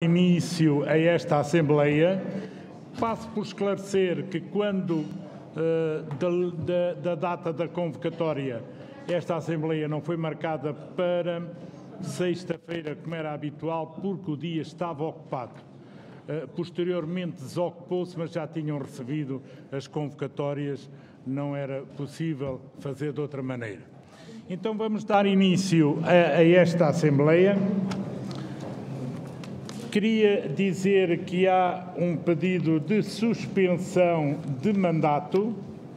Início a esta Assembleia, passo por esclarecer que quando da data da convocatória esta Assembleia não foi marcada para sexta-feira, como era habitual, porque o dia estava ocupado. Posteriormente desocupou-se, mas já tinham recebido as convocatórias, não era possível fazer de outra maneira. Então vamos dar início a esta Assembleia. Queria dizer que há um pedido de suspensão de mandato.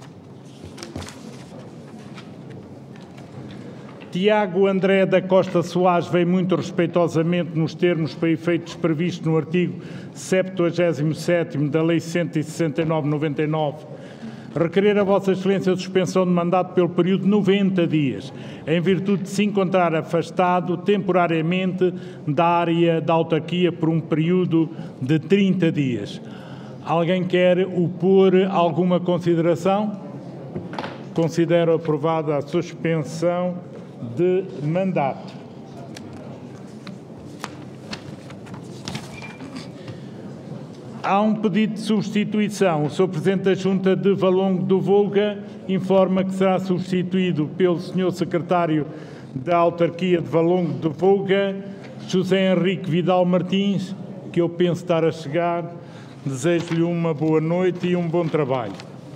Tiago André da Costa Soares vem muito respeitosamente nos termos para efeitos previstos no artigo 77º da Lei 169/99, requerer a Vossa Excelência a suspensão de mandato pelo período de 90 dias, em virtude de se encontrar afastado temporariamente da área da autarquia por um período de 30 dias. Alguém quer opor alguma consideração? Considero aprovada a suspensão de mandato. Há um pedido de substituição. O Sr. Presidente da Junta de Valongo do Volga informa que será substituído pelo Sr. Secretário da Autarquia de Valongo do Volga, José Henrique Vidal Martins, que eu penso estar a chegar. Desejo-lhe uma boa noite e um bom trabalho.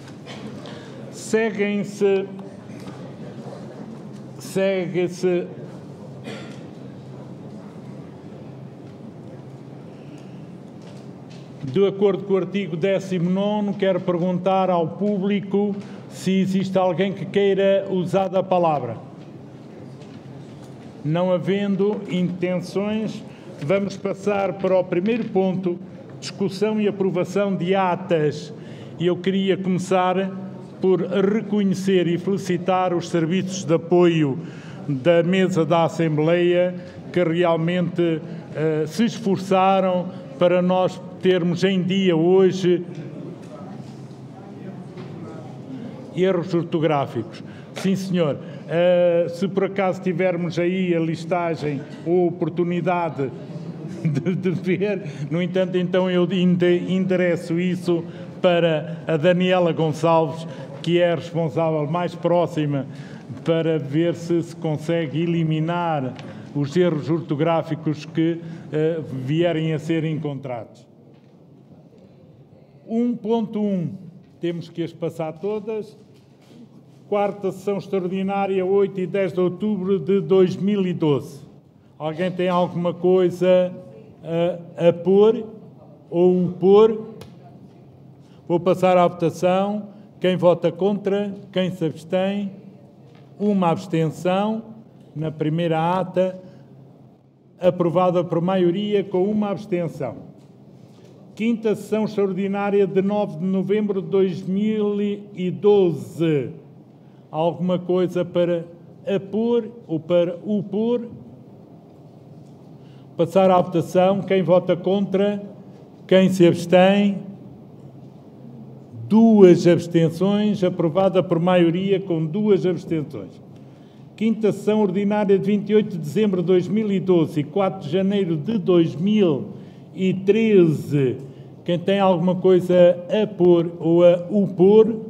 Segue-se de acordo com o artigo 19º, quero perguntar ao público se existe alguém que queira usar da palavra. Não havendo intenções, vamos passar para o primeiro ponto, discussão e aprovação de atas. E eu queria começar por reconhecer e felicitar os serviços de apoio da mesa da Assembleia, que realmente se esforçaram para nós termos em dia hoje erros ortográficos. Sim, senhor. Se por acaso tivermos aí a listagem ou oportunidade de ver, no entanto, então eu endereço isso para a Daniela Gonçalves, que é a responsável mais próxima, para ver se consegue eliminar os erros ortográficos que vierem a ser encontrados. 1.1, temos que as passar todas. Quarta sessão extraordinária, 8 e 10 de outubro de 2012. Alguém tem alguma coisa a pôr ou opor? Vou passar à votação. Quem vota contra? Quem se abstém? Uma abstenção. Na primeira ata, aprovada por maioria com uma abstenção. Quinta sessão extraordinária de 9 de novembro de 2012. Alguma coisa para apor ou para opor? Passar à votação. Quem vota contra? Quem se abstém? Duas abstenções. Aprovada por maioria com duas abstenções. Quinta sessão ordinária de 28 de dezembro de 2012 e 4 de janeiro de 2013. Quem tem alguma coisa a pôr ou a opor?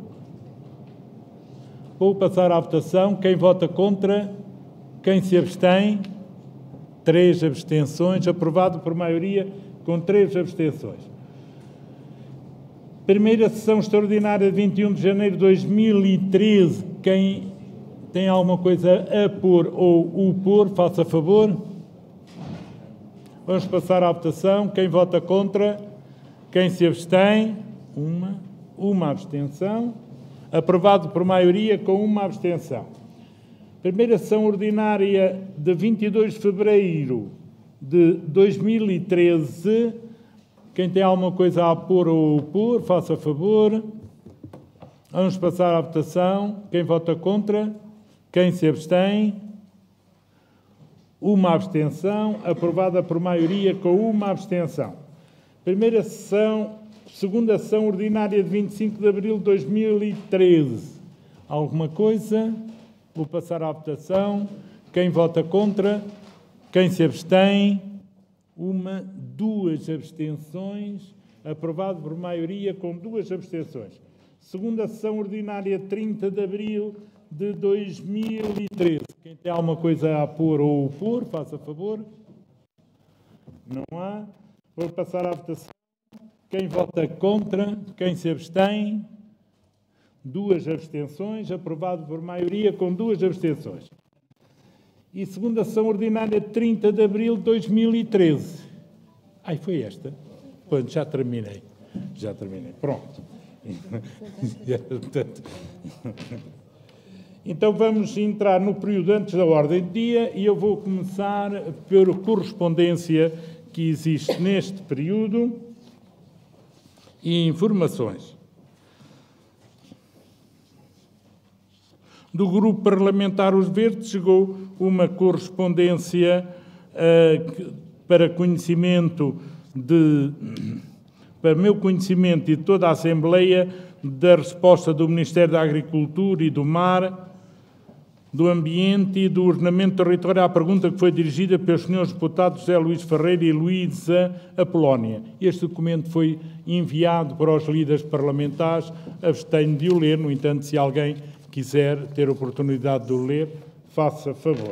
Vou passar à votação. Quem vota contra? Quem se abstém? 3 abstenções. Aprovado por maioria com 3 abstenções. Primeira sessão extraordinária de 21 de janeiro de 2013. Quem tem alguma coisa a pôr ou opor, faça favor. Vamos passar à votação. Quem vota contra? Quem se abstém? Uma abstenção. Aprovado por maioria com uma abstenção. Primeira sessão ordinária de 22 de fevereiro de 2013. Quem tem alguma coisa a pôr ou opor, faça favor. Vamos passar à votação. Quem vota contra? Quem se abstém? Uma abstenção. Aprovada por maioria com uma abstenção. Primeira sessão, segunda sessão ordinária de 25 de abril de 2013. Alguma coisa? Vou passar à votação. Quem vota contra? Quem se abstém? duas abstenções, aprovado por maioria com 2 abstenções. Segunda sessão ordinária, 30 de abril de 2013. Quem tem alguma coisa a pôr ou opor, faça favor. Não há. Vou passar à votação. Quem vota contra? Quem se abstém? 2 abstenções. Aprovado por maioria com 2 abstenções. E segunda sessão ordinária, 30 de abril de 2013. Ai, foi esta? Pronto, já terminei. Pronto. Então vamos entrar no período antes da ordem do dia e eu vou começar pela correspondência que existe neste período e informações. Do Grupo Parlamentar Os Verdes chegou uma correspondência para meu conhecimento e de toda a Assembleia, da resposta do Ministério da Agricultura e do Mar, do Ambiente e do Ordenamento Territorial à pergunta que foi dirigida pelos senhores deputados José Luís Ferreira e Luísa Apolónia. Este documento foi enviado para os líderes parlamentares, abstenho de o ler, no entanto, se alguém quiser ter a oportunidade de o ler, faça favor.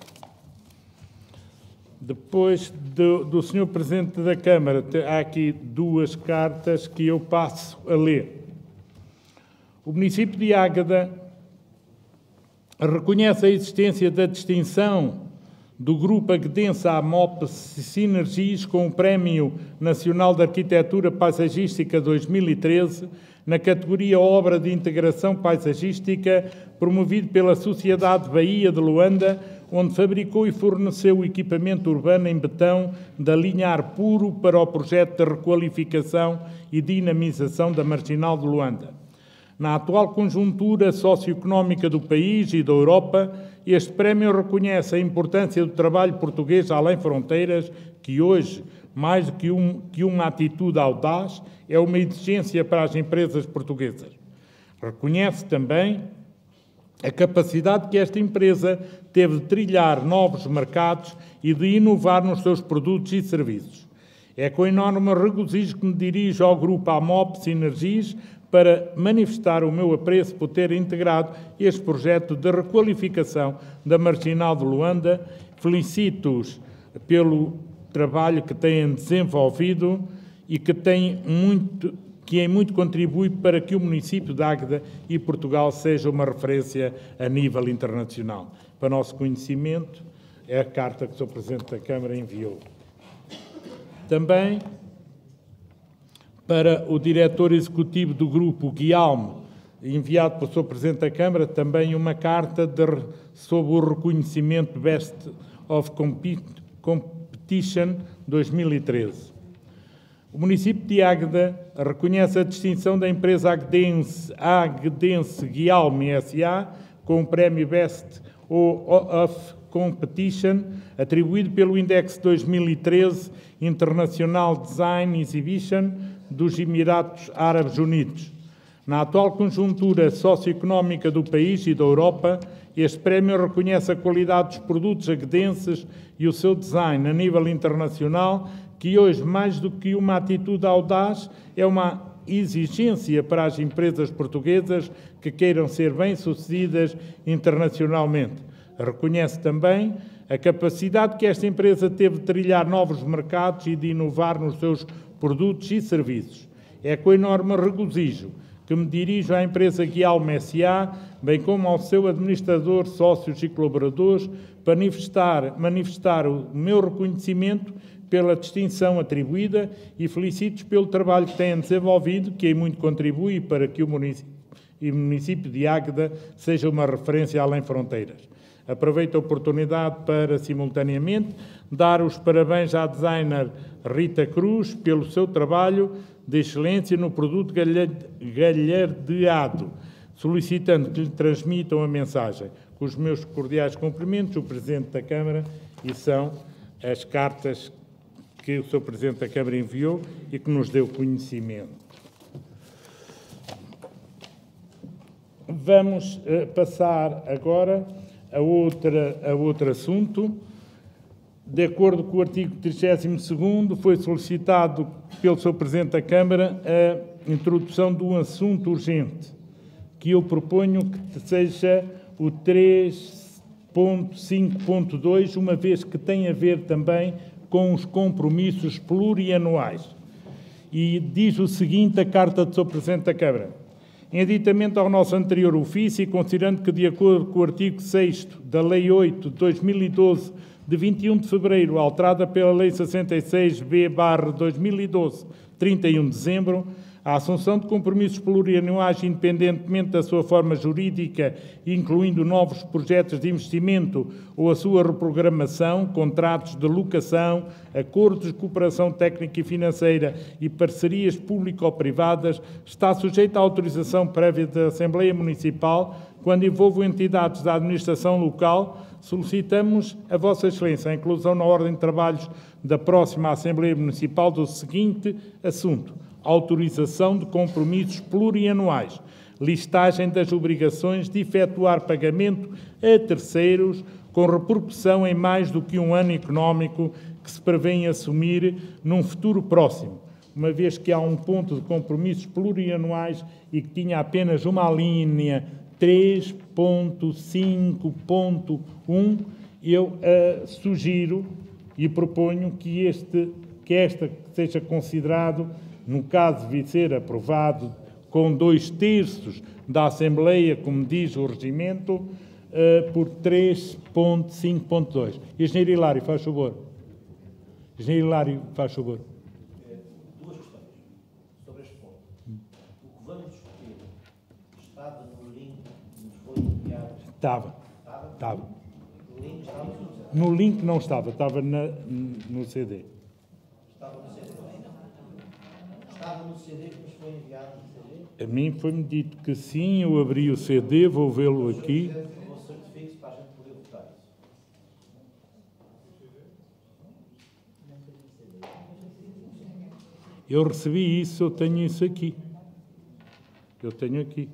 Depois do Sr. Presidente da Câmara, há aqui 2 cartas que eu passo a ler. O município de Águeda reconhece a existência da distinção do Grupo Aguedense AMOP Sinergies com o Prémio Nacional de Arquitetura Paisagística 2013 na categoria Obra de Integração Paisagística, promovido pela Sociedade Baía de Luanda, onde fabricou e forneceu o equipamento urbano em betão da linha Ar Puro para o projeto de requalificação e dinamização da Marginal de Luanda. Na atual conjuntura socioeconómica do país e da Europa, este prémio reconhece a importância do trabalho português além fronteiras, que hoje, mais do que uma atitude audaz, é uma exigência para as empresas portuguesas. Reconhece também a capacidade que esta empresa teve de trilhar novos mercados e de inovar nos seus produtos e serviços. É com enorme regozijo que me dirijo ao Grupo AMOP Sinergies para manifestar o meu apreço por ter integrado este projeto de requalificação da Marginal de Luanda. Felicito-os pelo trabalho que têm desenvolvido e que em muito contribui para que o município de Águeda e Portugal seja uma referência a nível internacional. Para nosso conhecimento, é a carta que o Sr. Presidente da Câmara enviou. Também para o diretor executivo do grupo, Guilherme, enviado pelo Sr. Presidente da Câmara, também uma carta sobre o reconhecimento Best of Competition 2013. O município de Águeda reconhece a distinção da empresa Aguedense Guilherme S.A. com o prémio Best of Competition, atribuído pelo Index 2013 International Design Exhibition dos Emirados Árabes Unidos. Na atual conjuntura socioeconómica do país e da Europa, este prémio reconhece a qualidade dos produtos aguedenses e o seu design a nível internacional, que hoje, mais do que uma atitude audaz, é uma exigência para as empresas portuguesas que queiram ser bem-sucedidas internacionalmente. Reconhece também a capacidade que esta empresa teve de trilhar novos mercados e de inovar nos seus produtos e serviços. É com enorme regozijo que me dirijo à empresa Guilherme S.A., bem como ao seu administrador, sócios e colaboradores, para manifestar o meu reconhecimento pela distinção atribuída e felicito-os pelo trabalho que têm desenvolvido, que em muito contribui para que o município de Águeda seja uma referência além fronteiras. Aproveito a oportunidade para, simultaneamente, dar os parabéns à designer Rita Cruz pelo seu trabalho de excelência no produto galhardeado, solicitando que lhe transmitam a mensagem. Com os meus cordiais cumprimentos, o Presidente da Câmara, e são as cartas que o Sr. Presidente da Câmara enviou e que nos deu conhecimento. Vamos passar agora a outro assunto. De acordo com o artigo 32º, foi solicitado pelo Sr. Presidente da Câmara a introdução de um assunto urgente, que eu proponho que seja o 3.5.2, uma vez que tem a ver também com os compromissos plurianuais. E diz o seguinte a carta do Sr. Presidente da Câmara. Em aditamento ao nosso anterior ofício e considerando que, de acordo com o artigo 6º da Lei 8 de 2012, de 21 de fevereiro, alterada pela Lei 66B/2012, 31 de dezembro, a assunção de compromissos plurianuais, independentemente da sua forma jurídica, incluindo novos projetos de investimento ou a sua reprogramação, contratos de locação, acordos de cooperação técnica e financeira e parcerias público-privadas, está sujeita à autorização prévia da Assembleia Municipal. Quando envolvam entidades da administração local, solicitamos a Vossa Excelência a inclusão na ordem de trabalhos da próxima Assembleia Municipal do seguinte assunto: autorização de compromissos plurianuais, listagem das obrigações de efetuar pagamento a terceiros com repercussão em mais do que um ano económico que se prevê assumir num futuro próximo, uma vez que há um ponto de compromissos plurianuais e que tinha apenas uma linha 3.5.1, eu sugiro e proponho que esta seja considerado, no caso de ser aprovado com 2/3 da Assembleia, como diz o regimento, por 3.5.2. Engenheiro Hilário, faz favor. Engenheiro Hilário, faz favor. Duas questões sobre este ponto. O que vamos discutir estava no link que nos foi enviado? Estava. No link estava? No link não estava no CD. Estava no CD? Estava no CD que nos foi enviado no CD? A mim foi-me dito que sim, eu abri o CD, vou vê-lo aqui. Vou certificar-se para a gente poder votar isso. Eu recebi isso, eu tenho isso aqui. Eu tenho aqui.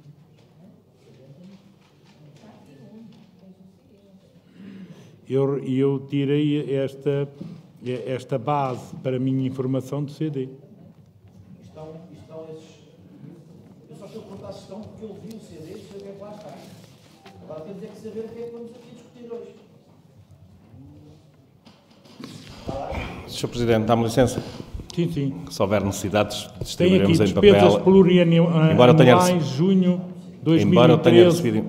Eu tirei esta base para a minha informação do CD. Estão esses... Eu só estou a perguntar se estão porque eu vi o CD e sei o que é que lá está. Agora temos é que saber o que é que vamos aqui discutir hoje. Sr. Presidente, dá-me licença. Sim. Se houver necessidades, Tem aqui distribuiremos em despesas papel. plurianuais, junho 2013. Embora eu tenha recebido...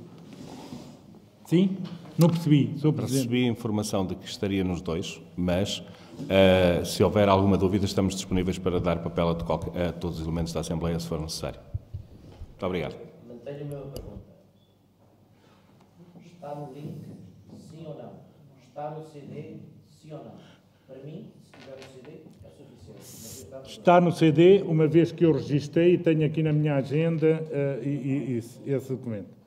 Sim? Não percebi, Sr. Presidente. Recebi informação de que estaria nos dois, mas se houver alguma dúvida, estamos disponíveis para dar papel a todos os elementos da Assembleia, se for necessário. Muito obrigado. Mantenho a minha pergunta. Está no link, sim ou não? Está no CD, sim ou não? Para mim, se tiver no CD, é suficiente. Está no CD, uma vez que eu registrei e tenho aqui na minha agenda esse documento.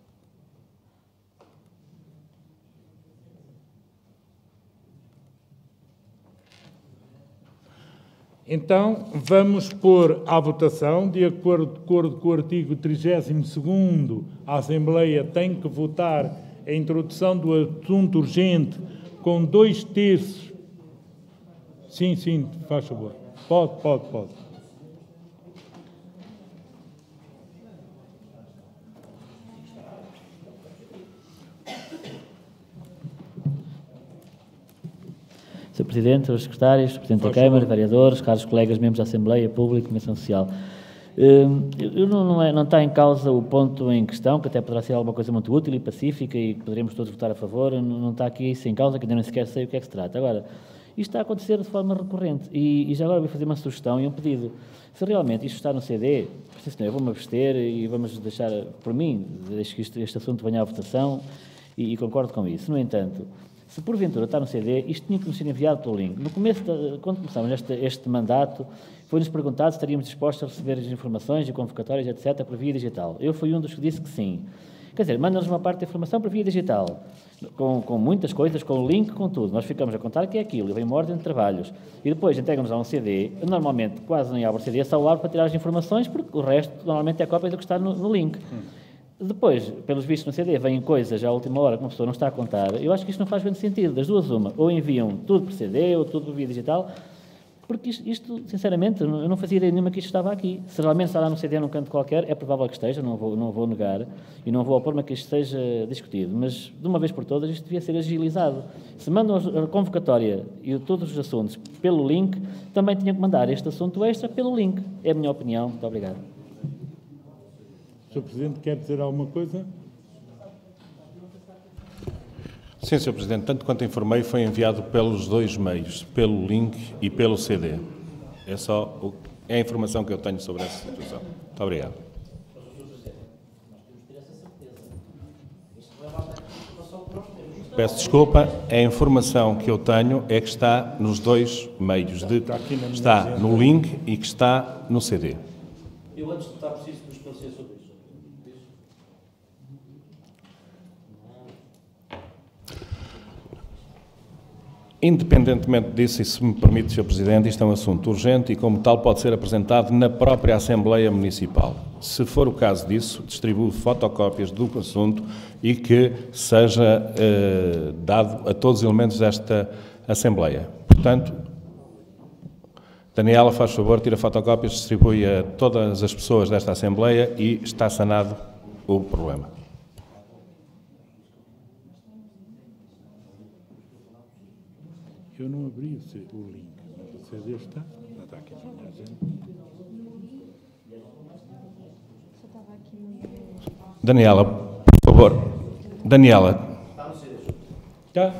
Então, vamos pôr à votação, de acordo com o artigo 32º, a Assembleia tem que votar a introdução do assunto urgente com 2/3. Sim, faz favor. Pode. Sr. Presidente, Srs. Secretários, Sr. Presidente da Câmara, vereadores, caros colegas, membros da Assembleia, Público, Comissão Social. Não está em causa o ponto em questão, que até poderá ser alguma coisa muito útil e pacífica e que poderemos todos votar a favor, não está aqui isso em causa, que ainda nem sequer sei o que é que se trata. Agora, isto está a acontecer de forma recorrente e já agora vou fazer uma sugestão e um pedido. Se realmente isto está no CD, eu vou-me abster e vamos deixar, por mim, deixo que este assunto venha à votação e concordo com isso. No entanto, se porventura está no CD, isto tinha que nos ser enviado pelo link. No começo, quando começámos este mandato, foi-nos perguntado se estaríamos dispostos a receber as informações e convocatórias, etc., por via digital. Eu fui um dos que disse que sim. Quer dizer, manda-nos uma parte da informação por via digital, com muitas coisas, com o link, com tudo. Nós ficamos a contar que é aquilo, e vem uma ordem de trabalhos. E depois entregam-nos a um CD, eu normalmente quase nem abro o CD, é só o abro para tirar as informações, porque o resto normalmente é cópia do que está no link. Depois, pelos vistos no CD, vêm coisas à última hora que uma pessoa não está a contar. Eu acho que isto não faz grande sentido. Das duas, uma. Ou enviam tudo por CD, ou tudo por via digital, porque isto, sinceramente, eu não fazia ideia nenhuma que isto estava aqui. Se realmente está lá no CD num canto qualquer, é provável que esteja, não vou negar, e não vou opor-me a que isto seja discutido. Mas, de uma vez por todas, isto devia ser agilizado. Se mandam a convocatória e todos os assuntos pelo link, também tinham que mandar este assunto extra pelo link. É a minha opinião. Muito obrigado. Sr. Presidente, quer dizer alguma coisa? Sim, Sr. Presidente. Tanto quanto informei, foi enviado pelos dois meios, pelo link e pelo CD. É a informação que eu tenho sobre essa situação. Muito obrigado. Peço desculpa, a informação que eu tenho é que está nos dois meios. Está no link e que está no CD. Eu antes de estar preciso de esclarecer sobre isso. Independentemente disso, e se me permite, Sr. Presidente, isto é um assunto urgente e, como tal, pode ser apresentado na própria Assembleia Municipal. Se for o caso disso, distribuo fotocópias do assunto e que seja dado a todos os elementos desta Assembleia. Portanto, Daniela, faz favor, tira fotocópias, distribui a todas as pessoas desta Assembleia e está sanado o problema. Eu não abri o link, mas o CD está. Está aqui na minha agenda. Daniela, por favor. Daniela. Está?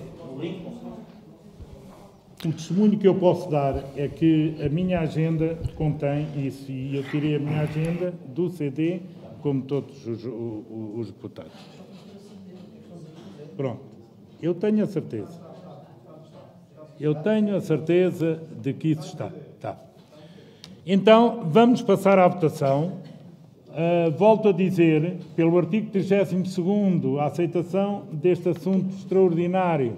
O testemunho que eu posso dar é que a minha agenda contém isso e eu tirei a minha agenda do CD, como todos os deputados. Pronto. Eu tenho a certeza. Eu tenho a certeza de que isso está. Tá. Então, vamos passar à votação. Volto a dizer, pelo artigo 32º, a aceitação deste assunto extraordinário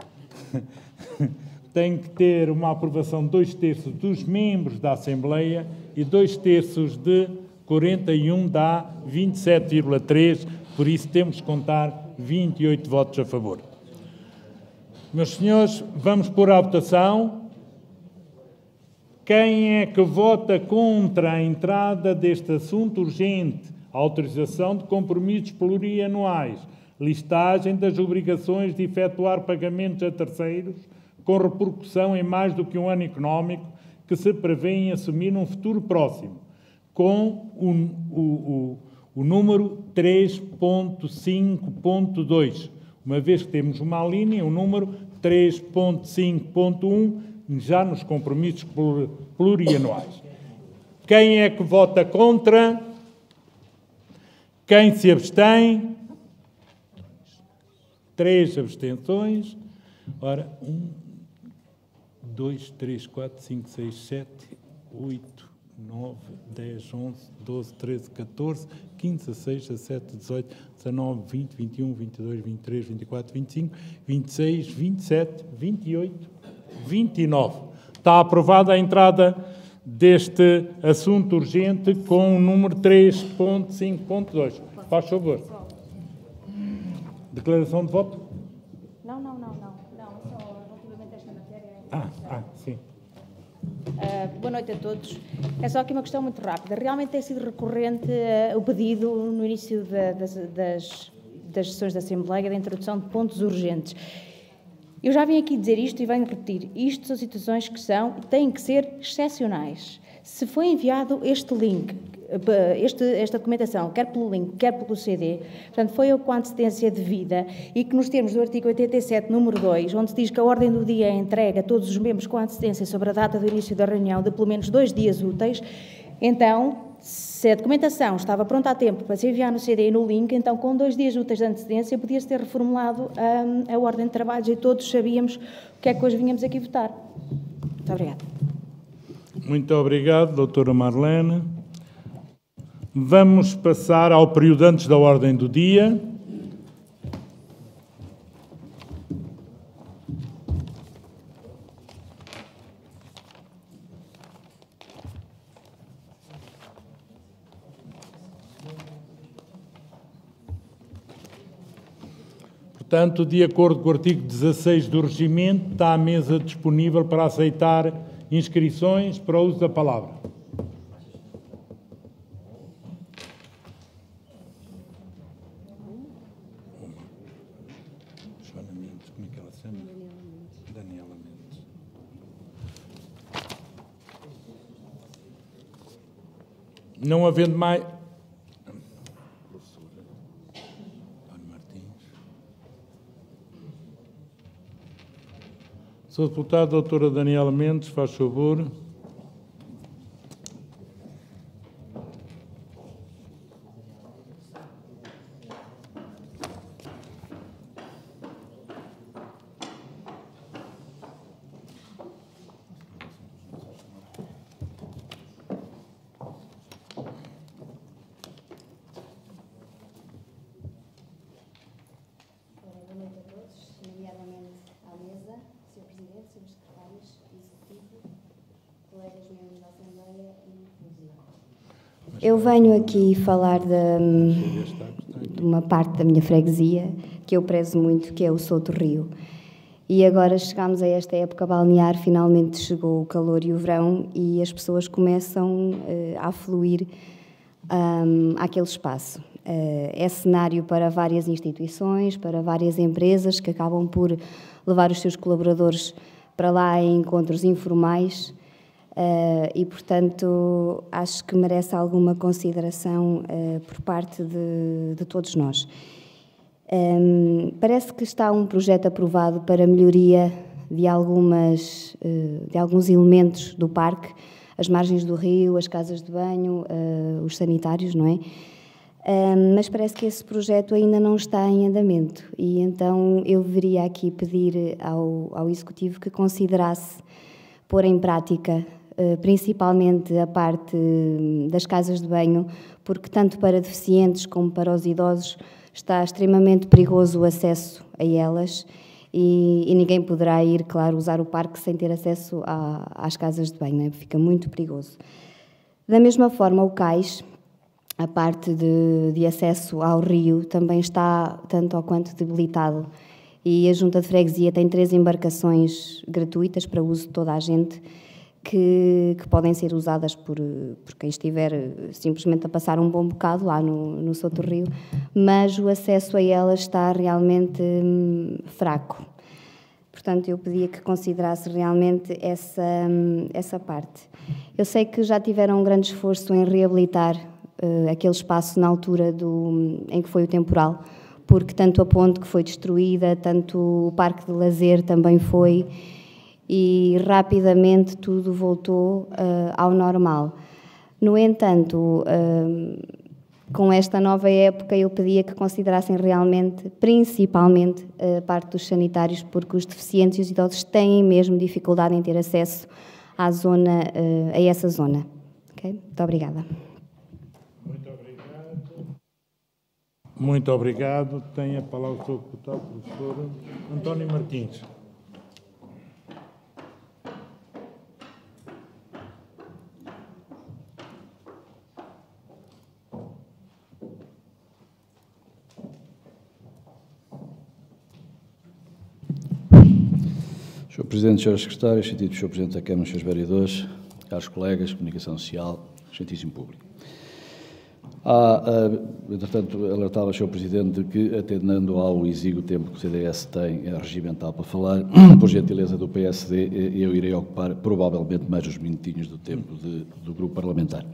tem que ter uma aprovação de 2/3 dos membros da Assembleia e 2/3 de 41 dá 27,3, por isso temos que contar 28 votos a favor. Meus senhores, vamos pôr à votação. Quem é que vota contra a entrada deste assunto urgente? Autorização de compromissos plurianuais, listagem das obrigações de efetuar pagamentos a terceiros com repercussão em mais do que um ano económico que se prevêem assumir num futuro próximo, com o número 3.5.2. Uma vez que temos uma linha, o número 3.5.1, já nos compromissos plurianuais. Quem é que vota contra? Quem se abstém? 3 abstenções. Ora, 1, 2, 3, 4, 5, 6, 7, 8, 9, 10, 11, 12, 13, 14, 15, 16, 17, 18, 19, 20, 21, 22, 23, 24, 25, 26, 27, 28, 29. Está aprovada a entrada deste assunto urgente com o número 3.5.2. Faz favor. Declaração de voto? Não, só relativamente a esta matéria. Sim. Boa noite a todos. É só aqui uma questão muito rápida. Realmente tem sido recorrente o pedido no início das sessões da Assembleia da introdução de pontos urgentes. Eu já vim aqui dizer isto e venho repetir. Isto são situações que têm que ser excepcionais. Se foi enviado este link, esta documentação, quer pelo link, quer pelo CD, portanto, foi com antecedência devida e que nos termos do artigo 87, número 2, onde se diz que a ordem do dia é entregue a todos os membros com antecedência sobre a data do início da reunião de pelo menos 2 dias úteis, então, se a documentação estava pronta a tempo para se enviar no CD e no link, então, com 2 dias úteis de antecedência, podia-se ter reformulado a ordem de trabalhos e todos sabíamos o que é que hoje vinhamos aqui votar. Muito obrigada. Muito obrigado, doutora Marlene. Vamos passar ao período antes da ordem do dia. Portanto, de acordo com o artigo 16 do regimento, está a mesa disponível para aceitar inscrições para o uso da palavra. Joana Mendes, como é que ela se chama? Daniela Mendes. Não havendo mais... Sr. Deputado, doutora Daniela Mendes, faz favor. Boa noite a todos, nomeadamente à mesa, Sr. Presidente, Srs. Secretários, Executivo, colegas membros da Assembleia e Presidente. Eu venho aqui falar de uma parte da minha freguesia que eu prezo muito, que é o Souto Rio. E agora chegamos a esta época balnear, finalmente chegou o calor e o verão e as pessoas começam a afluir àquele espaço. É cenário para várias instituições, para várias empresas que acabam por levar os seus colaboradores para lá em encontros informais e, portanto, acho que merece alguma consideração por parte de todos nós. Parece que está um projeto aprovado para melhoria de alguns elementos do parque, as margens do rio, as casas de banho, os sanitários, não é? Mas parece que esse projeto ainda não está em andamento e então eu viria aqui pedir ao Executivo que considerasse pôr em prática principalmente a parte das casas de banho, porque tanto para deficientes como para os idosos está extremamente perigoso o acesso a elas e ninguém poderá ir, claro, usar o parque sem ter acesso às casas de banho, né? Fica muito perigoso. Da mesma forma, o cais, a parte de acesso ao rio, também está tanto ou quanto debilitado e a Junta de Freguesia tem 3 embarcações gratuitas para uso de toda a gente que podem ser usadas por quem estiver simplesmente a passar um bom bocado lá no Souto Rio, mas o acesso a elas está realmente fraco. Portanto, eu pedia que considerasse realmente essa parte. Eu sei que já tiveram um grande esforço em reabilitar aquele espaço na altura em que foi o temporal, porque tanto a ponte que foi destruída, tanto o parque de lazer também foi, e rapidamente tudo voltou ao normal. No entanto, com esta nova época, eu pedia que considerassem realmente, principalmente, a parte dos sanitários, porque os deficientes e os idosos têm mesmo dificuldade em ter acesso a essa zona. Okay? Muito obrigada. Muito obrigado. Tem a palavra o Sr. Deputado, professor António Martins. Sr. Presidente, Srs. Secretários, sentido Sr. Presidente da Câmara, Srs. Vereadores, caros colegas, comunicação social, gentíssimo público. Entretanto, alertava o Sr. Presidente de que, atendendo ao exíguo tempo que o CDS tem regimental para falar, por gentileza do PSD, eu irei ocupar provavelmente mais uns minutinhos do tempo do grupo parlamentar.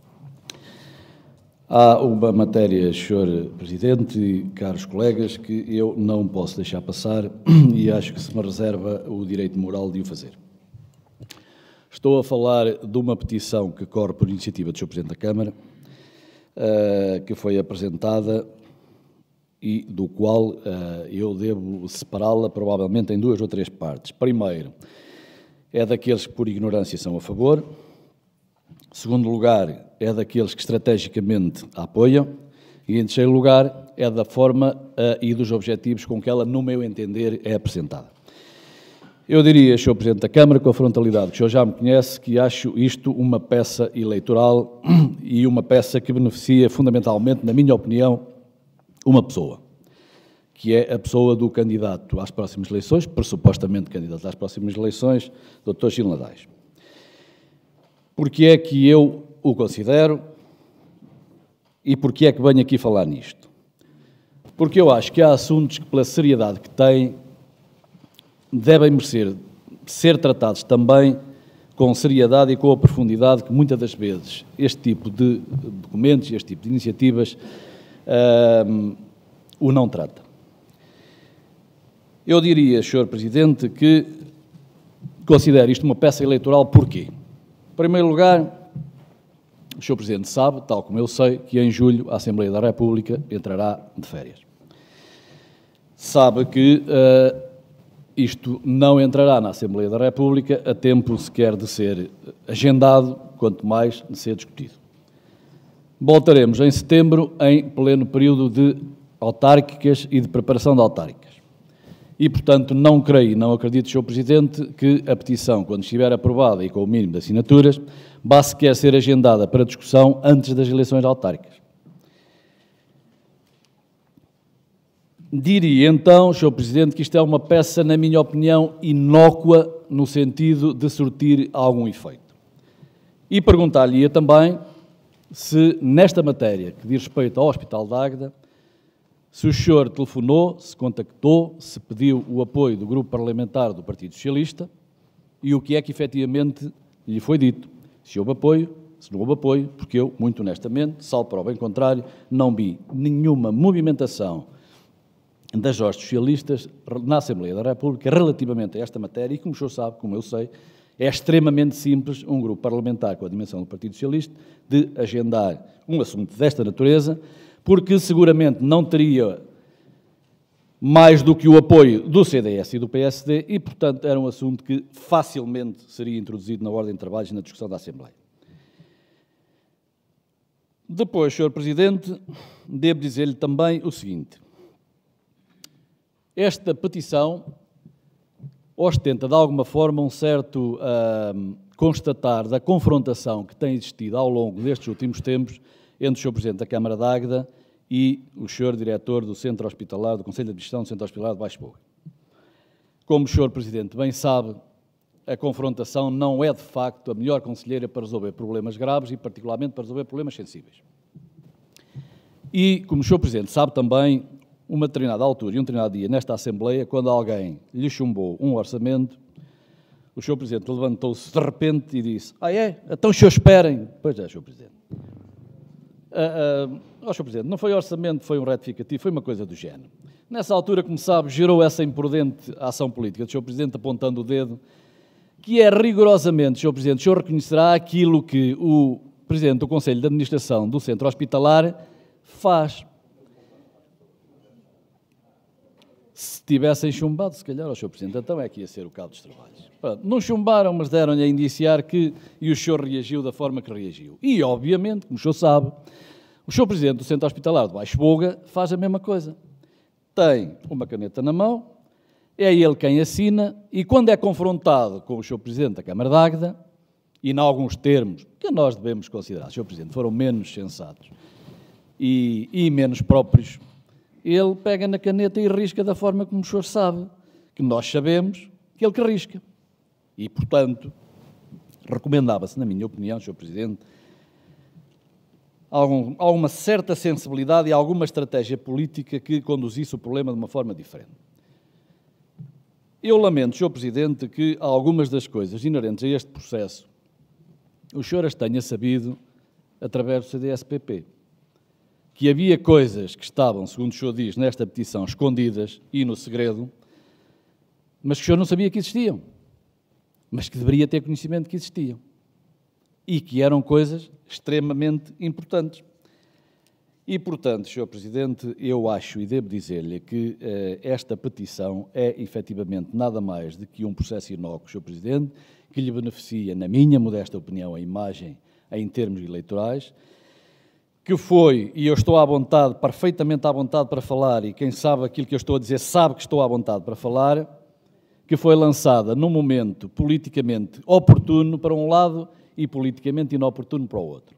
Há uma matéria, Sr. Presidente e caros colegas, que eu não posso deixar passar e acho que se me reserva o direito moral de o fazer. Estou a falar de uma petição que corre por iniciativa do Sr. Presidente da Câmara, que foi apresentada e do qual eu devo separá-la provavelmente em 2 ou 3 partes. Primeiro, é daqueles que por ignorância são a favor. Segundo lugar, é daqueles que estrategicamente a apoiam. E em terceiro lugar, é da forma e dos objetivos com que ela, no meu entender, é apresentada. Eu diria, Sr. Presidente da Câmara, com a frontalidade que o senhor já me conhece, que acho isto uma peça eleitoral e uma peça que beneficia fundamentalmente, na minha opinião, uma pessoa, que é a pessoa do candidato às próximas eleições, pressupostamente candidato às próximas eleições, Dr. Gil Nadais. Porque é que eu o considero e porque é que venho aqui falar nisto? Porque eu acho que há assuntos que, pela seriedade que têm, devem merecer ser tratados também com seriedade e com a profundidade que muitas das vezes este tipo de documentos, este tipo de iniciativas o não trata. Eu diria, Sr. Presidente, que considero isto uma peça eleitoral porquê? Em primeiro lugar, o Sr. Presidente sabe, tal como eu sei, que em julho a Assembleia da República entrará de férias. Sabe que isto não entrará na Assembleia da República a tempo sequer de ser agendado, quanto mais de ser discutido. Voltaremos em setembro, em pleno período de autárquicas e de preparação de autárquicas. E, portanto, não creio, não acredito, Sr. Presidente, que a petição, quando estiver aprovada e com o mínimo de assinaturas, vá sequer ser agendada para discussão antes das eleições autárquicas. Diria, então, Sr. Presidente, que isto é uma peça, na minha opinião, inócua no sentido de surtir algum efeito. E perguntar-lhe também se, nesta matéria que diz respeito ao Hospital de Águeda, se o senhor telefonou, se contactou, se pediu o apoio do Grupo Parlamentar do Partido Socialista e o que é que efetivamente lhe foi dito. Se houve apoio, se não houve apoio, porque eu, muito honestamente, salvo para o bem contrário, não vi nenhuma movimentação das hostes socialistas na Assembleia da República relativamente a esta matéria e, como o senhor sabe, como eu sei, é extremamente simples um grupo parlamentar com a dimensão do Partido Socialista de agendar um assunto desta natureza, porque seguramente não teria mais do que o apoio do CDS e do PSD e, portanto, era um assunto que facilmente seria introduzido na ordem de trabalhos e na discussão da Assembleia. Depois, Sr. Presidente, devo dizer-lhe também o seguinte. Esta petição ostenta, de alguma forma, um certo constatar da confrontação que tem existido ao longo destes últimos tempos entre o Sr. Presidente da Câmara de Águeda e o Sr. Diretor do Centro Hospitalar, do Conselho de Administração do Centro Hospitalar de Baixo Fogo. Como o Sr. Presidente bem sabe, a confrontação não é, de facto, a melhor conselheira para resolver problemas graves e, particularmente, para resolver problemas sensíveis. E, como o Sr. Presidente sabe também, uma determinada altura e um determinado dia nesta Assembleia, quando alguém lhe chumbou um orçamento, o Sr. Presidente levantou-se de repente e disse: então os senhores esperem. Pois é, Sr. Presidente. Sr. Presidente, não foi orçamento, foi um retificativo, foi uma coisa do género. Nessa altura, como sabe, gerou essa imprudente ação política do Sr. Presidente apontando o dedo, que é rigorosamente, Sr. Presidente, o senhor reconhecerá aquilo que o Presidente do Conselho de Administração do Centro Hospitalar faz. Se tivessem chumbado, se calhar, ao Sr. Presidente, então é que ia ser o cabo dos trabalhos. Pronto, não chumbaram, mas deram-lhe a indiciar que, e o senhor reagiu da forma que reagiu. E, obviamente, como o senhor sabe, o Sr. Presidente do Centro Hospitalar de Baixo Boga faz a mesma coisa. Tem uma caneta na mão, é ele quem assina, e quando é confrontado com o Sr. Presidente da Câmara de Águeda, e em alguns termos que nós devemos considerar, Sr. Presidente, foram menos sensatos e menos próprios, ele pega na caneta e risca da forma como o senhor sabe, que nós sabemos que ele que risca. E, portanto, recomendava-se, na minha opinião, Sr. Presidente, alguma certa sensibilidade e alguma estratégia política que conduzisse o problema de uma forma diferente. Eu lamento, Sr. Presidente, que algumas das coisas inerentes a este processo o senhor as tenha sabido através do CDS-PP. Que havia coisas que estavam, segundo o senhor diz, nesta petição, escondidas e no segredo, mas que o senhor não sabia que existiam, mas que deveria ter conhecimento que existiam. E que eram coisas extremamente importantes. E, portanto, Sr. Presidente, eu acho e devo dizer-lhe que esta petição é, efetivamente, nada mais do que um processo inócuo, Sr. Presidente, que lhe beneficia, na minha modesta opinião, a imagem em termos eleitorais, que foi, e eu estou à vontade, perfeitamente à vontade para falar, e quem sabe aquilo que eu estou a dizer sabe que estou à vontade para falar, que foi lançada num momento politicamente oportuno para um lado e politicamente inoportuno para o outro.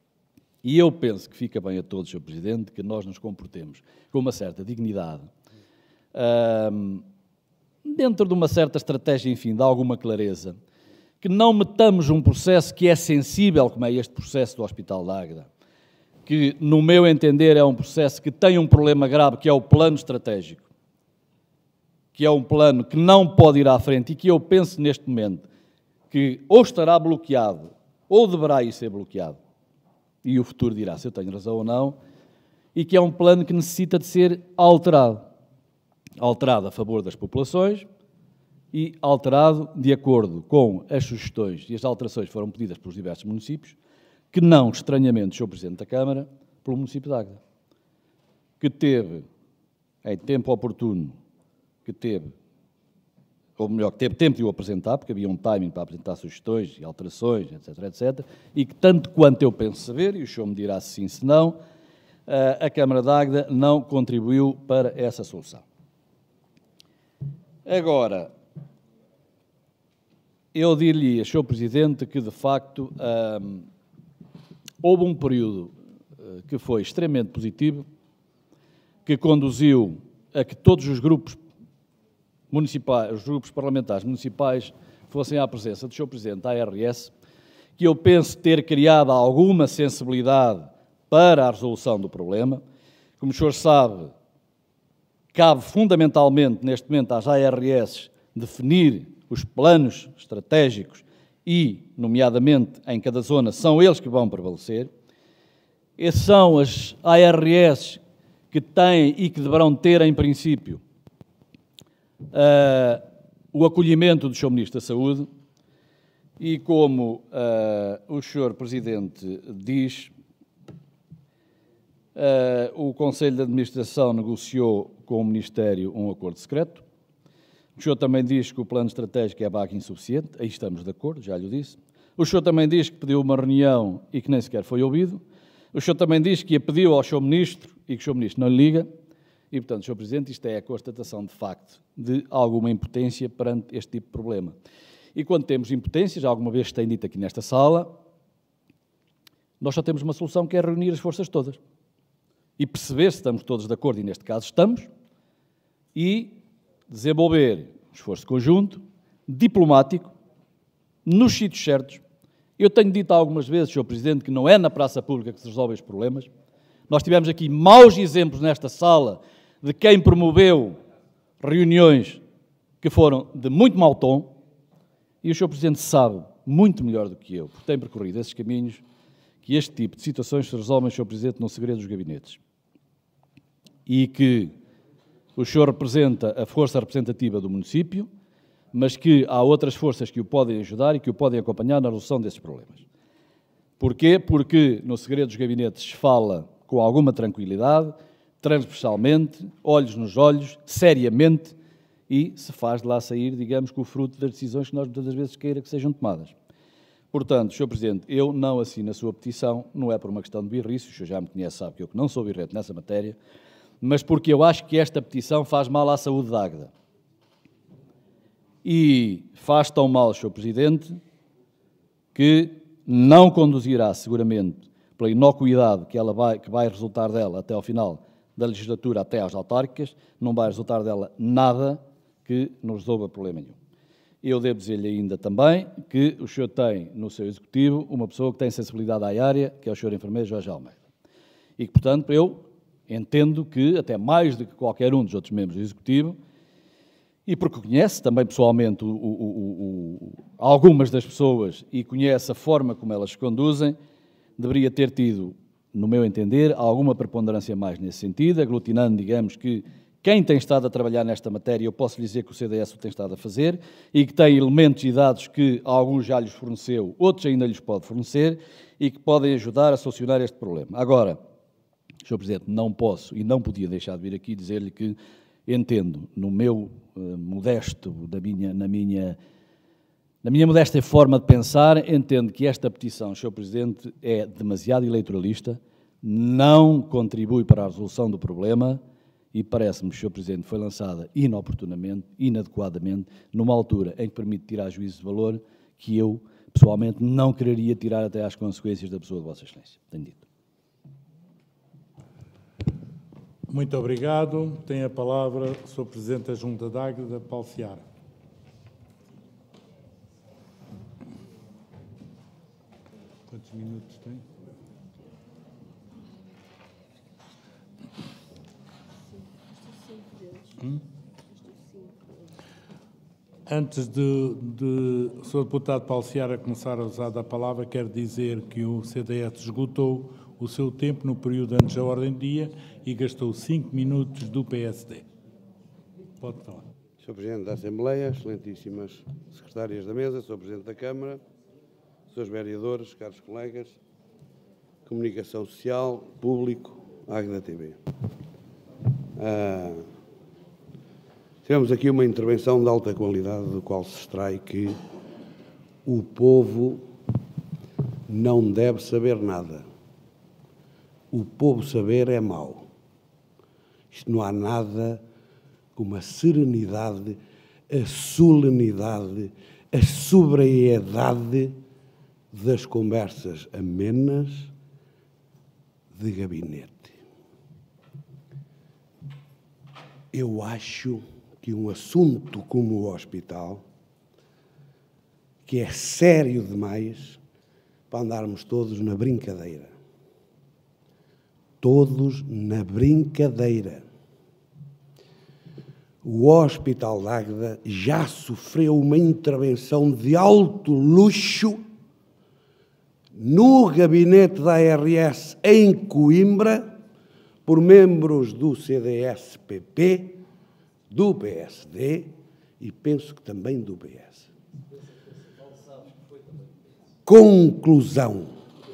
E eu penso que fica bem a todos, Sr. Presidente, que nós nos comportemos com uma certa dignidade dentro de uma certa estratégia, enfim, de alguma clareza, que não metamos um processo que é sensível, como é este processo do Hospital da Águeda, que, no meu entender, é um processo que tem um problema grave, que é o plano estratégico, que é um plano que não pode ir à frente e que eu penso neste momento que ou estará bloqueado ou deverá ir ser bloqueado, e o futuro dirá se eu tenho razão ou não, e que é um plano que necessita de ser alterado. Alterado a favor das populações e alterado de acordo com as sugestões e as alterações que foram pedidas pelos diversos municípios, que não, estranhamente, o Sr. Presidente da Câmara, pelo município de Águeda, que teve, em tempo oportuno, ou melhor, que teve tempo de o apresentar, porque havia um timing para apresentar sugestões e alterações, etc., etc., e que, tanto quanto eu penso saber, e o senhor me dirá se sim, se não, a Câmara de Águeda não contribuiu para essa solução. Agora, eu diria, Sr. Presidente, que, de facto, houve um período que foi extremamente positivo, que conduziu a que todos os grupos municipais, os grupos parlamentares municipais fossem à presença do Sr. Presidente da ARS, que eu penso ter criado alguma sensibilidade para a resolução do problema. Como o senhor sabe, cabe fundamentalmente, neste momento, às ARS definir os planos estratégicos e, nomeadamente, em cada zona, são eles que vão prevalecer. Essas são as ARS que têm e que deverão ter, em princípio, o acolhimento do Sr. Ministro da Saúde, e como o Sr. Presidente diz, o Conselho de Administração negociou com o Ministério um acordo secreto. O senhor também diz que o plano estratégico é vago e insuficiente, aí estamos de acordo, já lhe disse. O senhor também diz que pediu uma reunião e que nem sequer foi ouvido. O senhor também diz que a pediu ao Sr. Ministro e que o Sr. Ministro não lhe liga. E, portanto, Sr. Presidente, isto é a constatação de facto de alguma impotência perante este tipo de problema. E quando temos impotência, já alguma vez se tem dito aqui nesta sala, nós só temos uma solução, que é reunir as forças todas e perceber se estamos todos de acordo, e neste caso estamos, e desenvolver um esforço conjunto, diplomático, nos sítios certos. Eu tenho dito algumas vezes, Sr. Presidente, que não é na praça pública que se resolvem os problemas. Nós tivemos aqui maus exemplos nesta sala de quem promoveu reuniões que foram de muito mau tom, e o Sr. Presidente sabe muito melhor do que eu, porque tem percorrido esses caminhos, que este tipo de situações se resolvem, Sr. Presidente, no segredo dos gabinetes. E que o senhor representa a força representativa do município, mas que há outras forças que o podem ajudar e que o podem acompanhar na resolução desses problemas. Porquê? Porque no segredo dos gabinetes se fala com alguma tranquilidade, transversalmente, olhos nos olhos, seriamente, e se faz de lá sair, digamos, com o fruto das decisões que nós muitas das vezes queira que sejam tomadas. Portanto, Sr. Presidente, eu não assino a sua petição, não é por uma questão de birrice, o senhor já me conhece, sabe que eu não sou birrete nessa matéria, mas porque eu acho que esta petição faz mal à saúde da Águeda. E faz tão mal, Sr. Presidente, que não conduzirá, seguramente, pela inocuidade que vai resultar dela até ao final da legislatura, até às autárquicas, não vai resultar dela nada que nos resolva problema nenhum. Eu devo dizer-lhe ainda também que o senhor tem no seu executivo uma pessoa que tem sensibilidade à área, que é o senhor enfermeiro Jorge Almeida. E que, portanto, eu entendo que, até mais do que qualquer um dos outros membros do executivo, e porque conhece também pessoalmente algumas das pessoas e conhece a forma como elas se conduzem, deveria ter tido, no meu entender, alguma preponderância mais nesse sentido, aglutinando, digamos, que quem tem estado a trabalhar nesta matéria, eu posso lhe dizer que o CDS o tem estado a fazer, e que tem elementos e dados que alguns já lhes forneceu, outros ainda lhes pode fornecer, e que podem ajudar a solucionar este problema. Agora, Sr. Presidente, não posso e não podia deixar de vir aqui dizer-lhe que entendo, no meu modesto, na minha modesta forma de pensar, entendo que esta petição, Sr. Presidente, é demasiado eleitoralista, não contribui para a resolução do problema e parece-me, Sr. Presidente, foi lançada inoportunamente, inadequadamente, numa altura em que permite tirar juízo de valor que eu, pessoalmente, não quereria tirar até às consequências da pessoa de Vossa Excelência. Tenho dito. Muito obrigado. Tem a palavra o Sr. Presidente da Junta de Águeda, Paulo Seara. Quantos minutos tem? Antes de o Sr. Deputado Paulo Seara começar a usar da palavra, quero dizer que o CDS esgotou o seu tempo no período antes da ordem do dia e gastou 5 minutos do PSD. Pode falar. Sr. Presidente da Assembleia, excelentíssimas secretárias da mesa, Sr. Presidente da Câmara, Srs. vereadores, caros colegas, comunicação social, público, Águeda TV. Tivemos aqui uma intervenção de alta qualidade, do qual se extrai que o povo não deve saber nada. O povo saber é mau. Isto não há nada como a serenidade, a solenidade, a sobriedade das conversas amenas de gabinete. Eu acho que um assunto como o hospital, que é sério demais para andarmos todos na brincadeira. Todos na brincadeira. O Hospital de Águeda já sofreu uma intervenção de alto luxo no gabinete da ARS em Coimbra, por membros do CDS-PP, do PSD e penso que também do PS. Conclusão.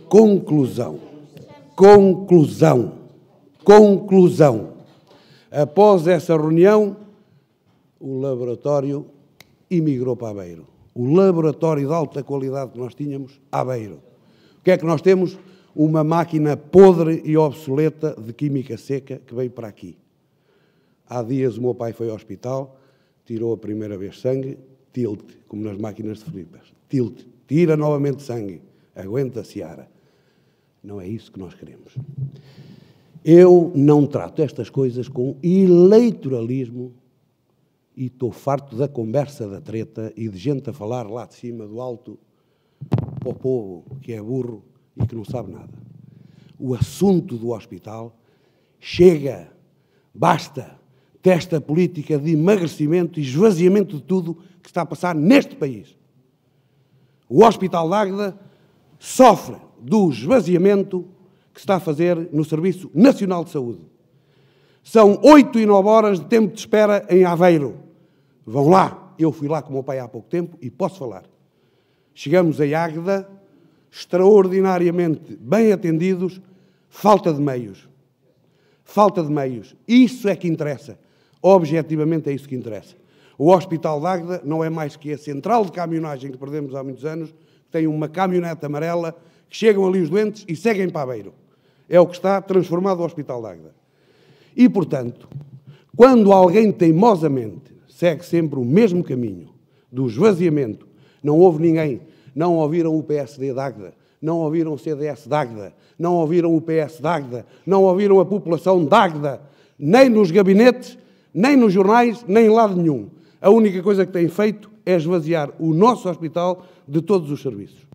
Após essa reunião, o laboratório emigrou para Aveiro. O laboratório de alta qualidade que nós tínhamos, Aveiro. O que é que nós temos? Uma máquina podre e obsoleta de química seca que veio para aqui. Há dias o meu pai foi ao hospital, tirou a primeira vez sangue, tilt, como nas máquinas de fripas. Tilt, tira novamente sangue, aguenta a seara. Não é isso que nós queremos. Eu não trato estas coisas com eleitoralismo e estou farto da conversa da treta e de gente a falar lá de cima, do alto, para o povo que é burro e que não sabe nada. O assunto do hospital chega, basta desta política de emagrecimento e esvaziamento de tudo que está a passar neste país. O Hospital de Águeda sofre do esvaziamento que se está a fazer no Serviço Nacional de Saúde. São 8 e 9 horas de tempo de espera em Aveiro. Vão lá. Eu fui lá com o meu pai há pouco tempo e posso falar. Chegamos a Águeda, extraordinariamente bem atendidos, falta de meios. Falta de meios. Isso é que interessa. Objetivamente é isso que interessa. O Hospital de Águeda não é mais que a central de caminhonagem que perdemos há muitos anos, que tem uma caminhonete amarela, que chegam ali os doentes e seguem para Aveiro. É o que está transformado o Hospital de Águeda. E, portanto, quando alguém teimosamente segue sempre o mesmo caminho do esvaziamento, não houve ninguém, não ouviram o PSD de Águeda, não ouviram o CDS de Águeda, não ouviram o PS de Águeda, não ouviram a população de Águeda, nem nos gabinetes, nem nos jornais, nem em lado nenhum. A única coisa que têm feito é esvaziar o nosso hospital de todos os serviços.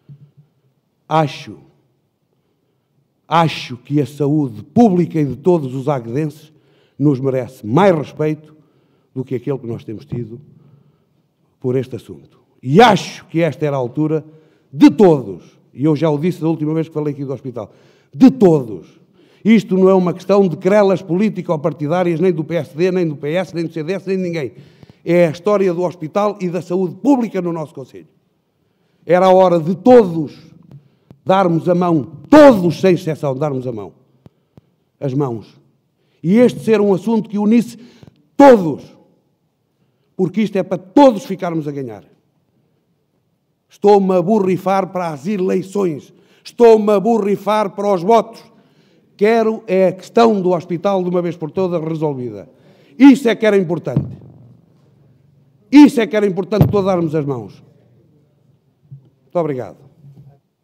Acho que a saúde pública e de todos os aguedenses nos merece mais respeito do que aquele que nós temos tido por este assunto. E acho que esta era a altura de todos, e eu já o disse da última vez que falei aqui do hospital, de todos. Isto não é uma questão de querelas político-partidárias, nem do PSD, nem do PS, nem do CDS, nem de ninguém. É a história do hospital e da saúde pública no nosso Conselho. Era a hora de todos darmos a mão, todos sem exceção, darmos a mão. As mãos. E este ser um assunto que unisse todos. Porque isto é para todos ficarmos a ganhar. Estou-me a borrifar para as eleições. Estou-me a borrifar para os votos. Quero é a questão do hospital de uma vez por todas resolvida. Isso é que era importante. Isso é que era importante todos darmos as mãos. Muito obrigado.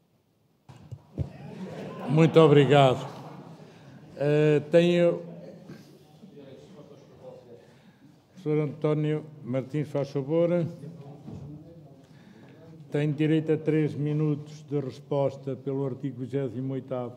Muito obrigado. Tenho Professor António Martins, faz favor. Tem direito a 3 minutos de resposta pelo artigo 28º.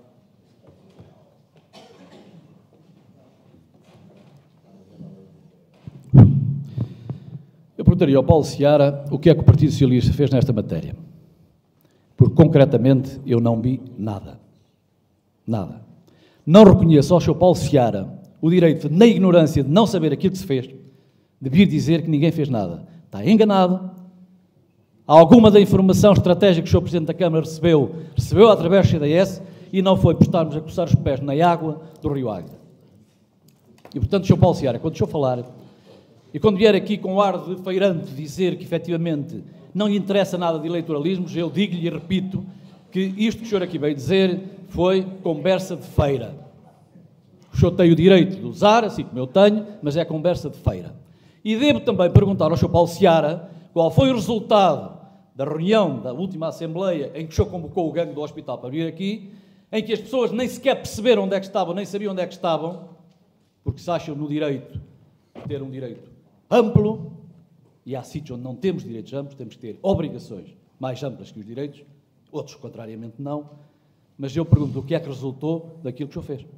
Eu perguntaria ao Paulo Seara o que é que o Partido Socialista fez nesta matéria. Porque, concretamente, eu não vi nada. Nada. Não reconheço ao Sr. Paulo Seara o direito, na ignorância de não saber aquilo que se fez, de vir dizer que ninguém fez nada. Está enganado. Alguma da informação estratégica que o Sr. Presidente da Câmara recebeu através do CDS e não foi por estarmos a coçar os pés na água do Rio Águeda. E, portanto, Sr. Paulo Seara, quando o senhor falar, e quando vier aqui com o ar de feirante dizer que, efetivamente, não lhe interessa nada de eleitoralismos, eu digo-lhe e repito que isto que o senhor aqui veio dizer foi conversa de feira. O senhor tem o direito de usar, assim como eu tenho, mas é conversa de feira. E devo também perguntar ao Sr. Paulo Seara qual foi o resultado da reunião da última Assembleia em que o senhor convocou o gangue do hospital para vir aqui, em que as pessoas nem sequer perceberam onde é que estavam, nem sabiam onde é que estavam, porque se acham no direito de ter um direito amplo, e há sítios onde não temos direitos amplos, temos que ter obrigações mais amplas que os direitos, outros, contrariamente, não. Mas eu pergunto, o que é que resultou daquilo que o senhor fez?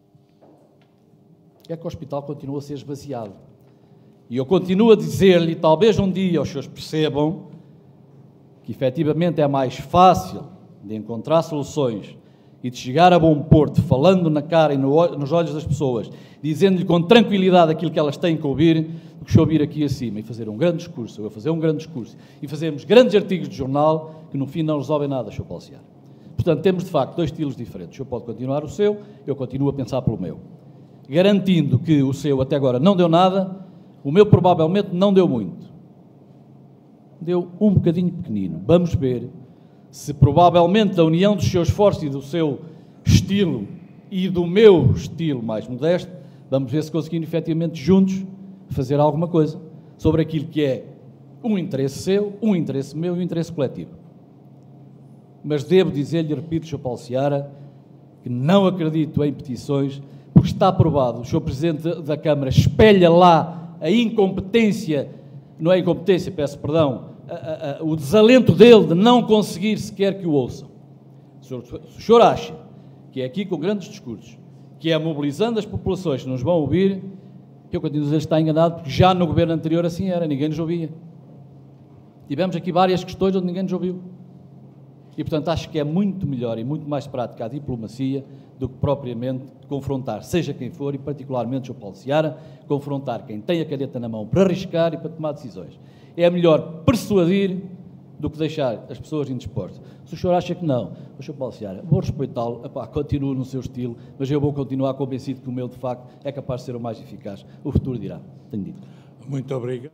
É que o hospital continua a ser esvaziado. E eu continuo a dizer-lhe, talvez um dia os senhores percebam que, efetivamente, é mais fácil de encontrar soluções e de chegar a bom porto, falando na cara e nos olhos das pessoas, dizendo-lhe com tranquilidade aquilo que elas têm que ouvir, do que o senhor vir aqui acima e fazer um grande discurso, ou eu fazer um grande discurso, e fazermos grandes artigos de jornal que, no fim, não resolvem nada, Sr. Paulo Seara. Portanto, temos, de facto, dois estilos diferentes. O senhor pode continuar o seu, eu continuo a pensar pelo meu. Garantindo que o seu, até agora, não deu nada, o meu, provavelmente, não deu muito. Deu um bocadinho pequenino. Vamos ver se, provavelmente, da união dos seus esforços e do seu estilo e do meu estilo mais modesto, vamos ver se conseguimos, efetivamente, juntos, fazer alguma coisa sobre aquilo que é um interesse seu, um interesse meu e um interesse coletivo. Mas devo dizer-lhe, repito, Sr. Paulo Seara, que não acredito em petições, porque está aprovado. O Sr. Presidente da Câmara espelha lá a incompetência, não é incompetência, peço perdão, o desalento dele de não conseguir sequer que o ouçam. Se o senhor acha que é aqui com grandes discursos, que é mobilizando as populações que nos vão ouvir, eu continuo a dizer que está enganado, porque já no governo anterior assim era, ninguém nos ouvia. Tivemos aqui várias questões onde ninguém nos ouviu. E, portanto, acho que é muito melhor e muito mais prática a diplomacia do que propriamente confrontar, seja quem for, e particularmente o Sr. Paulo Seara, confrontar quem tem a caneta na mão para arriscar e para tomar decisões. É melhor persuadir do que deixar as pessoas indispostas. Se o senhor acha que não, o Sr. Paulo Seara, vou respeitá-lo, continue no seu estilo, mas eu vou continuar convencido que o meu, de facto, é capaz de ser o mais eficaz. O futuro dirá. Tenho dito. Muito obrigado.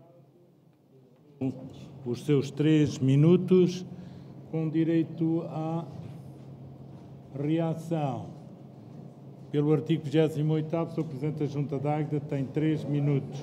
Os seus 3 minutos, com direito à reação. Pelo artigo 28º, o Sr. Presidente da Junta de Águeda tem 3 minutos.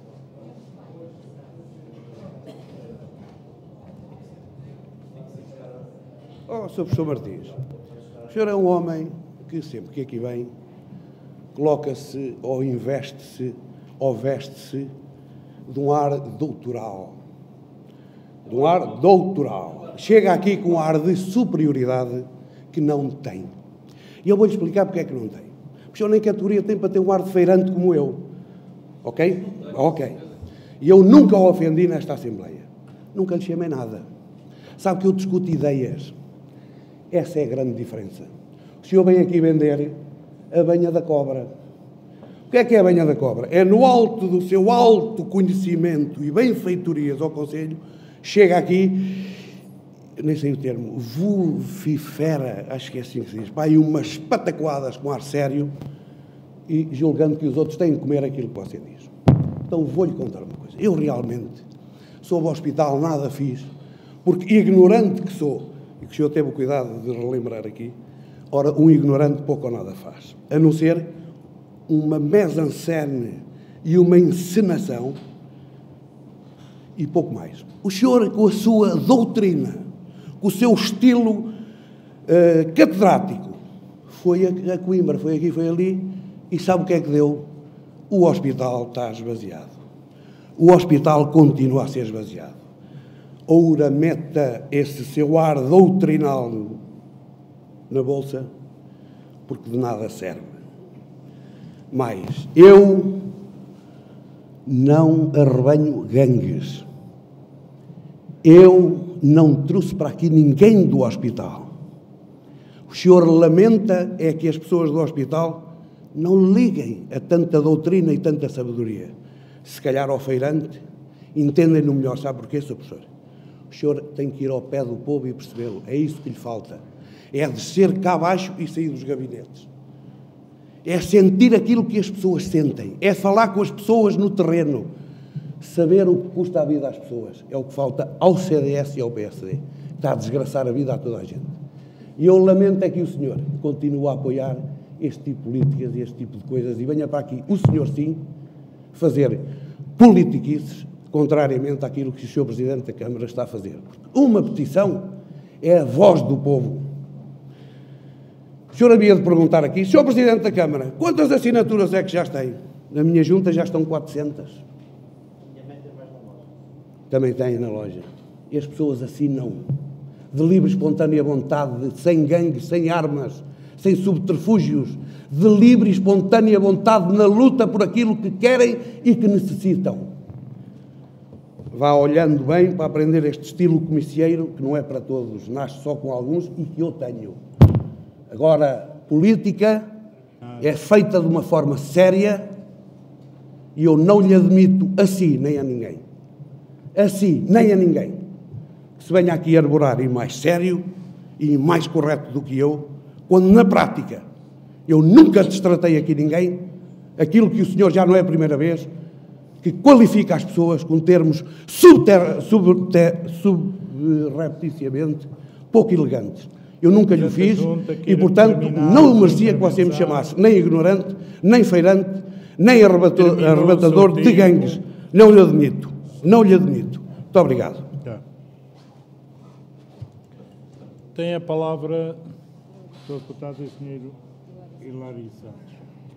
Oh, Sr. Professor Martins, o senhor é um homem que sempre que aqui vem, coloca-se ou investe-se ou veste-se de um ar doutoral. De um ar doutoral. Chega aqui com um ar de superioridade que não tem. E eu vou-lhe explicar porque é que não tem. Porque o senhor nem categoria tem para ter um ar de feirante como eu. Ok? Ok. E eu nunca o ofendi nesta Assembleia. Nunca lhe chamei nada. Sabe que eu discuto ideias. Essa é a grande diferença. O senhor vem aqui vender a banha da cobra. O que é a banha da cobra? É no alto do seu alto conhecimento e benfeitorias ao Conselho, chega aqui, nem sei o termo, vocifera, acho que é assim que se diz, vai umas patacoadas com ar sério e julgando que os outros têm que comer aquilo que você diz. Então vou-lhe contar uma coisa. Eu realmente, sobre o hospital, nada fiz, porque ignorante que sou, e que o senhor teve o cuidado de relembrar aqui, ora, um ignorante pouco ou nada faz, a não ser uma mise-en-scène e uma encenação e pouco mais. O senhor, com a sua doutrina, com o seu estilo catedrático, foi a Coimbra, foi aqui, foi ali, e sabe o que é que deu? O hospital está esvaziado. o hospital continua a ser esvaziado. Oura meta esse seu ar doutrinal na bolsa, porque de nada serve. Mas eu não arrebanho gangues. Eu não trouxe para aqui ninguém do hospital. O senhor lamenta é que as pessoas do hospital não liguem a tanta doutrina e tanta sabedoria. Se calhar ao feirante entendem-no melhor. Sabe porquê, Sr. Professor? O senhor tem que ir ao pé do povo e percebê-lo. É isso que lhe falta. É descer cá abaixo e sair dos gabinetes. É sentir aquilo que as pessoas sentem. É falar com as pessoas no terreno. Saber o que custa a vida às pessoas. É o que falta ao CDS e ao PSD. Está a desgraçar a vida a toda a gente. E eu lamento é que o senhor continue a apoiar este tipo de políticas e este tipo de coisas e venha para aqui, o senhor sim, fazer politiquices, contrariamente àquilo que o senhor Presidente da Câmara está a fazer. Porque uma petição é a voz do povo. O senhor havia de perguntar aqui, senhor Presidente da Câmara, quantas assinaturas é que já tem? Na minha junta já estão 400. Também tem na loja. E as pessoas assinam de livre, espontânea vontade, sem gangues, sem armas, sem subterfúgios, de livre e espontânea vontade na luta por aquilo que querem e que necessitam. Vá olhando bem para aprender este estilo comicieiro, que não é para todos, nasce só com alguns e que eu tenho. Agora, política é feita de uma forma séria e eu não lhe admito a si nem a ninguém. A si nem a ninguém. Que se venha aqui arborar e mais sério e mais correto do que eu, quando na prática eu nunca destratei aqui ninguém, aquilo que o senhor já não é a primeira vez, que qualifica as pessoas com termos subrepticiamente pouco elegantes. Eu nunca lhe o fiz e, portanto, não merecia que você me chamasse nem ignorante, nem feirante, nem arrebatador de gangues. Não lhe admito. Não lhe admito. Muito obrigado. Tem a palavra o Sr. Deputado Engenheiro Hilário Santos.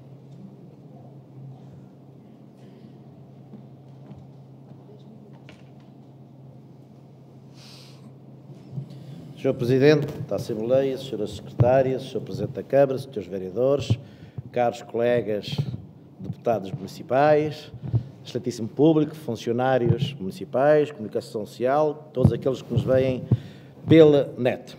Sr. Presidente da Assembleia, Sras. Secretárias, Sr. Presidente da Câmara, Srs. Vereadores, caros colegas deputados municipais, excelentíssimo público, funcionários municipais, comunicação social, todos aqueles que nos veem pela net.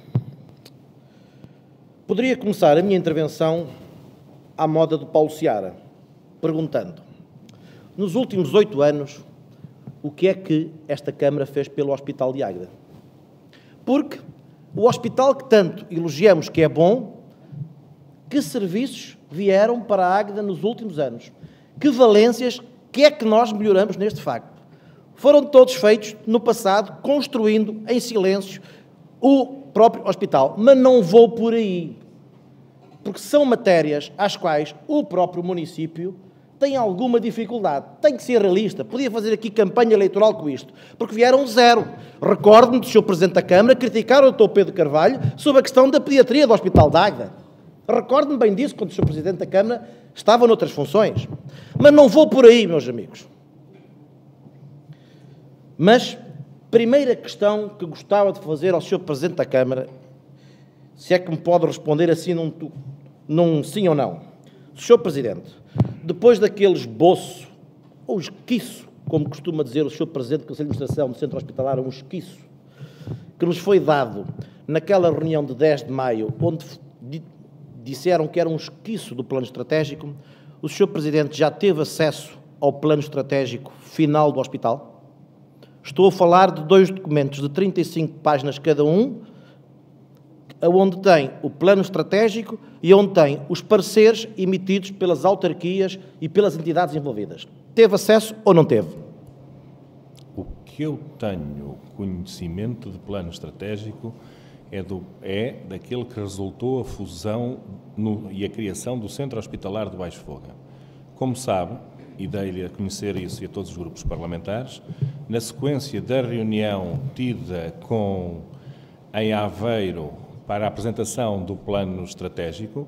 Poderia começar a minha intervenção à moda do Paulo Seara, perguntando, nos últimos 8 anos, o que é que esta Câmara fez pelo Hospital de Águeda? Porque o hospital que tanto elogiamos que é bom, que serviços vieram para a Águeda nos últimos anos? Que valências, que é que nós melhoramos neste facto? Foram todos feitos no passado, construindo em silêncio o próprio hospital. Mas não vou por aí, porque são matérias às quais o próprio município tem alguma dificuldade. Tem que ser realista. Podia fazer aqui campanha eleitoral com isto, porque vieram 0. Recordo-me do Sr. Presidente da Câmara criticar o Dr. Pedro Carvalho sobre a questão da pediatria do Hospital de Águeda. Recordo-me bem disso quando o Sr. Presidente da Câmara estava noutras funções. Mas não vou por aí, meus amigos. Mas, primeira questão que gostava de fazer ao Sr. Presidente da Câmara, se é que me pode responder assim num sim ou não. Sr. Presidente, depois daquele esboço, ou esquiço, como costuma dizer o Sr. Presidente do Conselho de Administração do Centro Hospitalar, um esquiço, que nos foi dado naquela reunião de 10 de maio, onde disseram que era um esquiço do plano estratégico, o Sr. Presidente já teve acesso ao plano estratégico final do hospital? Estou a falar de 2 documentos de 35 páginas cada um, onde tem o plano estratégico e onde tem os pareceres emitidos pelas autarquias e pelas entidades envolvidas. Teve acesso ou não teve? O que eu tenho conhecimento de plano estratégico é daquele que resultou a fusão e a criação do Centro Hospitalar de Baixo Foga. Como sabe, e dei-lhe a conhecer isso e a todos os grupos parlamentares, na sequência da reunião tida em Aveiro para a apresentação do plano estratégico,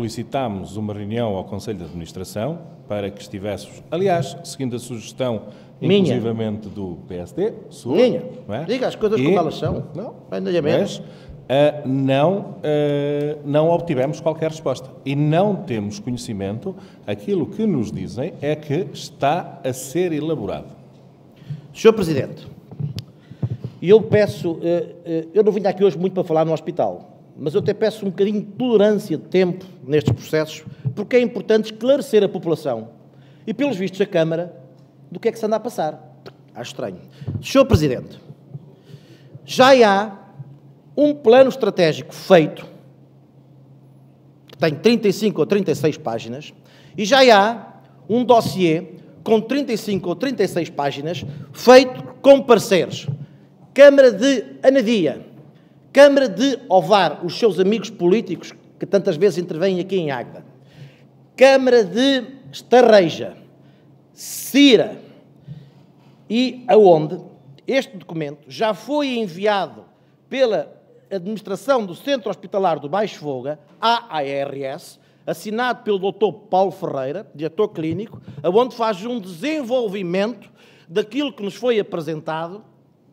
solicitámos uma reunião ao Conselho de Administração para que estivéssemos, aliás, seguindo a sugestão inclusivamente do PSD, sua, Minha. não é? Diga as coisas como elas são. Não, Ainda menos. mas não obtivemos qualquer resposta. E não temos conhecimento. Aquilo que nos dizem é que está a ser elaborado. Sr. Presidente, eu peço, eu não vim aqui hoje muito para falar no hospital, mas eu até peço um bocadinho de tolerância de tempo nestes processos, porque é importante esclarecer a população e, pelos vistos, a Câmara, do que é que se anda a passar. Acho estranho. Sr. Presidente, já há um plano estratégico feito, que tem 35 ou 36 páginas, e já há um dossiê com 35 ou 36 páginas, feito com parceiros. Câmara de Anadia, Câmara de Ovar, os seus amigos políticos, que tantas vezes intervêm aqui em Águeda, Câmara de Estarreja, Cira, e aonde este documento já foi enviado pela Administração do Centro Hospitalar do Baixo Voga, à ARS, assinado pelo Dr. Paulo Ferreira, diretor clínico, aonde faz um desenvolvimento daquilo que nos foi apresentado,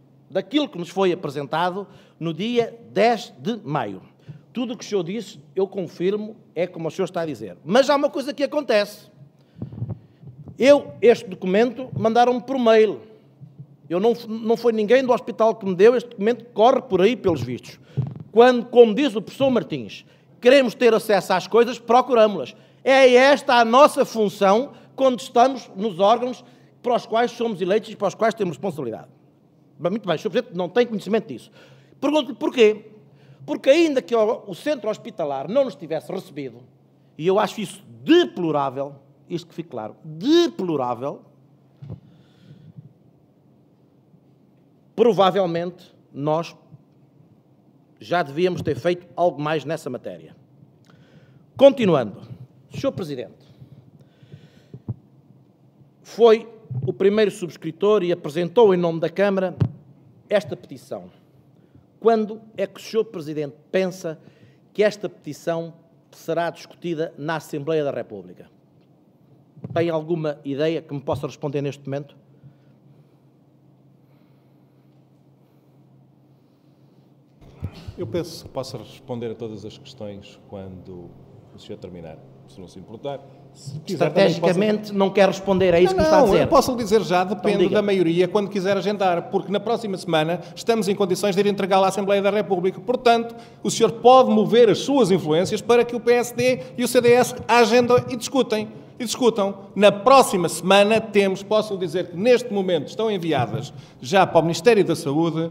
no dia 10 de maio. Tudo o que o senhor disse, eu confirmo, é como o senhor está a dizer. Mas há uma coisa que acontece. Este documento, mandaram-me por mail. Não foi ninguém do hospital que me deu, este documento corre por aí pelos vistos. Quando, como diz o professor Martins, queremos ter acesso às coisas, procuramos-las. É esta a nossa função quando estamos nos órgãos para os quais somos eleitos e para os quais temos responsabilidade. Muito bem, o Sr. Presidente não tem conhecimento disso. Pergunto-lhe porquê. Porque ainda que o centro hospitalar não nos tivesse recebido, e eu acho isso deplorável, isto que fique claro, deplorável, provavelmente nós já devíamos ter feito algo mais nessa matéria. Continuando, Sr. Presidente, foi o primeiro subscritor e apresentou em nome da Câmara esta petição. Quando é que o Sr. Presidente pensa que esta petição será discutida na Assembleia da República? Tem alguma ideia que me possa responder neste momento? Eu penso que possa responder a todas as questões quando o senhor terminar, se não se importar. Se quiser, estrategicamente não quer responder, é isso que me está a dizer? Eu posso lhe dizer já, depende Então, da maioria, quando quiser agendar, porque na próxima semana estamos em condições de ir entregá-la à Assembleia da República. Portanto, o senhor pode mover as suas influências para que o PSD e o CDS agendem e discutam. Na próxima semana posso lhe dizer que neste momento estão enviadas já para o Ministério da Saúde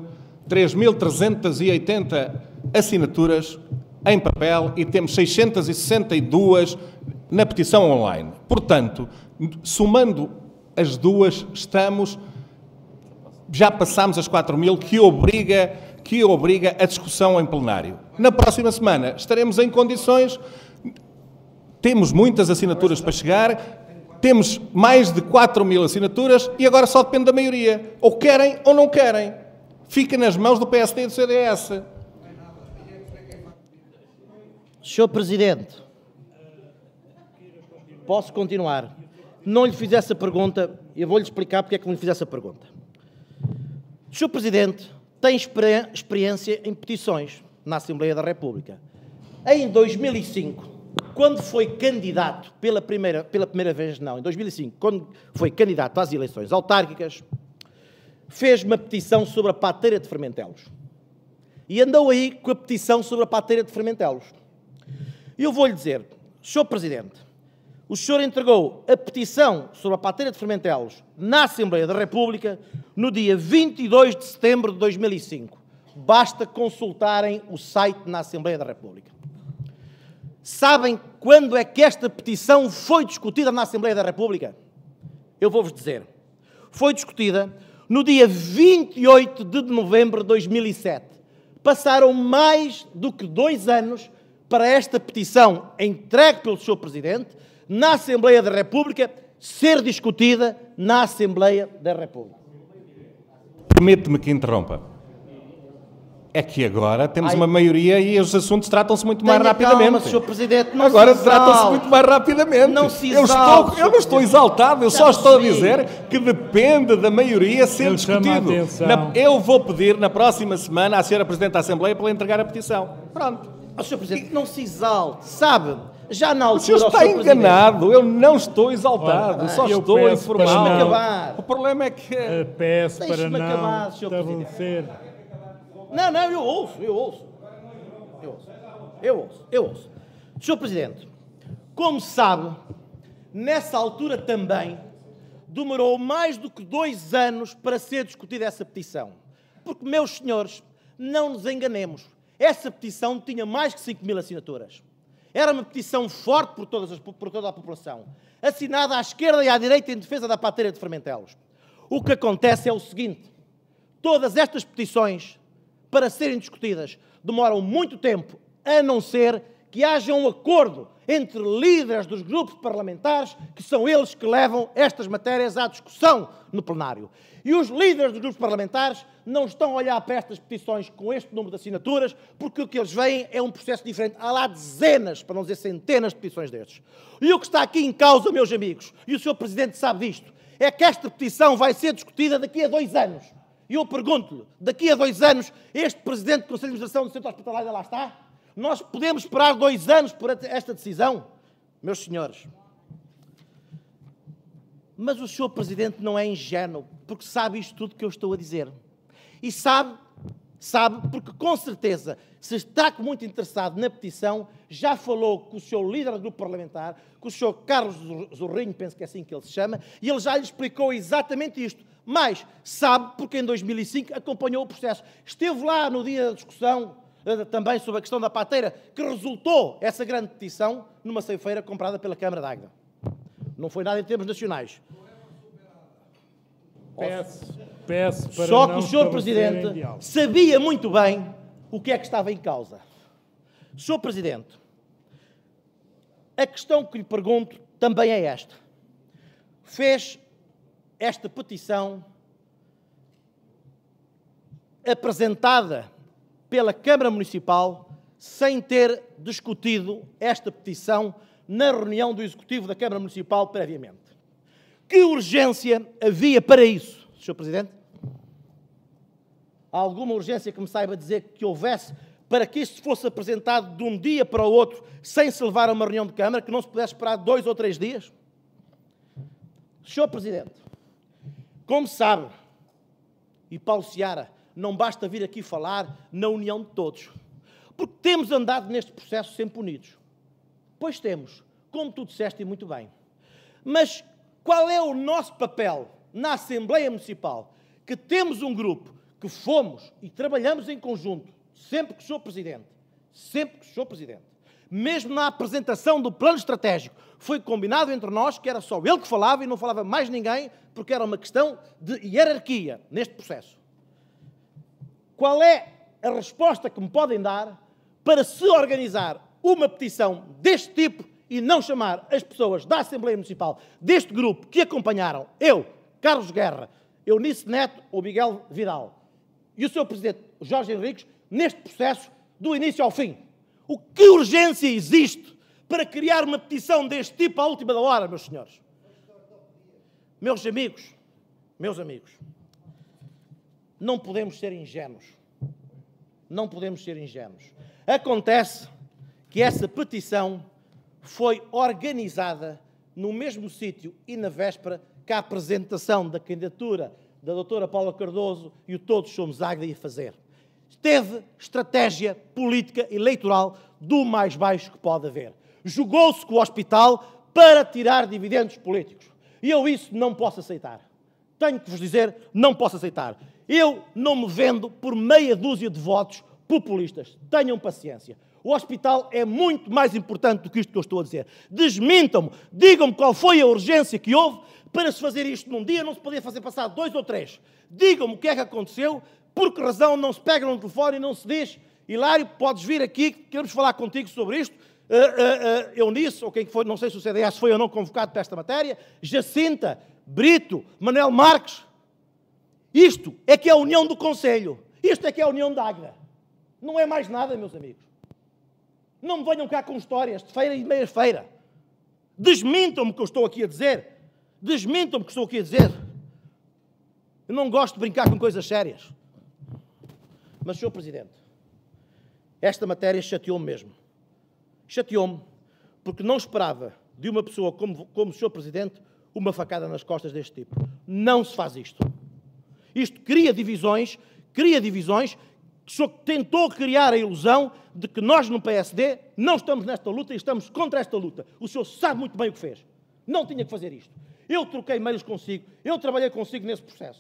3.380 assinaturas em papel e temos 662 na petição online. Portanto, somando as duas, já passámos as 4.000, que obriga a discussão em plenário. Na próxima semana estaremos em condições, temos muitas assinaturas para chegar, temos mais de 4.000 assinaturas e agora só depende da maioria. Ou querem ou não querem. Fica nas mãos do PSD e do CDS. Sr. Presidente, posso continuar? Não lhe fiz essa pergunta, eu vou-lhe explicar porque é que não lhe fiz essa pergunta. Sr. Presidente tem experiência em petições na Assembleia da República. Em 2005, quando foi candidato, pela primeira vez, não, em 2005, quando foi candidato às eleições autárquicas, fez uma petição sobre a pateira de Fermentelos. E andou aí com a petição sobre a pateira de Fermentelos. E eu vou-lhe dizer, Sr. Presidente, o senhor entregou a petição sobre a pateira de Fermentelos na Assembleia da República no dia 22 de setembro de 2005. Basta consultarem o site na Assembleia da República. Sabem quando é que esta petição foi discutida na Assembleia da República? Eu vou-vos dizer. Foi discutida no dia 28 de novembro de 2007. Passaram mais do que 2 anos para esta petição entregue pelo Sr. Presidente na Assembleia da República ser discutida na Assembleia da República. Permite-me que interrompa. É que agora temos uma maioria e os assuntos tratam-se muito mais rapidamente. Calma, Sr. Presidente, não agora se tratam-se exalte. muito mais rapidamente. Não se eu exalte, não estou exaltado, eu Já só estou a percebi. dizer que depende da maioria ser Eu chamo a discutido. atenção. Eu vou pedir na próxima semana à Sra. Presidente da Assembleia para entregar a petição. Pronto. Ó, Sr. Presidente, não se exalte, sabe? Já na O senhor altura... está enganado, eu não estou exaltado, Olha, só eu estou peço para informado. não- acabar. O problema é que... Peço para Deixe-me não acabar, Sr. estabelecer. Não, eu ouço. Sr. Presidente, como sabe, nessa altura também demorou mais do que 2 anos para ser discutida essa petição. Porque, meus senhores, não nos enganemos, essa petição tinha mais que 5.000 assinaturas. Era uma petição forte por toda a população, assinada à esquerda e à direita em defesa da pateira de Fermentelos. O que acontece é o seguinte: todas estas petições, para serem discutidas, demoram muito tempo, a não ser que haja um acordo entre líderes dos grupos parlamentares, que são eles que levam estas matérias à discussão no plenário. E os líderes dos grupos parlamentares não estão a olhar para estas petições com este número de assinaturas, porque o que eles veem é um processo diferente. Há lá dezenas, para não dizer centenas de petições destes. E o que está aqui em causa, meus amigos, e o Sr. Presidente sabe disto, é que esta petição vai ser discutida daqui a 2 anos. E eu pergunto-lhe, daqui a 2 anos, este Presidente do Conselho de Administração do Centro Hospitalar ainda lá está? Nós podemos esperar 2 anos por esta decisão? Meus senhores, mas o Sr. Presidente não é ingênuo, porque sabe isto tudo que eu estou a dizer. E sabe porque com certeza, se está muito interessado na petição, já falou com o seu líder do grupo parlamentar, com o Sr. Carlos Zorrinho, penso que é assim que ele se chama, e ele já lhe explicou exatamente isto. Mas sabe porque em 2005 acompanhou o processo. Esteve lá no dia da discussão, também sobre a questão da pateira, que resultou essa grande petição numa ceifeira comprada pela Câmara de Águeda. Não foi nada em termos nacionais. Peço para Só não que o Sr. estabelecerem Presidente diálogo. sabia muito bem o que é que estava em causa. Sr. Presidente, a questão que lhe pergunto também é esta. Fez esta petição apresentada pela Câmara Municipal sem ter discutido esta petição na reunião do Executivo da Câmara Municipal previamente. Que urgência havia para isso, Sr. Presidente? Há alguma urgência que me saiba dizer que houvesse para que isto fosse apresentado de um dia para o outro sem se levar a uma reunião de Câmara, que não se pudesse esperar 2 ou 3 dias? Sr. Presidente, como sabe, e Paulo Seara, não basta vir aqui falar na união de todos, porque temos andado neste processo sempre unidos. Pois temos, como tu disseste e muito bem. Mas qual é o nosso papel na Assembleia Municipal? Que temos um grupo que fomos e trabalhamos em conjunto, sempre que sou Presidente, mesmo na apresentação do plano estratégico, foi combinado entre nós que era só ele que falava e não falava mais ninguém, porque era uma questão de hierarquia neste processo. Qual é a resposta que me podem dar para se organizar uma petição deste tipo e não chamar as pessoas da Assembleia Municipal, deste grupo que acompanharam eu, Carlos Guerra, Eunice Neto ou Miguel Vidal e o Sr. Presidente Jorge Henriques, neste processo do início ao fim? O que urgência existe para criar uma petição deste tipo à última da hora, meus senhores? Meus amigos, não podemos ser ingênuos. Não podemos ser ingênuos. Acontece que essa petição foi organizada no mesmo sítio e na véspera que a apresentação da candidatura da doutora Paula Cardoso e o Todos Somos Águeda ia fazer. Teve estratégia política eleitoral do mais baixo que pode haver. Jogou-se com o hospital para tirar dividendos políticos. E eu isso não posso aceitar. Tenho que vos dizer, não posso aceitar. Eu não me vendo por meia dúzia de votos populistas. Tenham paciência. O hospital é muito mais importante do que isto que eu estou a dizer. Desmintam-me, digam-me qual foi a urgência que houve para se fazer isto num dia, não se podia fazer passar 2 ou 3. Digam-me o que é que aconteceu, por que razão não se pega no telefone e não se diz: Hilário, podes vir aqui, queremos falar contigo sobre isto. Eunice, ou quem foi, não sei se o CDS foi ou não convocado para esta matéria, Jacinta, Brito, Manuel Marques. Isto é que é a união do Conselho. Isto é que é a união da Águeda. Não é mais nada, meus amigos. Não me venham cá com histórias de feira e de meia-feira. Desmintam-me o que eu estou aqui a dizer. Desmintam-me o que estou aqui a dizer. Eu não gosto de brincar com coisas sérias. Mas, Sr. Presidente, esta matéria chateou-me mesmo. Chateou-me porque não esperava de uma pessoa como o Sr. Presidente uma facada nas costas deste tipo. Não se faz isto. Isto cria divisões, o senhor tentou criar a ilusão de que nós no PSD não estamos nesta luta e estamos contra esta luta. O senhor sabe muito bem o que fez. Não tinha que fazer isto. Eu troquei mails consigo, eu trabalhei consigo nesse processo.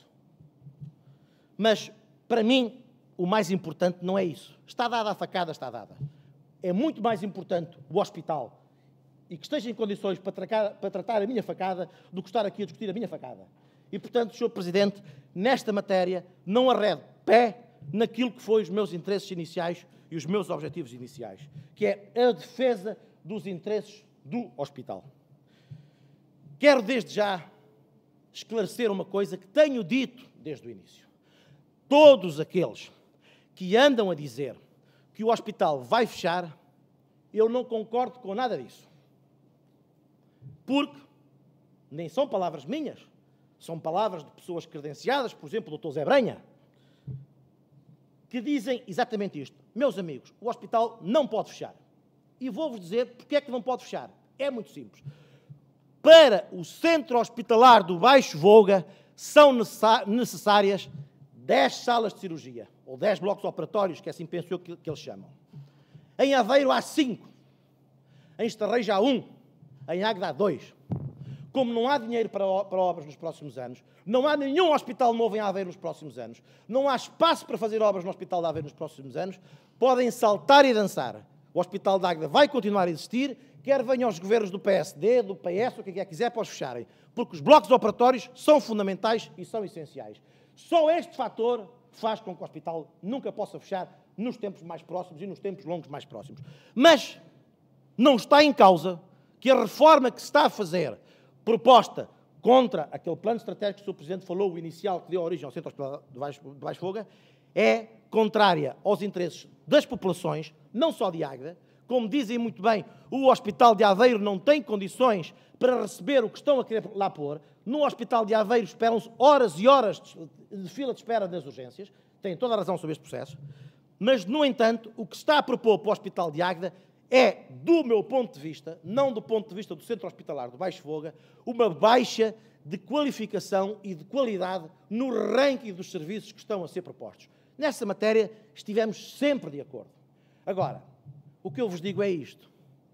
Mas, para mim, o mais importante não é isso. Está dada a facada, está dada. É muito mais importante o hospital e que esteja em condições para tratar a minha facada do que estar aqui a discutir a minha facada. E, portanto, Sr. Presidente, nesta matéria, não arredo pé naquilo que foi os meus interesses iniciais e os meus objetivos iniciais, que é a defesa dos interesses do hospital. Quero, desde já, esclarecer uma coisa que tenho dito desde o início. Todos aqueles que andam a dizer que o hospital vai fechar, eu não concordo com nada disso. Porque nem são palavras minhas, são palavras de pessoas credenciadas, por exemplo, o Dr. Zé Branha, que dizem exatamente isto. Meus amigos, o hospital não pode fechar. E vou-vos dizer porque é que não pode fechar. É muito simples. Para o centro hospitalar do Baixo Voga são necessárias 10 salas de cirurgia, ou 10 blocos operatórios, que assim penso eu que eles chamam. Em Aveiro há 5. Em Estarreja há 1. Em Águeda há 2. Como não há dinheiro para obras nos próximos anos, não há nenhum hospital novo em Aveiro nos próximos anos, não há espaço para fazer obras no Hospital de Aveiro nos próximos anos, podem saltar e dançar. O Hospital de Águeda vai continuar a existir, quer venham os governos do PSD, do PS, o que quer que quiser, para os fecharem. Porque os blocos operatórios são fundamentais e são essenciais. Só este fator faz com que o hospital nunca possa fechar nos tempos mais próximos e nos tempos longos mais próximos. Mas não está em causa que a reforma que se está a fazer, proposta contra aquele plano estratégico que o Sr. Presidente falou, o inicial que deu origem ao Centro Hospitalar de Baixo Voga, é contrária aos interesses das populações, não só de Águeda. Como dizem muito bem, o Hospital de Aveiro não tem condições para receber o que estão a querer lá pôr. No Hospital de Aveiro esperam-se horas e horas de fila de espera nas urgências. Têm toda a razão sobre este processo. Mas, no entanto, o que se está a propor para o Hospital de Águeda é, do meu ponto de vista, não do ponto de vista do Centro Hospitalar do Baixo Voga, uma baixa de qualificação e de qualidade no ranking dos serviços que estão a ser propostos. Nessa matéria estivemos sempre de acordo. Agora, o que eu vos digo é isto.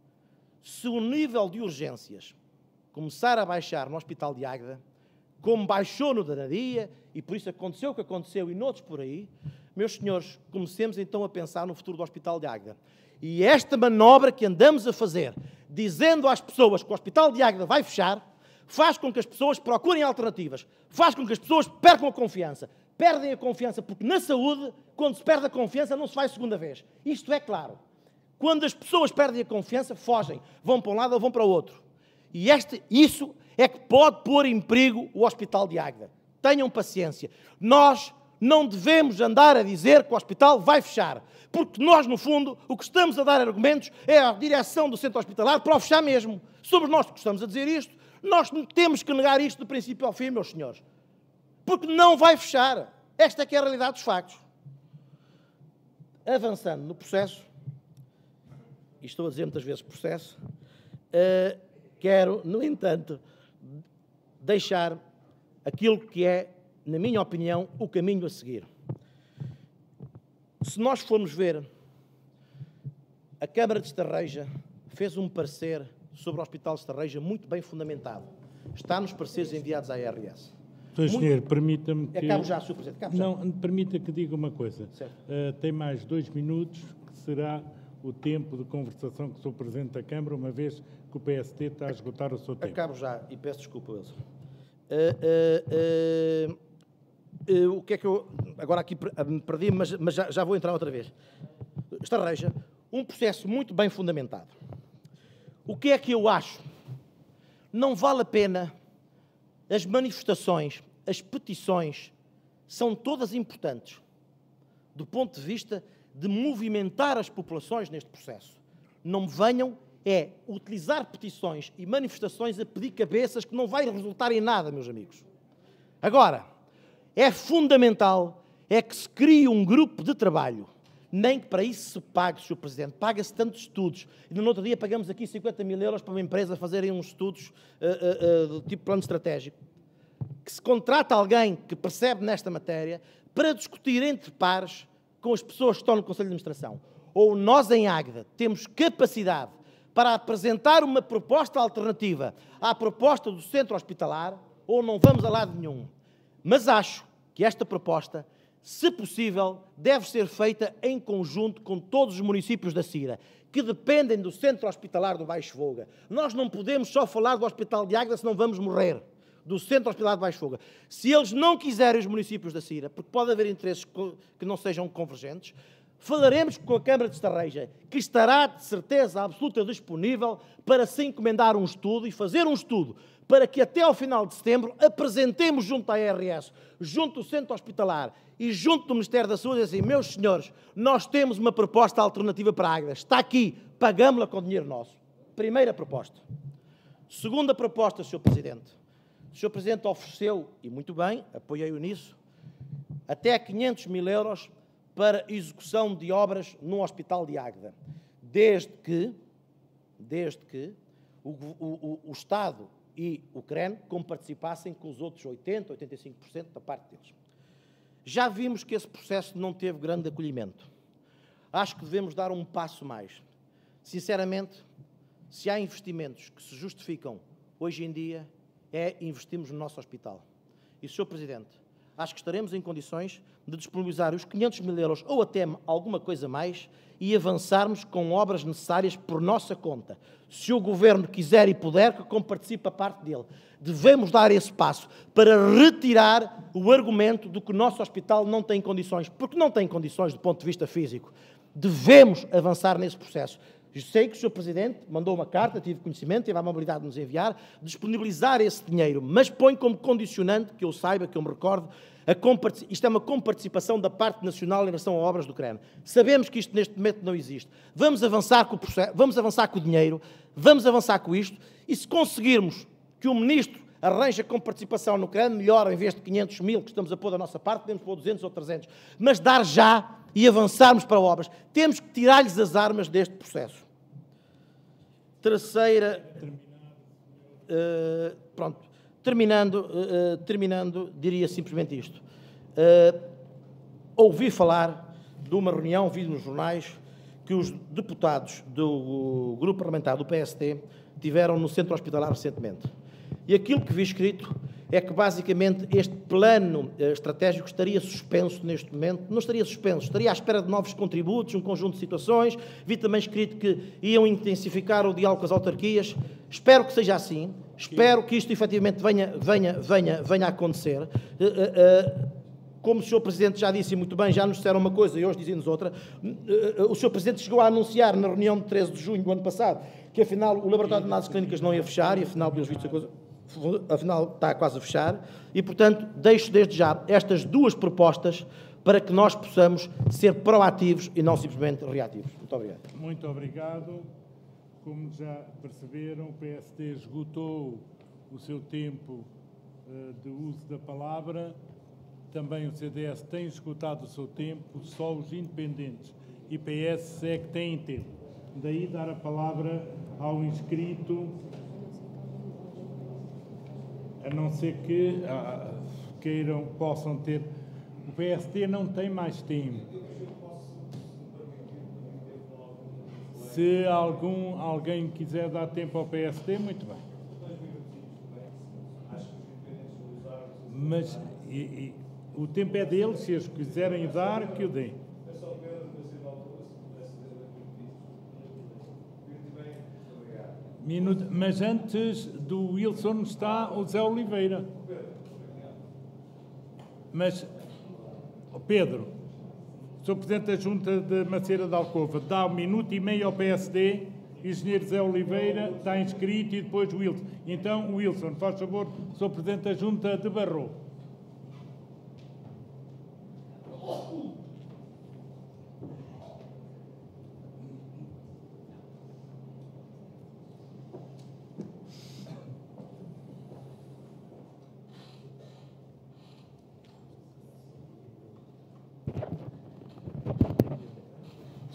Se o nível de urgências começar a baixar no Hospital de Águeda, como baixou no da Anadia, e por isso aconteceu o que aconteceu e noutros por aí, meus senhores, comecemos então a pensar no futuro do Hospital de Águeda. E esta manobra que andamos a fazer, dizendo às pessoas que o Hospital de Águeda vai fechar, faz com que as pessoas procurem alternativas, faz com que as pessoas percam a confiança. Perdem a confiança, porque na saúde, quando se perde a confiança, não se faz segunda vez. Isto é claro. Quando as pessoas perdem a confiança, fogem, vão para um lado ou vão para o outro. E isso é que pode pôr em perigo o Hospital de Águeda. Tenham paciência. Nós não devemos andar a dizer que o hospital vai fechar, porque nós, no fundo, o que estamos a dar argumentos é à direção do centro hospitalar para o fechar mesmo. Somos nós que estamos a dizer isto, nós temos que negar isto do princípio ao fim, meus senhores. Porque não vai fechar. Esta é que é a realidade dos factos. Avançando no processo, e estou a dizer muitas vezes processo, quero, no entanto, deixar aquilo que é, na minha opinião, o caminho a seguir. Se nós formos ver, a Câmara de Estarreja fez um parecer sobre o Hospital de Estarreja muito bem fundamentado. Está nos pareceres enviados à ARS. Sr. Engenheiro, permita-me que... Acabo já, Sr. Presidente. Acabo já. Não, permita que diga uma coisa. Tem mais 2 minutos, que será o tempo de conversação com o Sr. Presidente da Câmara, uma vez que o PST está a esgotar o seu tempo. Acabo já, e peço desculpa, Wilson. O que é que eu... Agora aqui me perdi, mas já vou entrar outra vez. Estarreja, um processo muito bem fundamentado. O que é que eu acho? Não vale a pena... As manifestações, as petições, são todas importantes, do ponto de vista de movimentar as populações neste processo. Não me venham utilizar petições e manifestações a pedir cabeças que não vai resultar em nada, meus amigos. Agora, é fundamental que se crie um grupo de trabalho, nem que para isso se pague, Sr. Presidente. Paga-se tantos estudos. E no outro dia pagamos aqui 50 mil euros para uma empresa fazerem uns estudos do tipo plano estratégico. Que se contrata alguém que percebe nesta matéria para discutir entre pares com as pessoas que estão no Conselho de Administração. Ou nós em Águeda temos capacidade para apresentar uma proposta alternativa à proposta do centro hospitalar, ou não vamos a lado nenhum. Mas acho que esta proposta, se possível, deve ser feita em conjunto com todos os municípios da Cira, que dependem do centro hospitalar do Baixo Voga. Nós não podemos só falar do Hospital de Águeda, senão vamos morrer. Do centro hospitalar do Baixo Voga. Se eles não quiserem os municípios da Cira, porque pode haver interesses que não sejam convergentes, falaremos com a Câmara de Estarreja, que estará de certeza absoluta disponível para se encomendar um estudo e fazer um estudo para que até ao final de setembro apresentemos junto à ARS, junto do Centro Hospitalar e junto do Ministério da Saúde, assim, meus senhores, nós temos uma proposta alternativa para a Águeda, está aqui, pagámos-la com dinheiro nosso. Primeira proposta. Segunda proposta, Sr. Presidente. O Sr. Presidente ofereceu, e muito bem, apoiei-o nisso, até 500 mil euros para execução de obras no Hospital de Águeda, desde que o Estado e o CREN comparticipassem com os outros 80%, 85% da parte deles. Já vimos que esse processo não teve grande acolhimento. Acho que devemos dar um passo mais. Sinceramente, se há investimentos que se justificam hoje em dia, investimos no nosso hospital. E, Sr. Presidente, acho que estaremos em condições de disponibilizar os 500 mil euros ou até alguma coisa mais e avançarmos com obras necessárias por nossa conta. Se o Governo quiser e puder, que comparticipe a parte dele. Devemos dar esse passo para retirar o argumento de que o nosso hospital não tem condições, porque não tem condições do ponto de vista físico. Devemos avançar nesse processo. Sei que o Sr. Presidente mandou uma carta, tive conhecimento, teve a amabilidade de nos enviar, disponibilizar esse dinheiro, mas põe como condicionante, que eu saiba, que eu me recorde, isto é uma comparticipação da parte nacional em relação a obras do CREN. Sabemos que isto neste momento não existe. Vamos avançar com o processo, vamos avançar com o dinheiro, vamos avançar com isto, e se conseguirmos que o Ministro arranje a comparticipação no CREN, melhor, em vez de 500 mil que estamos a pôr da nossa parte, podemos pôr 200 ou 300, mas dar já e avançarmos para obras. Temos que tirar-lhes as armas deste processo. Terceira... Terminando, diria simplesmente isto. Ouvi falar de uma reunião, vi nos jornais, que os deputados do grupo parlamentar do PST tiveram no centro hospitalar recentemente. E aquilo que vi escrito é que, basicamente, este plano estratégico estaria suspenso neste momento. Não estaria suspenso, estaria à espera de novos contributos, um conjunto de situações. Vi também escrito que iam intensificar o diálogo com as autarquias. Espero que seja assim. Espero que isto, efetivamente, venha a acontecer. Como o Sr. Presidente já disse muito bem, já nos disseram uma coisa e hoje dizem-nos outra. O Sr. Presidente chegou a anunciar na reunião de 13 de junho do ano passado que, afinal, o laboratório de análises clínicas não ia fechar e, afinal, pelos vistos, a coisa... afinal está quase a fechar, e, portanto, deixo desde já estas duas propostas para que nós possamos ser proativos e não simplesmente reativos. Muito obrigado. Muito obrigado. Como já perceberam, o PSD esgotou o seu tempo de uso da palavra, também o CDS tem esgotado o seu tempo, só os independentes e PS é que têm tempo. Daí dar a palavra ao inscrito, a não ser que possam ter... O PSD não tem mais tempo. Se alguém quiser dar tempo ao PSD, muito bem. Mas o tempo é deles, se eles quiserem dar, que o deem. Mas antes do Wilson está o Zé Oliveira. Mas, Pedro, Sr. Presidente da Junta de Macieira de Alcova, dá 1 minuto e meio ao PSD, Engenheiro Zé Oliveira está inscrito e depois o Wilson. Então, Wilson, faz favor, Sr. Presidente da Junta de Barro.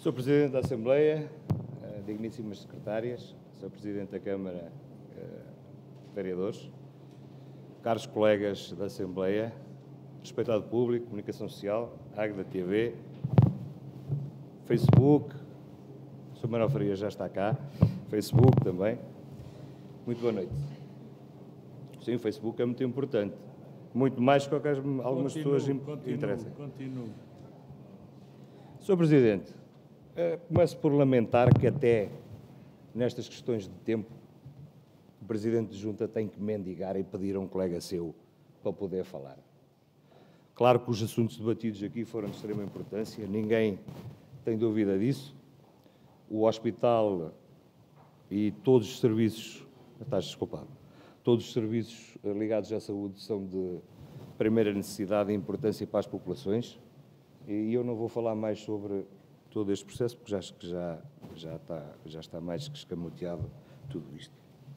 Sr. Presidente da Assembleia, digníssimas secretárias, Sr. Presidente da Câmara, vereadores, caros colegas da Assembleia, respeitado público, comunicação social, Águeda TV, Facebook, o Sr. Manuel Faria já está cá, Facebook também. Muito boa noite. Sim, o Facebook é muito importante, muito mais do que algumas pessoas interessam. Continuo. Sr. Presidente, começo por lamentar que até nestas questões de tempo o Presidente de Junta tem que mendigar e pedir a um colega seu para poder falar. Claro que os assuntos debatidos aqui foram de extrema importância, ninguém tem dúvida disso. O hospital e todos os serviços, estás desculpado, todos os serviços ligados à saúde são de primeira necessidade e importância para as populações. E eu não vou falar mais sobre todo este processo, porque acho que já está mais que escamoteado tudo isto.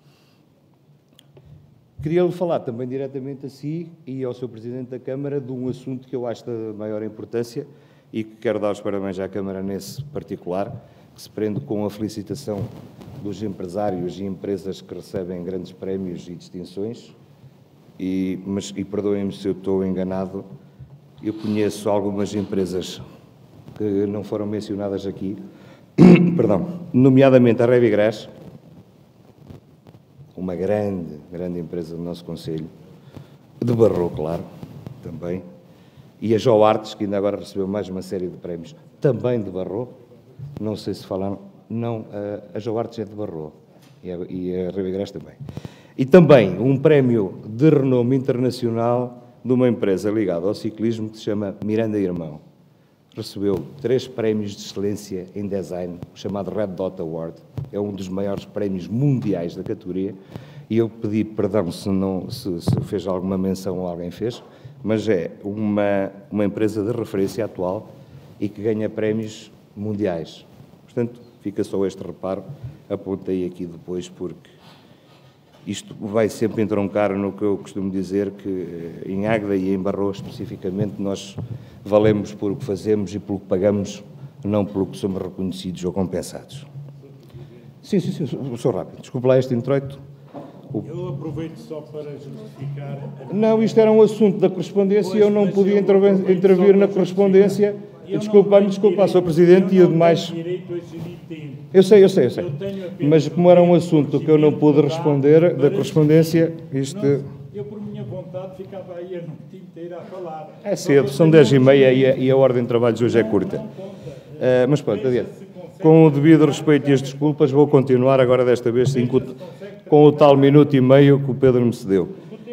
Queria-lhe falar também diretamente a si e ao Sr. Presidente da Câmara de um assunto que eu acho da maior importância e que quero dar os parabéns à Câmara nesse particular, que se prende com a felicitação dos empresários e empresas que recebem grandes prémios e distinções. E perdoem-me se eu estou enganado, eu conheço algumas empresas que não foram mencionadas aqui, perdão, nomeadamente a Revigrés, uma grande empresa do nosso Conselho, de Barro, claro, também, e a Joartes, que ainda agora recebeu mais uma série de prémios, também de Barro, não sei se falaram, não, a Joartes é de Barro, e a Revigrés também. E também um prémio de renome internacional de uma empresa ligada ao ciclismo que se chama Miranda Irmão. Recebeu 3 prémios de excelência em design, chamado Red Dot Award. É um dos maiores prémios mundiais da categoria. E eu pedi perdão se fez alguma menção ou alguém fez, mas é uma empresa de referência atual e que ganha prémios mundiais. Portanto, fica só este reparo. Apontei aqui depois porque isto vai sempre entroncar no que eu costumo dizer, que em Águeda e em Barro especificamente nós valemos por o que fazemos e pelo que pagamos, não pelo que somos reconhecidos ou compensados. Sim, sou rápido. Desculpe lá este introito. Eu aproveito só para justificar... Não, isto era um assunto da correspondência e eu não podia intervir na correspondência. Desculpa, Sr. Presidente, e o demais... Eu sei. Mas como era um assunto que eu não pude responder da correspondência, isto... Eu, por minha vontade, ficava aí a noite inteira a falar. É cedo, são 10h30 e a ordem de trabalhos hoje é curta. Mas pronto, adiante. Com o devido respeito e as desculpas, vou continuar agora desta vez sim, com o tal minuto e meio que o Pedro me cedeu.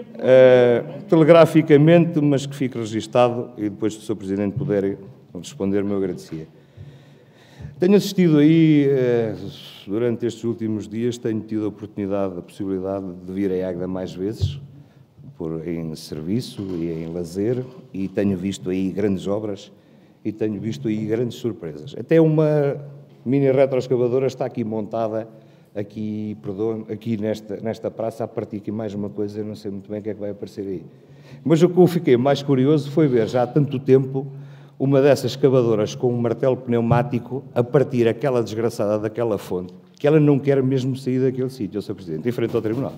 Telegraficamente, mas que fique registado e depois se o Sr. Presidente puder responder-me, eu agradecia. Tenho assistido aí, durante estes últimos dias, tenho tido a oportunidade, a possibilidade de vir a Águeda mais vezes, em serviço e em lazer, e tenho visto aí grandes obras e tenho visto aí grandes surpresas. Até uma mini retroescavadora está aqui montada, aqui nesta praça, a partir aqui mais uma coisa, eu não sei muito bem o que é que vai aparecer aí. Mas o que eu fiquei mais curioso foi ver, já há tanto tempo, uma dessas escavadoras com um martelo pneumático a partir aquela desgraçada daquela fonte, que ela não quer mesmo sair daquele sítio, Sr. Presidente, em frente ao Tribunal.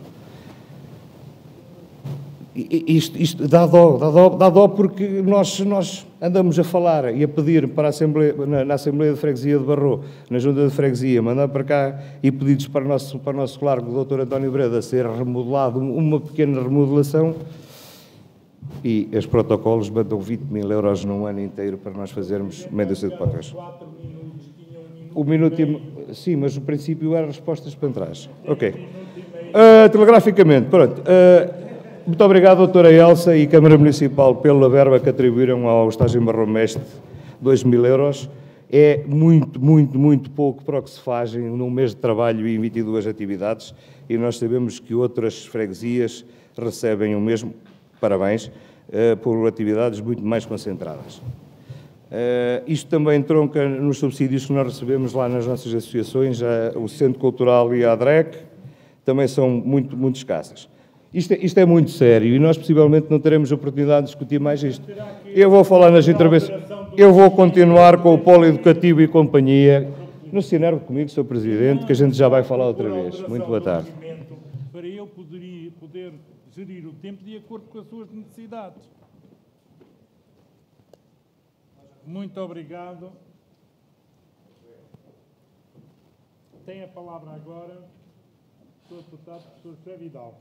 Isto dá dó porque nós andamos a falar e a pedir para a Assembleia, na Assembleia de Freguesia de Barro, na Junta de Freguesia, mandar para cá e pedidos para o nosso largo, o Dr. António Breda, ser remodelado, uma pequena remodelação, e os protocolos mandam 20.000 euros num ano inteiro para nós fazermos meia dúzia de papéis. O minuto e... Sim, mas o princípio era respostas para trás. Ok. Telegraficamente, pronto. Muito obrigado, doutora Elsa e Câmara Municipal, pela verba que atribuíram ao estágio em Barro Mestre, 2.000 euros. É muito pouco para o que se faz num mês de trabalho e em 22 atividades, e nós sabemos que outras freguesias recebem o mesmo, parabéns, por atividades muito mais concentradas. Isto também tronca nos subsídios que nós recebemos lá nas nossas associações, o Centro Cultural e a ADREC, também são muito escassas. Isto é muito sério e nós possivelmente não teremos oportunidade de discutir mais isto. Eu vou falar nas intervenções... eu vou continuar com o polo educativo e companhia. Não se enerve comigo, Sr. Presidente, que a gente já vai falar outra vez. Muito boa tarde. Para eu poder gerir o tempo de acordo com as suas necessidades. Muito obrigado. Tem a palavra agora o Sr. Deputado, Sr. José Vidal.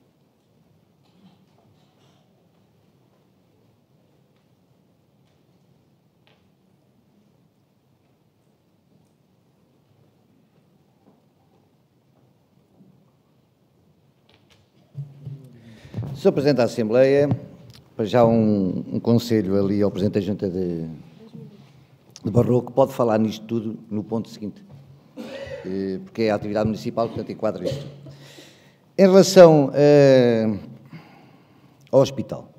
Sr. Presidente da Assembleia, para já um conselho ali ao Presidente da Junta de Barroco, pode falar nisto tudo no ponto seguinte, porque é a atividade municipal, portanto enquadra isto. Em relação ao hospital,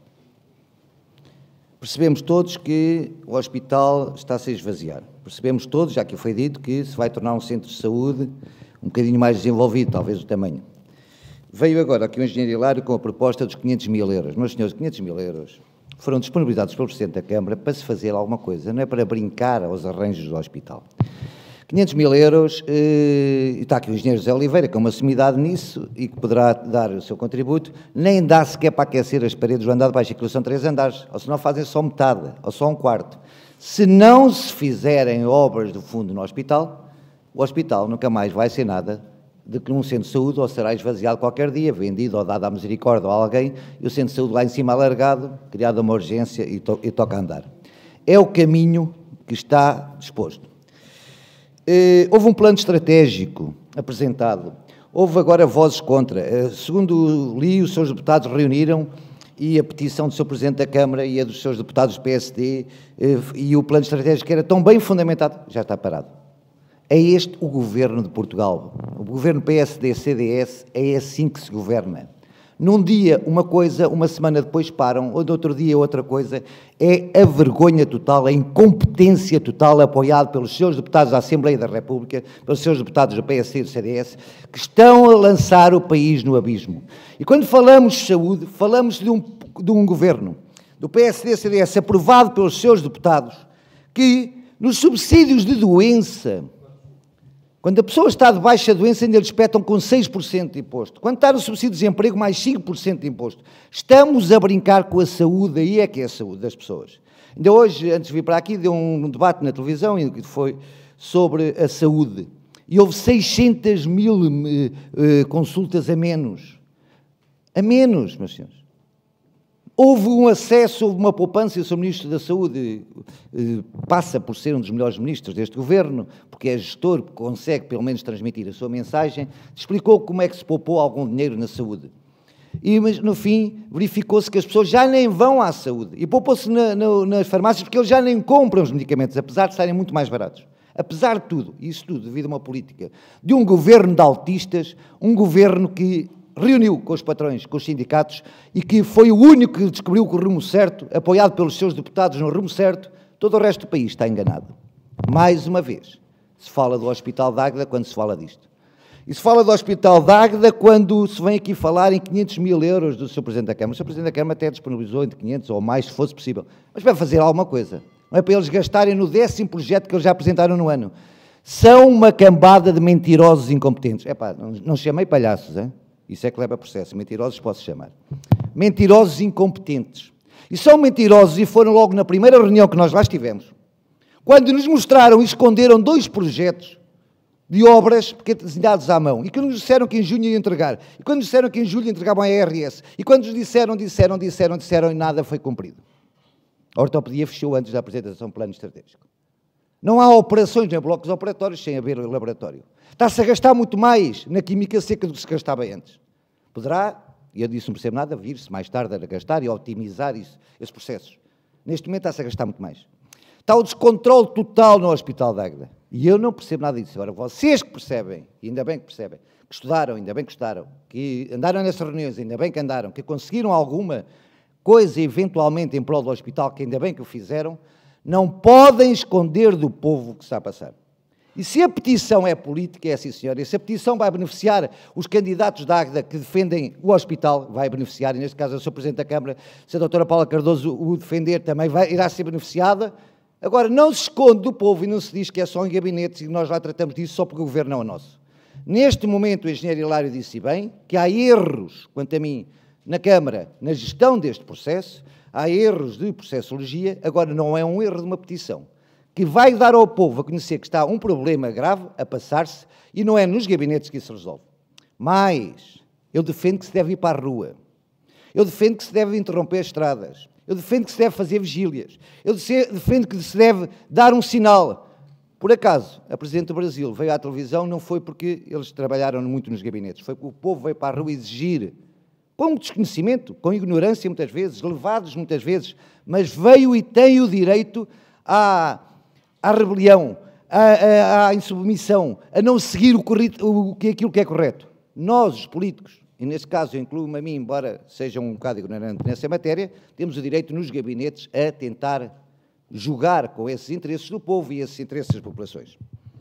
percebemos todos que o hospital está-se a esvaziar. Percebemos todos, já que foi dito, que se vai tornar um centro de saúde um bocadinho mais desenvolvido, talvez o tamanho. Veio agora aqui o engenheiro Hilário com a proposta dos 500 mil euros. Meus senhores, 500 mil euros foram disponibilizados pelo Presidente da Câmara para se fazer alguma coisa, não é para brincar aos arranjos do hospital. 500 mil euros, e está aqui o engenheiro José Oliveira, que é uma sumidade nisso e que poderá dar o seu contributo, nem dá sequer para aquecer as paredes do andar de baixo, aquilo são 3 andares, ou se não fazem só metade, ou só um quarto. Se não se fizerem obras do fundo no hospital, o hospital nunca mais vai ser nada de que um centro de saúde ou será esvaziado qualquer dia, vendido ou dado à misericórdia ou a alguém, e o centro de saúde lá em cima alargado, criado uma urgência e toca a andar. É o caminho que está disposto. Houve um plano estratégico apresentado, houve agora vozes contra. Segundo li, os seus deputados reuniram e a petição do Sr. Presidente da Câmara e a dos seus deputados do PSD e o plano estratégico era tão bem fundamentado, já está parado. É este o governo de Portugal. O governo PSD-CDS é assim que se governa. Num dia uma coisa, uma semana depois param, ou no outro dia outra coisa. É a vergonha total, a incompetência total, apoiado pelos seus deputados da Assembleia da República, pelos seus deputados do PSD e do CDS, que estão a lançar o país no abismo. E quando falamos de saúde, falamos de um governo do PSD-CDS aprovado pelos seus deputados, que nos subsídios de doença, quando a pessoa está de baixa doença, ainda lhe espetam com 6% de imposto. Quando está no subsídio de desemprego, mais 5% de imposto. Estamos a brincar com a saúde, aí é que é a saúde das pessoas. Ainda hoje, antes de vir para aqui, deu um debate na televisão, que foi sobre a saúde. E houve 600 mil consultas a menos. A menos, meus senhores. Houve um acesso, houve uma poupança, e o Sr. Ministro da Saúde passa por ser um dos melhores ministros deste governo, porque é gestor, consegue pelo menos transmitir a sua mensagem, explicou como é que se poupou algum dinheiro na saúde. Mas no fim verificou-se que as pessoas já nem vão à saúde, e poupou-se nas farmácias porque eles já nem compram os medicamentos, apesar de estarem muito mais baratos. Apesar de tudo, isso tudo devido a uma política de um governo de autistas, um governo que reuniu com os patrões, com os sindicatos, e que foi o único que descobriu o rumo certo, apoiado pelos seus deputados no rumo certo. Todo o resto do país está enganado. Mais uma vez, se fala do Hospital de Águeda quando se fala disto. E se fala do Hospital de Águeda quando se vem aqui falar em 500 mil euros do Sr. Presidente da Câmara. O Sr. Presidente da Câmara até disponibilizou entre 500 ou mais, se fosse possível. Mas para fazer alguma coisa. Não é para eles gastarem no 10º projeto que eles já apresentaram no ano. São uma cambada de mentirosos incompetentes. Epá, não chamei palhaços, hein? Isso é que leva a processo. Mentirosos posso chamar. Mentirosos incompetentes. E são mentirosos e foram logo na primeira reunião que nós lá estivemos. Quando nos mostraram e esconderam 2 projetos de obras desenhados à mão. E que nos disseram que em junho iam entregar. E quando nos disseram que em julho entregavam a IRS. E quando nos disseram e nada foi cumprido. A ortopedia fechou antes da apresentação do plano estratégico. Não há operações em blocos operatórios sem haver laboratório. Está-se a gastar muito mais na química seca do que se gastava antes. Poderá, e eu disse não percebo nada, vir-se mais tarde a gastar e a otimizar esses processos. Neste momento está-se a gastar muito mais. Está o descontrole total no Hospital de Águeda. E eu não percebo nada disso. Agora, vocês que percebem, e ainda bem que percebem, que estudaram, ainda bem que estudaram, que andaram nessas reuniões, ainda bem que andaram, que conseguiram alguma coisa eventualmente em prol do hospital, que ainda bem que o fizeram, não podem esconder do povo o que está a passar. E se a petição é política, é assim, senhor, e se a petição vai beneficiar os candidatos da Águeda que defendem o hospital, vai beneficiar, e neste caso o Sr. Presidente da Câmara, se a doutora Paula Cardoso o defender, também irá ser beneficiada, Agora, não se esconde do povo e não se diz que é só em gabinetes e nós lá tratamos disso só porque o governo não é nosso. Neste momento, o engenheiro Hilário disse bem que há erros, quanto a mim, na Câmara, na gestão deste processo, há erros de processologia, agora não é um erro de uma petição, que vai dar ao povo a conhecer que está um problema grave a passar-se e não é nos gabinetes que isso se resolve. Mas eu defendo que se deve ir para a rua, eu defendo que se deve interromper as estradas, eu defendo que se deve fazer vigílias, eu defendo que se deve dar um sinal. Por acaso, a Presidente do Brasil veio à televisão, não foi porque eles trabalharam muito nos gabinetes, foi porque o povo veio para a rua exigir, com desconhecimento, com ignorância muitas vezes, levados muitas vezes, mas veio e tem o direito à rebelião, à insubmissão, a não seguir aquilo que é correto. Nós, os políticos, e nesse caso eu incluo-me a mim, embora seja um bocado ignorante nessa matéria, temos o direito nos gabinetes a tentar jogar com esses interesses do povo e esses interesses das populações.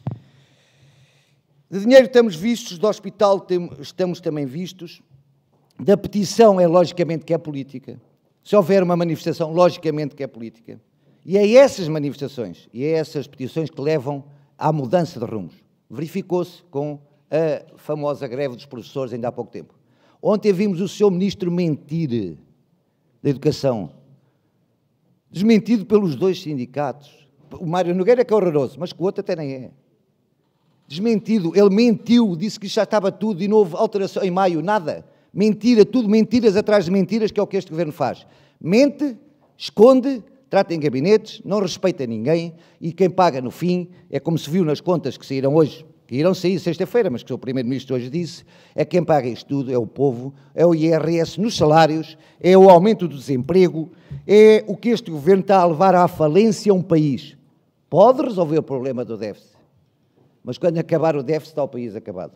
De dinheiro estamos vistos, do hospital estamos também vistos, da petição é logicamente que é política, se houver uma manifestação, logicamente que é política, e é essas manifestações, e é essas petições que levam à mudança de rumos. Verificou-se com a famosa greve dos professores ainda há pouco tempo. Ontem vimos o seu ministro mentir da Educação, desmentido pelos dois sindicatos. O Mário Nogueira que é horroroso, mas que o outro até nem é. Desmentido, ele mentiu, disse que já estava tudo e não houve alteração em maio, nada. Mentira, tudo mentiras atrás de mentiras, que é o que este governo faz. Mente, esconde, trata em gabinetes, não respeita ninguém e quem paga no fim, é como se viu nas contas que saíram hoje, que irão sair sexta-feira, mas que o Primeiro-Ministro hoje disse, é quem paga isto tudo, é o povo, é o IRS nos salários, é o aumento do desemprego, é o que este governo está a levar à falência um país. Pode resolver o problema do déficit, mas quando acabar o déficit está o país acabado.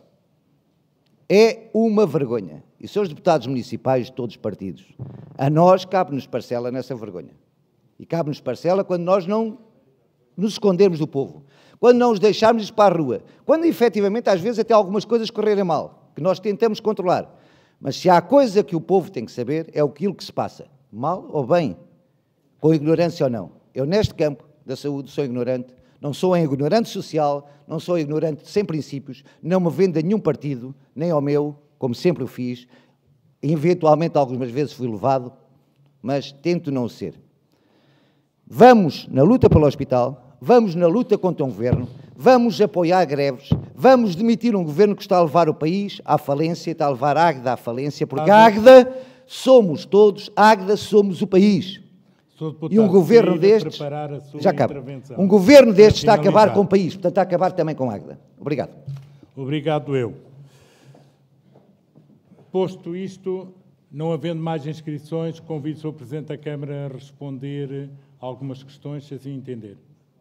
É uma vergonha. E são os deputados municipais de todos os partidos. A nós cabe-nos parcela nessa vergonha. E cabe-nos parcela quando nós não nos escondermos do povo. Quando não os deixarmos ir para a rua. Quando, efetivamente, às vezes até algumas coisas correrem mal, que nós tentamos controlar. Mas se há coisa que o povo tem que saber, é aquilo que se passa. Mal ou bem. Com ignorância ou não. Eu, neste campo da saúde, sou ignorante. Não sou um ignorante social, não sou ignorante sem princípios, não me vendo a nenhum partido, nem ao meu, como sempre o fiz. Eventualmente, algumas vezes fui levado, mas tento não ser. Vamos na luta pelo hospital, vamos na luta contra um governo, vamos apoiar greves, vamos demitir um governo que está a levar o país à falência, está a levar a Águeda à falência, porque a Águeda somos todos, a Águeda somos o país. E um governo destes, já acaba, um governo destes está a acabar com o país, portanto está a acabar também com a Águeda. Obrigado. Obrigado eu. Posto isto, não havendo mais inscrições, convido o Sr. Presidente da Câmara a responder algumas questões, se assim entender.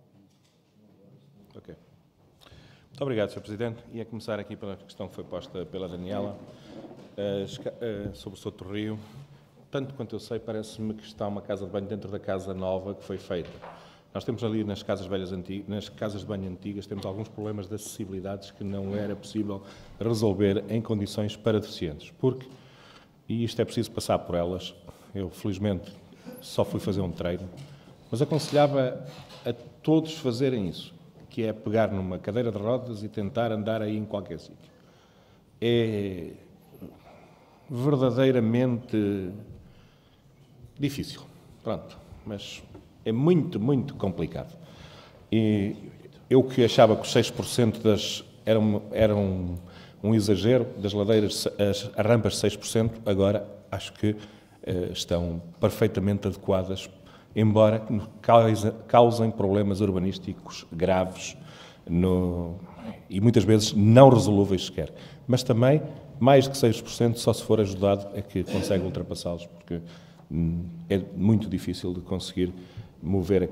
Ok. Muito obrigado, Sr. Presidente. E a começar aqui pela questão que foi posta pela Daniela, sobre o Souto Rio. Tanto quanto eu sei, parece-me que está uma casa de banho dentro da casa nova que foi feita. Nós temos ali nas casas de banho antigas, temos alguns problemas de acessibilidade que não era possível resolver em condições para deficientes. Porque, e isto é preciso passar por elas, eu felizmente só fui fazer um treino, mas aconselhava a todos fazerem isso, que é pegar numa cadeira de rodas e tentar andar aí em qualquer sítio. É verdadeiramente difícil, pronto, mas é muito, muito complicado. E eu que achava que os 6% era um exagero das ladeiras, as rampas de 6%, agora acho que estão perfeitamente adequadas, embora causem problemas urbanísticos graves e muitas vezes não resolúveis sequer. Mas também, mais de 6%, só se for ajudado é que consegue ultrapassá-los, porque é muito difícil de conseguir mover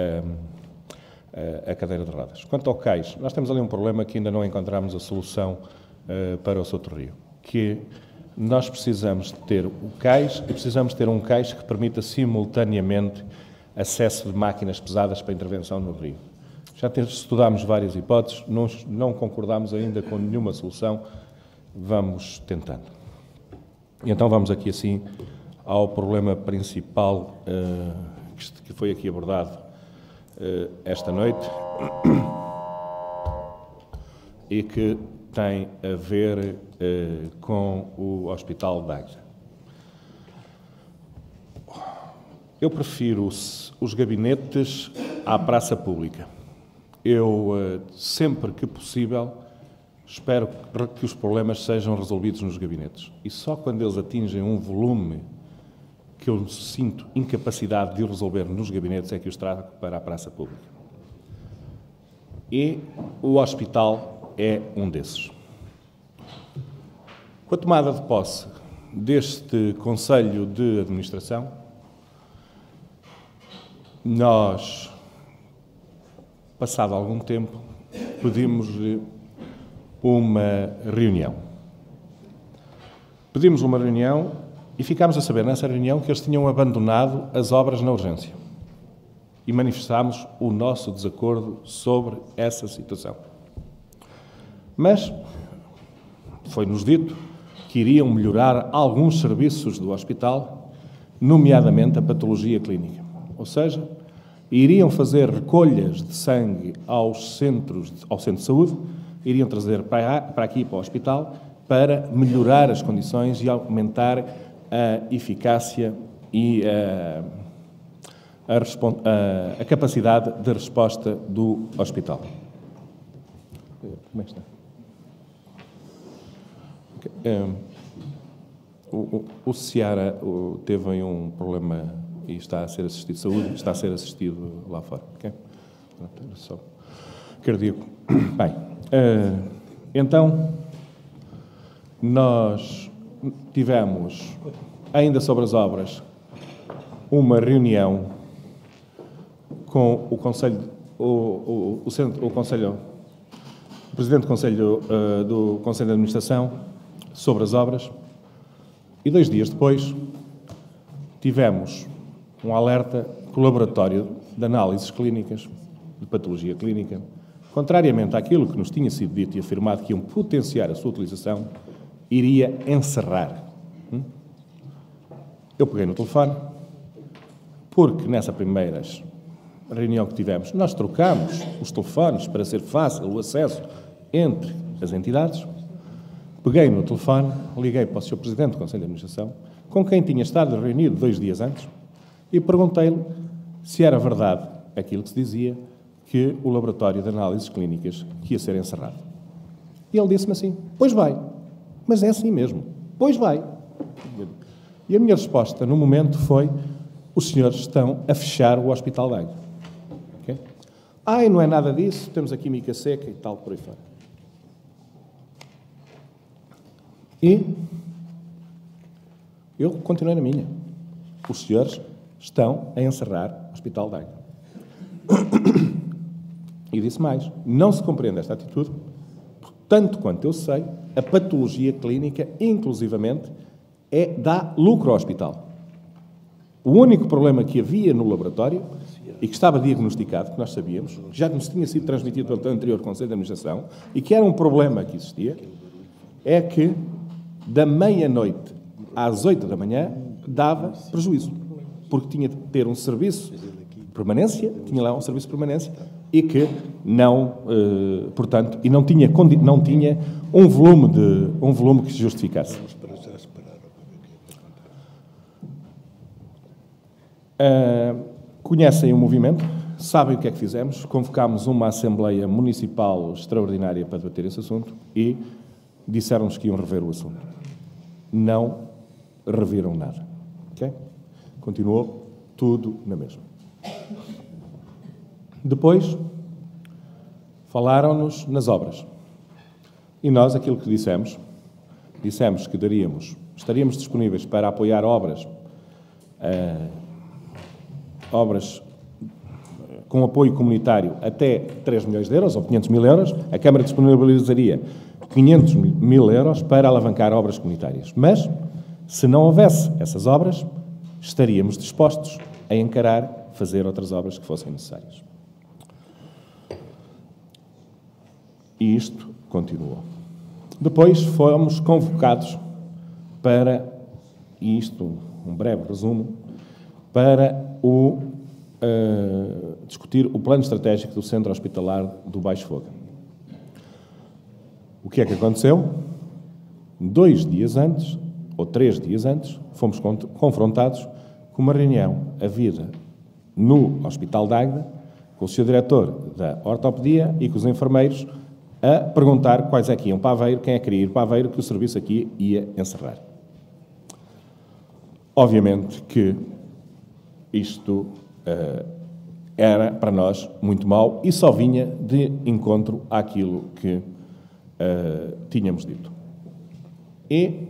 a cadeira de rodas. Quanto ao cais, nós temos ali um problema que ainda não encontramos a solução para o Souto Rio, que nós precisamos ter o cais e precisamos ter um cais que permita simultaneamente acesso de máquinas pesadas para intervenção no rio. Já estudámos várias hipóteses, não concordámos ainda com nenhuma solução, vamos tentando. E então vamos aqui assim ao problema principal que foi aqui abordado esta noite e que tem a ver com o Hospital de Águeda. Eu prefiro os gabinetes à praça pública. Eu, sempre que possível, espero que os problemas sejam resolvidos nos gabinetes. E só quando eles atingem um volume que eu sinto incapacidade de resolver nos gabinetes é que os trago para a praça pública. E o hospital é um desses. Com a tomada de posse deste Conselho de Administração, nós, passado algum tempo, pedimos-lhe uma reunião. Pedimos uma reunião e ficámos a saber nessa reunião que eles tinham abandonado as obras na urgência. E manifestámos o nosso desacordo sobre essa situação. Mas foi-nos dito que iriam melhorar alguns serviços do hospital, nomeadamente a patologia clínica. Ou seja, iriam fazer recolhas de sangue ao centro de saúde, iriam trazer para aqui, para o hospital, para melhorar as condições e aumentar a eficácia e a capacidade de resposta do hospital. Como é que está? O Seara teve um problema e está a ser assistido de saúde, está a ser assistido lá fora. Okay? Era só cardíaco. Bem, então, nós tivemos, ainda sobre as obras, uma reunião com o Conselho, o Presidente do Conselho de Administração sobre as obras e 2 dias depois tivemos um alerta com o laboratório de análises clínicas, de patologia clínica, contrariamente àquilo que nos tinha sido dito e afirmado que iam potenciar a sua utilização, iria encerrar. Eu peguei no telefone, porque nessa primeira reunião que tivemos, nós trocámos os telefones para ser fácil o acesso entre as entidades. Peguei no telefone, liguei para o Sr. Presidente do Conselho de Administração, com quem tinha estado reunido 2 dias antes, e perguntei-lhe se era verdade aquilo que se dizia, que o laboratório de análises clínicas que ia ser encerrado. E ele disse-me assim, pois vai, mas é assim mesmo, pois vai. E a minha resposta, no momento, foi, os senhores estão a fechar o Hospital de Águeda. Okay? Ai, não é nada disso, temos a química seca e tal, por aí fora. E eu continuei na minha. Os senhores estão a encerrar o Hospital de Águeda. E disse mais, não se compreende esta atitude, porque, tanto quanto eu sei, a patologia clínica, inclusivamente, dá lucro ao hospital. O único problema que havia no laboratório, e que estava diagnosticado, que nós sabíamos, que já nos tinha sido transmitido pelo anterior Conselho de Administração, e que era um problema que existia, é que, da meia-noite às 8 da manhã, dava prejuízo, porque tinha de ter um serviço de permanência, tinha lá um serviço de permanência, e que não, portanto, e não tinha um volume que se justificasse. Conhecem o movimento, sabem o que é que fizemos, convocámos uma Assembleia Municipal extraordinária para debater esse assunto e disseram-nos que iam rever o assunto. Não reviram nada. Okay? Continuou tudo na mesma. Depois, falaram-nos nas obras. E nós, aquilo que dissemos que estaríamos disponíveis para apoiar obras com apoio comunitário até 3 milhões de euros, ou 500 mil euros. A Câmara disponibilizaria 500 mil euros para alavancar obras comunitárias. Mas, se não houvesse essas obras, estaríamos dispostos a encarar, fazer outras obras que fossem necessárias. E isto continuou. Depois fomos convocados para, e isto um breve resumo, para o discutir o plano estratégico do Centro Hospitalar do Baixo Fogo. O que é que aconteceu? 2 dias antes, ou 3 dias antes, fomos confrontados com uma reunião havida no Hospital de Águeda, com o Sr. Diretor da Ortopedia e com os enfermeiros, a perguntar quais é que iam para Aveiro, quem é que queria ir para Aveiro, que o serviço aqui ia encerrar. Obviamente que isto era, para nós, muito mau e só vinha de encontro àquilo que tínhamos dito. E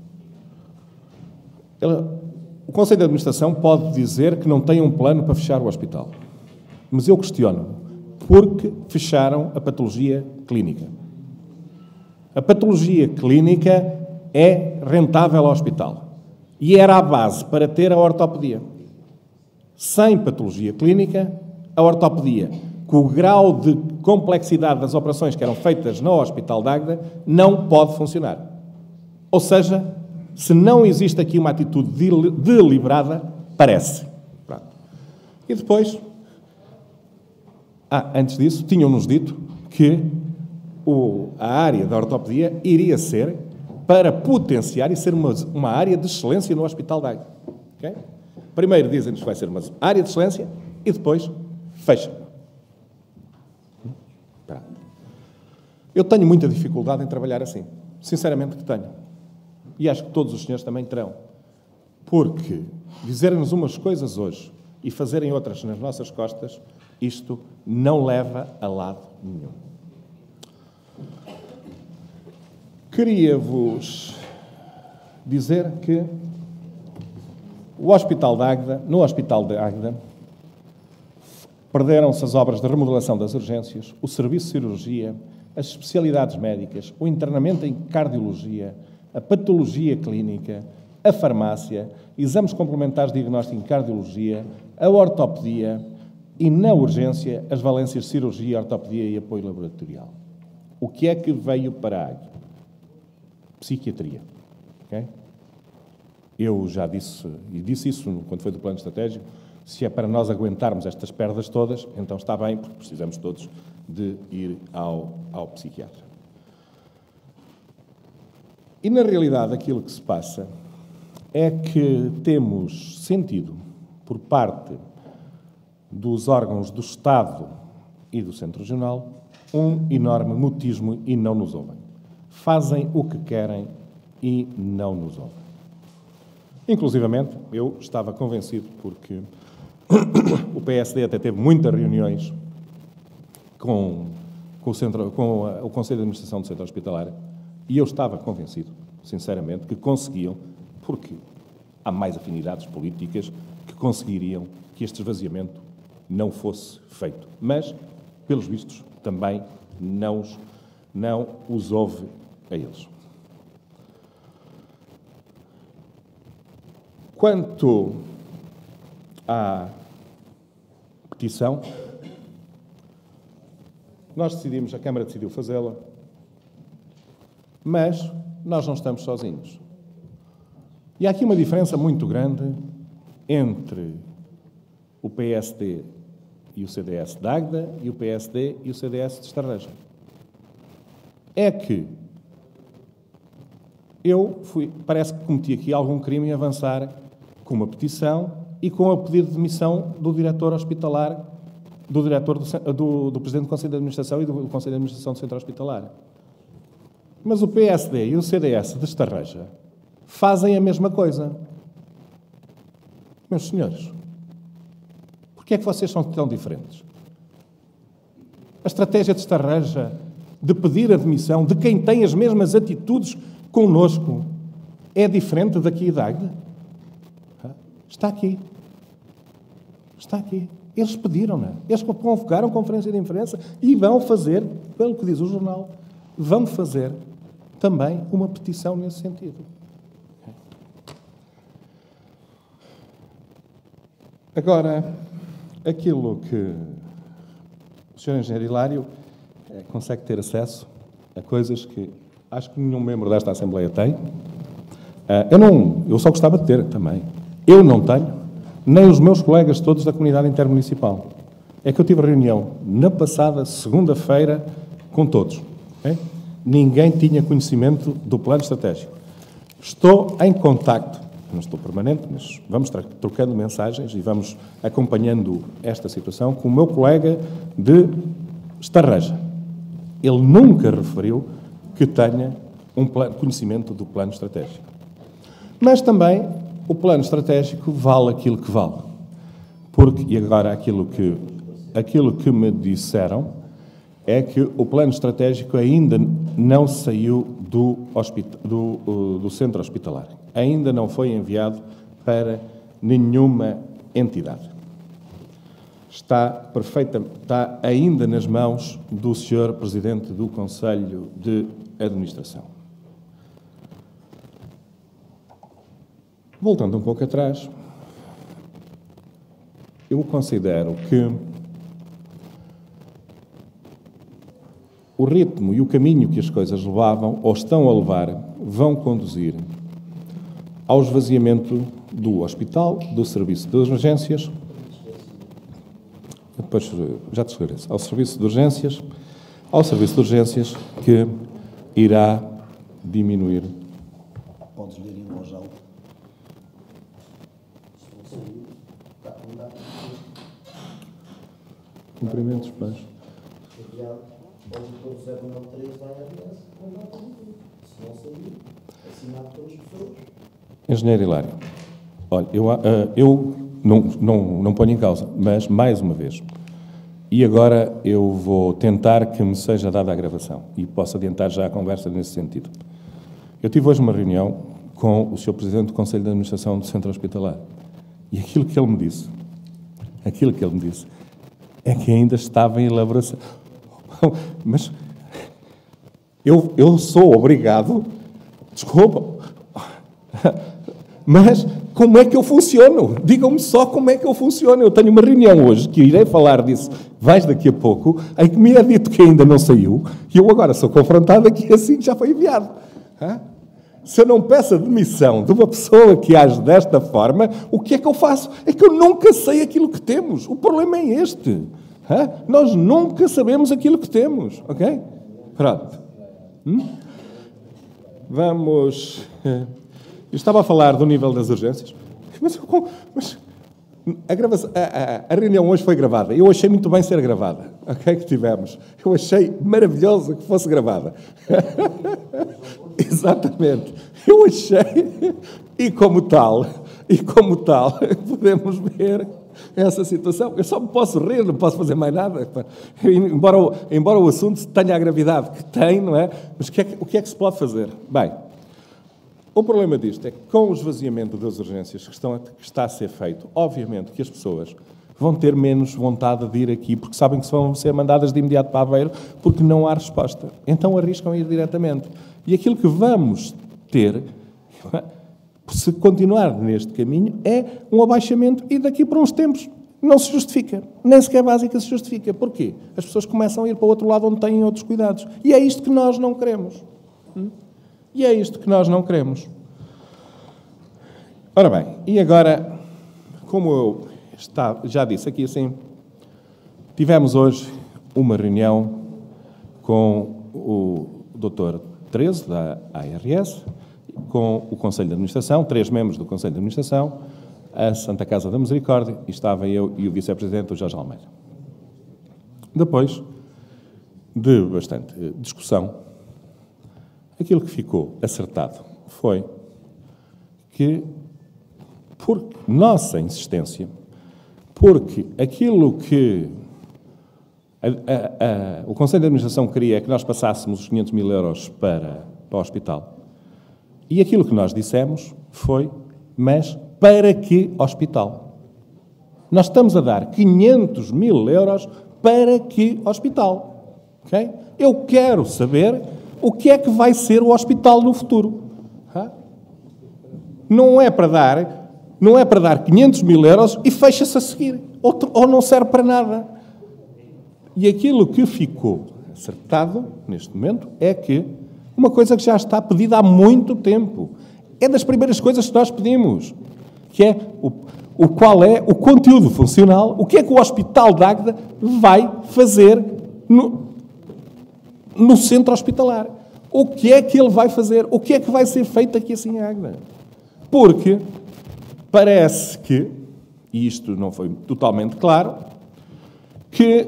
o Conselho de Administração pode dizer que não tem um plano para fechar o hospital. Mas eu questiono, porque fecharam a patologia clínica. A patologia clínica é rentável ao hospital. E era a base para ter a ortopedia. Sem patologia clínica, a ortopedia, com o grau de complexidade das operações que eram feitas no Hospital de Águeda, não pode funcionar. Ou seja, se não existe aqui uma atitude deliberada, parece. Pronto. E depois, antes disso, tinham-nos dito que a área da ortopedia iria ser para potenciar e ser uma área de excelência no Hospital de Águeda. Okay? Primeiro dizem-nos que vai ser uma área de excelência e depois fecham. Eu tenho muita dificuldade em trabalhar assim. Sinceramente que tenho. E acho que todos os senhores também terão. Porque dizerem-nos umas coisas hoje e fazerem outras nas nossas costas, isto não leva a lado nenhum. Queria-vos dizer que no Hospital de Águeda, perderam-se as obras de remodelação das urgências, o serviço de cirurgia, as especialidades médicas, o internamento em cardiologia, a patologia clínica, a farmácia, exames complementares de diagnóstico em cardiologia, a ortopedia e, na urgência, as valências de cirurgia, ortopedia e apoio laboratorial. O que é que veio para a Águeda? Psiquiatria. Okay? Eu já disse, e disse isso quando foi do plano estratégico, se é para nós aguentarmos estas perdas todas, então está bem, porque precisamos todos de ir ao psiquiatra. E, na realidade, aquilo que se passa é que temos sentido, por parte dos órgãos do Estado e do Centro Regional, um enorme mutismo e não nos ouvem. Fazem o que querem e não nos ouvem. Inclusivamente, eu estava convencido, porque o PSD até teve muitas reuniões com o Conselho de Administração do Centro Hospitalar, e eu estava convencido, sinceramente, que conseguiam, porque há mais afinidades políticas, que conseguiriam que este esvaziamento não fosse feito. Mas, pelos vistos, também não os ouve a eles. Quanto à petição, nós decidimos, a Câmara decidiu fazê-la, mas nós não estamos sozinhos. E há aqui uma diferença muito grande entre o PSD e o CDS de Águeda e o PSD e o CDS de Estarreja. É que parece que cometi aqui algum crime em avançar com uma petição e com o pedido de demissão do diretor hospitalar, do Presidente do Conselho de Administração e do Conselho de Administração do Centro Hospitalar. Mas o PSD e o CDS de Estarreja fazem a mesma coisa. Meus senhores, porquê é que vocês são tão diferentes? A estratégia de Estarreja de pedir a demissão de quem tem as mesmas atitudes connosco é diferente daqui da Águeda? Está aqui. Está aqui. Eles pediram-na. Eles convocaram conferência de imprensa e vão fazer, pelo que diz o jornal, vão fazer também uma petição nesse sentido. Agora, aquilo que o Sr. Engenheiro Hilário consegue ter acesso a coisas que acho que nenhum membro desta Assembleia tem. Eu só gostava de ter também. Eu não tenho, nem os meus colegas todos da comunidade intermunicipal. É que eu tive reunião na passada segunda-feira com todos. Okay? Ninguém tinha conhecimento do plano estratégico. Estou em contacto, não estou permanente, mas vamos trocando mensagens e vamos acompanhando esta situação com o meu colega de Estarreja. Ele nunca referiu que tenha conhecimento do plano estratégico. Mas também o plano estratégico vale aquilo que vale. Porque, e agora aquilo que me disseram é que o plano estratégico ainda não saiu do centro hospitalar. Ainda não foi enviado para nenhuma entidade. Está ainda nas mãos do Sr. Presidente do Conselho de Administração. Voltando um pouco atrás, eu considero que o ritmo e o caminho que as coisas levavam, ou estão a levar, vão conduzir ao esvaziamento do hospital, do serviço de urgências, depois já te esclareço, ao serviço de urgências que irá diminuir. Podes ler em voz alta. Cumprimentos, pais. Engenheiro Hilário, olha, eu não ponho em causa, mas, mais uma vez, e agora eu vou tentar que me seja dada a gravação e posso adiantar já a conversa nesse sentido. Eu tive hoje uma reunião com o Sr. Presidente do Conselho de Administração do Centro Hospitalar e aquilo que ele me disse é que ainda estava em elaboração. Mas eu sou obrigado, desculpa, mas como é que eu funciono? Digam-me só como é que eu funciono. Eu tenho uma reunião hoje, que irei falar disso vais daqui a pouco, em que me é dito que ainda não saiu, e eu agora sou confrontado aqui assim que já foi enviado. Se eu não peço a demissão de uma pessoa que age desta forma, o que é que eu faço? É que eu nunca sei aquilo que temos. O problema é este. Nós nunca sabemos aquilo que temos, ok? Pronto. Vamos... Eu estava a falar do nível das urgências, mas a reunião hoje foi gravada. Eu achei muito bem ser gravada, ok? Que tivemos. Eu achei maravilhoso que fosse gravada. Exatamente. Eu achei. E como tal, podemos ver essa situação. Eu só me posso rir, não posso fazer mais nada. Embora o assunto tenha a gravidade que tem, não é? Mas o que é que se pode fazer? Bem, o problema disto é que com o esvaziamento das urgências que está a ser feito, obviamente que as pessoas vão ter menos vontade de ir aqui porque sabem que vão ser mandadas de imediato para Aveiro porque não há resposta. Então arriscam a ir diretamente. E aquilo que vamos ter, se continuar neste caminho, é um abaixamento e daqui por uns tempos não se justifica. Nem sequer básica se justifica. Porquê? As pessoas começam a ir para o outro lado onde têm outros cuidados. E é isto que nós não queremos. E é isto que nós não queremos. Ora bem, e agora, como eu já disse aqui assim, tivemos hoje uma reunião com o Dr. Terese, da ARS, com o Conselho de Administração, 3 membros do Conselho de Administração, a Santa Casa da Misericórdia, e estava eu e o Vice-Presidente, o Jorge Almeida. Depois de bastante discussão, aquilo que ficou acertado foi que, por nossa insistência, porque aquilo que o Conselho de Administração queria é que nós passássemos os 500 mil euros para o hospital, e aquilo que nós dissemos foi, mas para que hospital? Nós estamos a dar 500 mil euros para que hospital? Okay? Eu quero saber o que é que vai ser o hospital no futuro. Não é para dar 500 mil euros e fecha-se a seguir. Ou não serve para nada. E aquilo que ficou acertado, neste momento, é que uma coisa que já está pedida há muito tempo. É das primeiras coisas que nós pedimos, que é qual é o conteúdo funcional, o que é que o Hospital de Águeda vai fazer no centro hospitalar. O que é que ele vai fazer? O que é que vai ser feito aqui assim em Águeda? Porque parece que, e isto não foi totalmente claro, que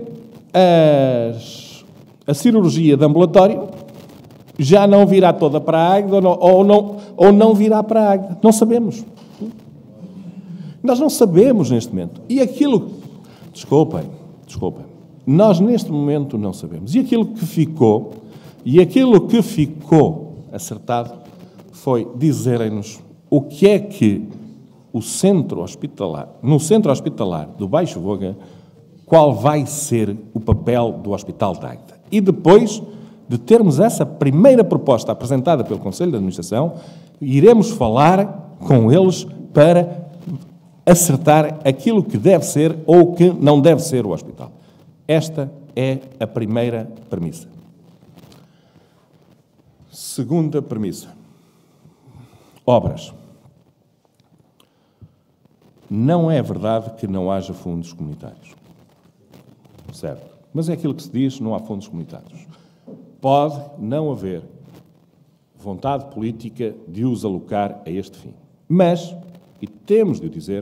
a cirurgia de ambulatório já não virá toda para a Águeda ou não virá para a Águeda. Não sabemos. Nós não sabemos neste momento. E aquilo... Desculpem. Nós neste momento não sabemos. E aquilo que ficou acertado foi dizerem-nos o que é que no centro hospitalar do Baixo Voga, qual vai ser o papel do Hospital de Águeda. E depois de termos essa primeira proposta apresentada pelo Conselho de Administração, iremos falar com eles para acertar aquilo que deve ser ou que não deve ser o hospital. Esta é a primeira premissa. Segunda premissa. Obras. Não é verdade que não haja fundos comunitários. Certo. Mas é aquilo que se diz, não há fundos comunitários. Pode não haver vontade política de os alocar a este fim. Mas, e temos de o dizer,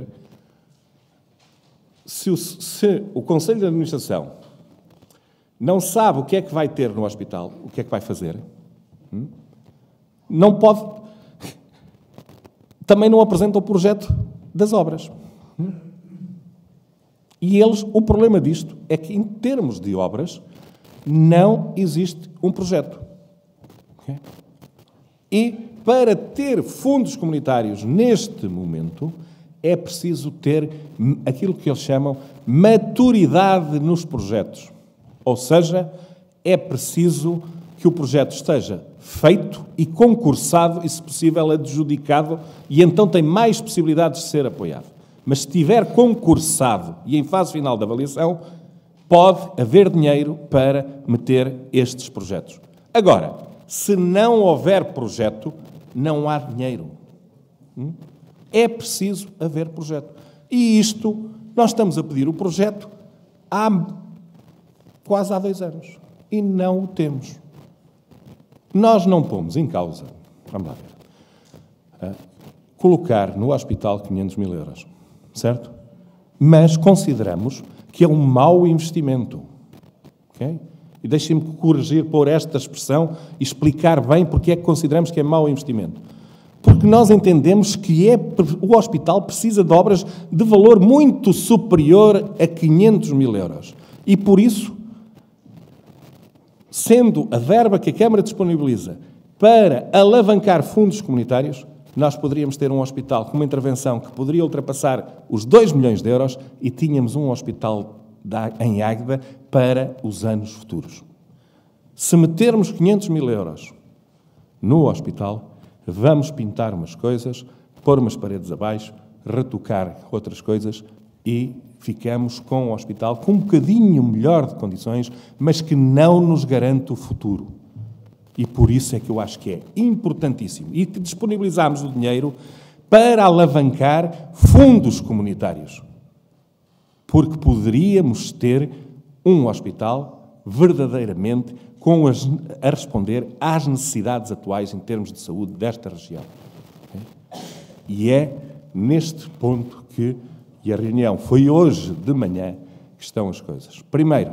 se o Conselho de Administração não sabe o que é que vai ter no hospital, o que é que vai fazer, não pode... Também não apresenta o projeto das obras. E o problema disto é que, em termos de obras, não existe um projeto. Okay? E, para ter fundos comunitários neste momento, é preciso ter aquilo que eles chamam maturidade nos projetos. Ou seja, é preciso que o projeto esteja feito e concursado e, se possível, adjudicado, e então tem mais possibilidades de ser apoiado. Mas se estiver concursado e em fase final de avaliação, pode haver dinheiro para meter estes projetos. Agora, se não houver projeto, não há dinheiro. É preciso haver projeto. E isto, nós estamos a pedir o projeto quase há 2 anos. E não o temos. Nós não pomos em causa, vamos lá ver, colocar no hospital 500 mil euros. Certo? Mas consideramos que é um mau investimento. Okay? E deixem-me corrigir por esta expressão e explicar bem porque é que consideramos que é mau investimento. Porque nós entendemos que o hospital precisa de obras de valor muito superior a 500 mil euros. E por isso, sendo a verba que a Câmara disponibiliza para alavancar fundos comunitários, nós poderíamos ter um hospital com uma intervenção que poderia ultrapassar os 2 milhões de euros e tínhamos um hospital em Águeda para os anos futuros. Se metermos 500 mil euros no hospital, vamos pintar umas coisas, pôr umas paredes abaixo, retocar outras coisas e ficamos com um hospital com um bocadinho melhor de condições, mas que não nos garante o futuro. E por isso é que eu acho que é importantíssimo. E que disponibilizamos o dinheiro para alavancar fundos comunitários. Porque poderíamos ter um hospital verdadeiramente a responder às necessidades atuais em termos de saúde desta região. E é neste ponto e a reunião foi hoje de manhã, que estão as coisas. Primeiro,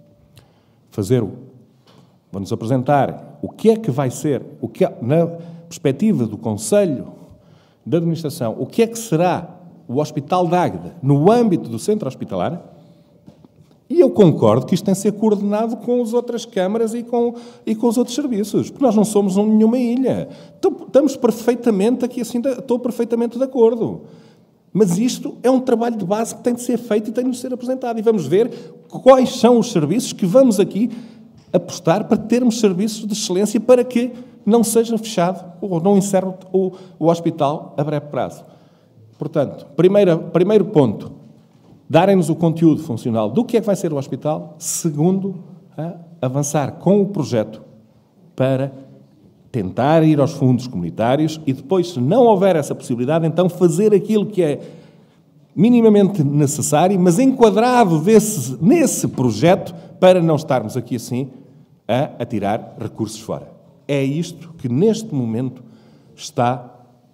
vamos apresentar o que é que vai ser, na perspectiva do Conselho de Administração, o que é que será o Hospital de Águeda no âmbito do centro hospitalar, e eu concordo que isto tem de ser coordenado com as outras câmaras e com os outros serviços, porque nós não somos nenhuma ilha. Estamos perfeitamente aqui, assim, estou perfeitamente de acordo. Mas isto é um trabalho de base que tem de ser feito e tem de ser apresentado. E vamos ver quais são os serviços que vamos aqui apostar para termos serviços de excelência para que não seja fechado ou não encerre o hospital a breve prazo. Portanto, primeiro ponto, darem-nos o conteúdo funcional do que é que vai ser o hospital. Segundo, avançar com o projeto para tentar ir aos fundos comunitários e depois, se não houver essa possibilidade, então fazer aquilo que é minimamente necessário, mas enquadrado nesse projeto, para não estarmos aqui assim a atirar recursos fora. É isto que neste momento está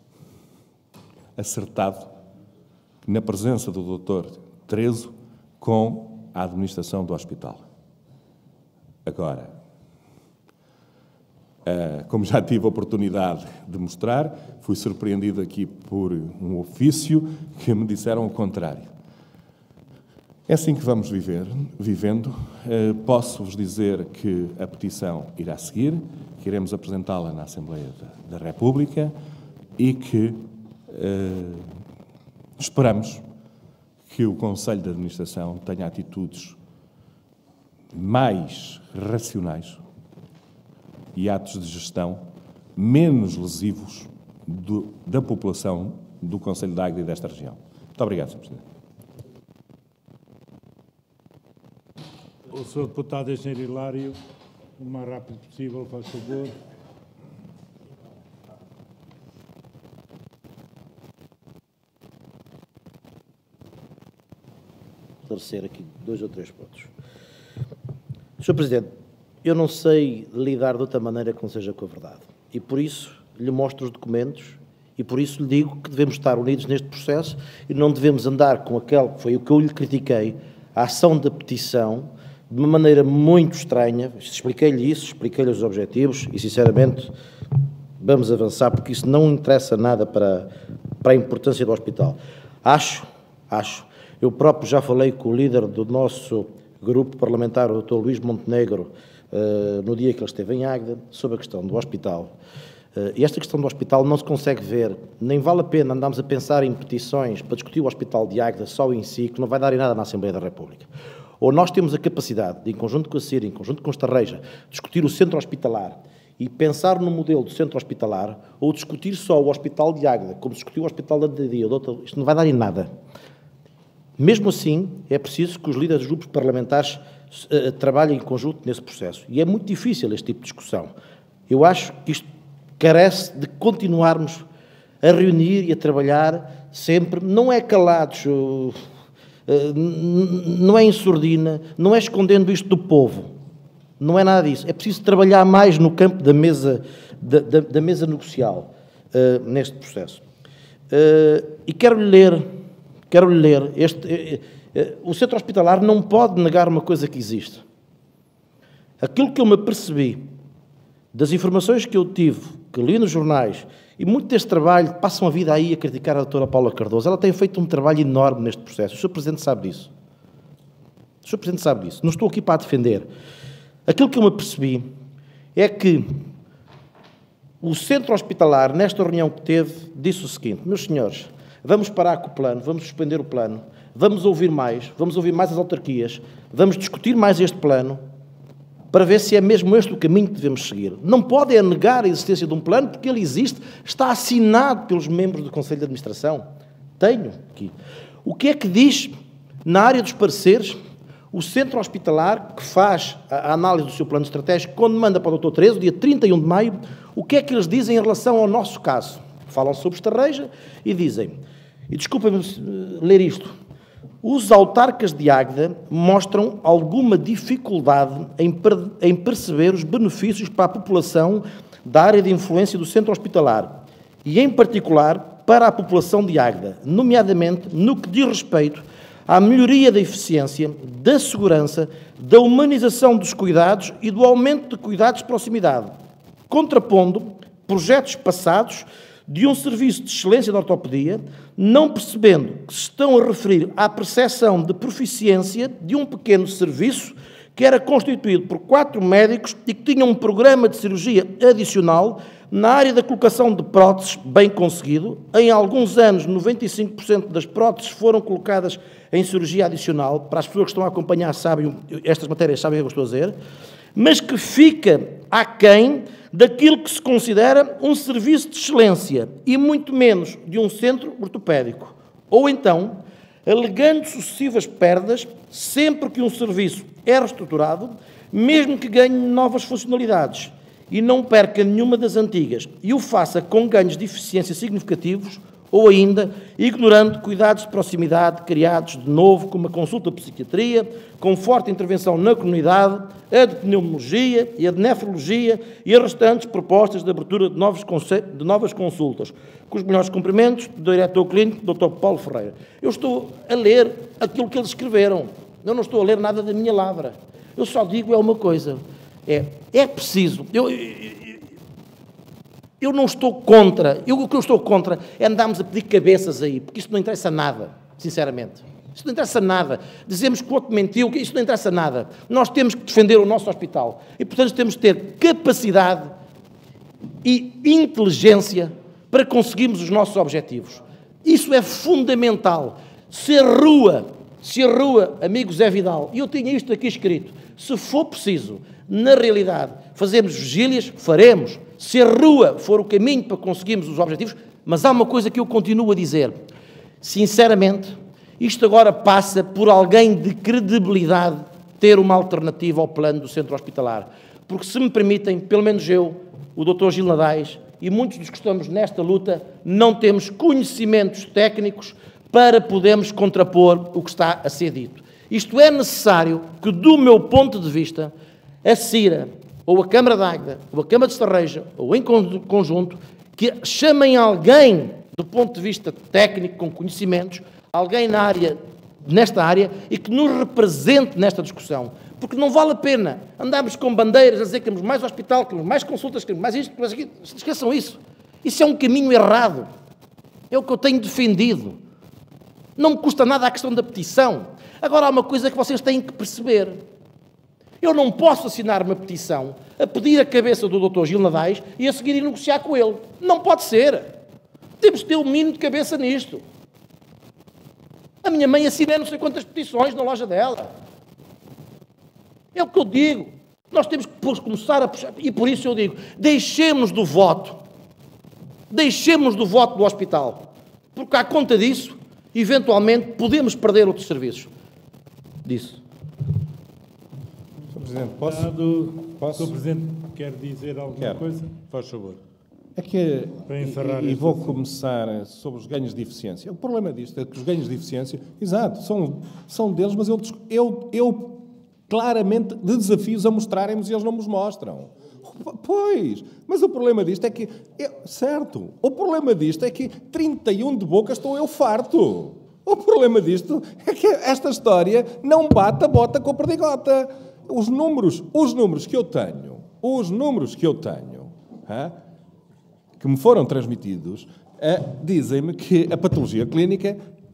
acertado na presença do Dr. Tereso com a administração do hospital. Agora, como já tive a oportunidade de mostrar, fui surpreendido aqui por um ofício que me disseram o contrário. É assim que vamos vivendo. Posso-vos dizer que a petição irá seguir, que iremos apresentá-la na Assembleia da República e que esperamos que o Conselho de Administração tenha atitudes mais racionais e atos de gestão menos lesivos da população do Concelho de Águeda e desta região. Muito obrigado, Sr. Presidente. O Sr. Deputado Engenheiro Hilário, o mais rápido possível, faz favor. Esclarecer aqui 2 ou 3 pontos. Sr. Presidente, eu não sei lidar de outra maneira que não seja com a verdade. E por isso lhe mostro os documentos e por isso lhe digo que devemos estar unidos neste processo e não devemos andar com aquele que foi o que eu lhe critiquei, a ação da petição, de uma maneira muito estranha. Expliquei-lhe isso, expliquei-lhe os objetivos e, sinceramente, vamos avançar porque isso não interessa nada para a importância do hospital. Acho, eu próprio já falei com o líder do nosso grupo parlamentar, o Dr. Luís Montenegro, no dia que ele esteve em Águeda, sobre a questão do hospital. E esta questão do hospital não se consegue ver, nem vale a pena andarmos a pensar em petições para discutir o hospital de Águeda só em si, que não vai dar em nada na Assembleia da República. Ou nós temos a capacidade de, em conjunto com a CIR, em conjunto com a Estarreja, discutir o centro hospitalar e pensar no modelo do centro hospitalar, ou discutir só o hospital de Águeda, como discutiu o hospital da Dadia, isto não vai dar em nada. Mesmo assim, é preciso que os líderes dos grupos parlamentares trabalhem em conjunto nesse processo. E é muito difícil este tipo de discussão. Eu acho que isto carece de continuarmos a reunir e a trabalhar sempre, não é calados, não é em surdina, não é escondendo isto do povo, não é nada disso. É preciso trabalhar mais no campo da mesa, da mesa negocial neste processo. E quero-lhe ler o centro hospitalar não pode negar uma coisa que existe. Aquilo que eu me apercebi das informações que eu tive, que li nos jornais, e muito deste trabalho, passam a vida aí a criticar a doutora Paula Cardoso. Ela tem feito um trabalho enorme neste processo. O Sr. Presidente sabe disso. O Sr. Presidente sabe disso. Não estou aqui para a defender. Aquilo que eu me apercebi é que o centro hospitalar, nesta reunião que teve, disse o seguinte: meus senhores, vamos parar com o plano, vamos suspender o plano, vamos ouvir mais as autarquias, vamos discutir mais este plano, para ver se é mesmo este o caminho que devemos seguir. Não pode negar a existência de um plano, porque ele existe, está assinado pelos membros do Conselho de Administração. Tenho aqui. O que é que diz, na área dos pareceres, o centro hospitalar, que faz a análise do seu plano estratégico, quando manda para o Dr. Tereso, dia 31 de maio, o que é que eles dizem em relação ao nosso caso? Falam sobre Estarreja e dizem, e desculpa-me ler isto, os autarcas de Águeda mostram alguma dificuldade em perceber os benefícios para a população da área de influência do centro hospitalar e, em particular, para a população de Águeda, nomeadamente no que diz respeito à melhoria da eficiência, da segurança, da humanização dos cuidados e do aumento de cuidados de proximidade, contrapondo projetos passados de um serviço de excelência de ortopedia, não percebendo que se estão a referir à percepção de proficiência de um pequeno serviço que era constituído por 4 médicos e que tinha um programa de cirurgia adicional na área da colocação de próteses, bem conseguido. Em alguns anos, 95% das próteses foram colocadas em cirurgia adicional. Para as pessoas que estão a acompanhar, sabem, estas matérias sabem o que eu estou a dizer, mas que fica aquém daquilo que se considera um serviço de excelência e muito menos de um centro ortopédico. Ou então, alegando sucessivas perdas sempre que um serviço é reestruturado, mesmo que ganhe novas funcionalidades e não perca nenhuma das antigas e o faça com ganhos de eficiência significativos, ou ainda ignorando cuidados de proximidade criados de novo como a consulta de psiquiatria, com forte intervenção na comunidade, a de pneumologia e a de nefrologia e as restantes propostas de abertura de novas consultas, com os melhores cumprimentos do diretor clínico, Dr. Paulo Ferreira. Eu estou a ler aquilo que eles escreveram, eu não estou a ler nada da minha lavra. Eu só digo uma coisa, é preciso, eu não estou contra, o que eu estou contra é andarmos a pedir cabeças aí, porque isto não interessa nada, sinceramente. Isto não interessa nada. Dizemos que o outro mentiu, que isto não interessa nada. Nós temos que defender o nosso hospital e, portanto, temos que ter capacidade e inteligência para conseguirmos os nossos objetivos. Isso é fundamental. Se a rua, amigo Zé Vidal, e eu tinha isto aqui escrito, se for preciso, na realidade, fazermos vigílias, faremos. Se a rua for o caminho para conseguirmos os objetivos, mas há uma coisa que eu continuo a dizer. Sinceramente, isto agora passa por alguém de credibilidade ter uma alternativa ao plano do centro hospitalar. Porque, se me permitem, pelo menos eu, o Dr. Gil Nadais e muitos dos que estamos nesta luta, não temos conhecimentos técnicos para podermos contrapor o que está a ser dito. Isto é necessário que, do meu ponto de vista, a CIRA, ou a Câmara de Águeda, ou a Câmara de Estarreja, ou em conjunto, que chamem alguém do ponto de vista técnico, com conhecimentos, alguém nesta área, e que nos represente nesta discussão. Porque não vale a pena andarmos com bandeiras a dizer que queremos mais hospital, que queremos mais consultas, que queremos mais isto, mais aquilo. Esqueçam isso. Isso é um caminho errado. É o que eu tenho defendido. Não me custa nada a questão da petição. Agora, há uma coisa que vocês têm que perceber. Eu não posso assinar uma petição a pedir a cabeça do Dr. Gil Nadais e a seguir ir negociar com ele. Não pode ser. Temos de ter um mínimo de cabeça nisto. A minha mãe assina não sei quantas petições na loja dela. É o que eu digo. Nós temos que começar a puxar. E por isso eu digo, deixemos do voto. Deixemos do voto do hospital. Porque à conta disso, eventualmente, podemos perder outros serviços. Disso. Sr. Presidente, posso? Sr. Presidente, quer dizer alguma coisa? Faz favor. É que, para encerrar e vou começar sobre os ganhos de eficiência. O problema disto é que os ganhos de eficiência, exato, são deles, mas eu claramente de desafios a mostrarem-nos e eles não nos mostram. Pois, mas o problema disto é que, certo, o problema disto é que 31 de boca estou eu farto. O problema disto é que esta história não bate a bota com a perdigota. Os números que eu tenho, que me foram transmitidos, dizem-me que a patologia clínica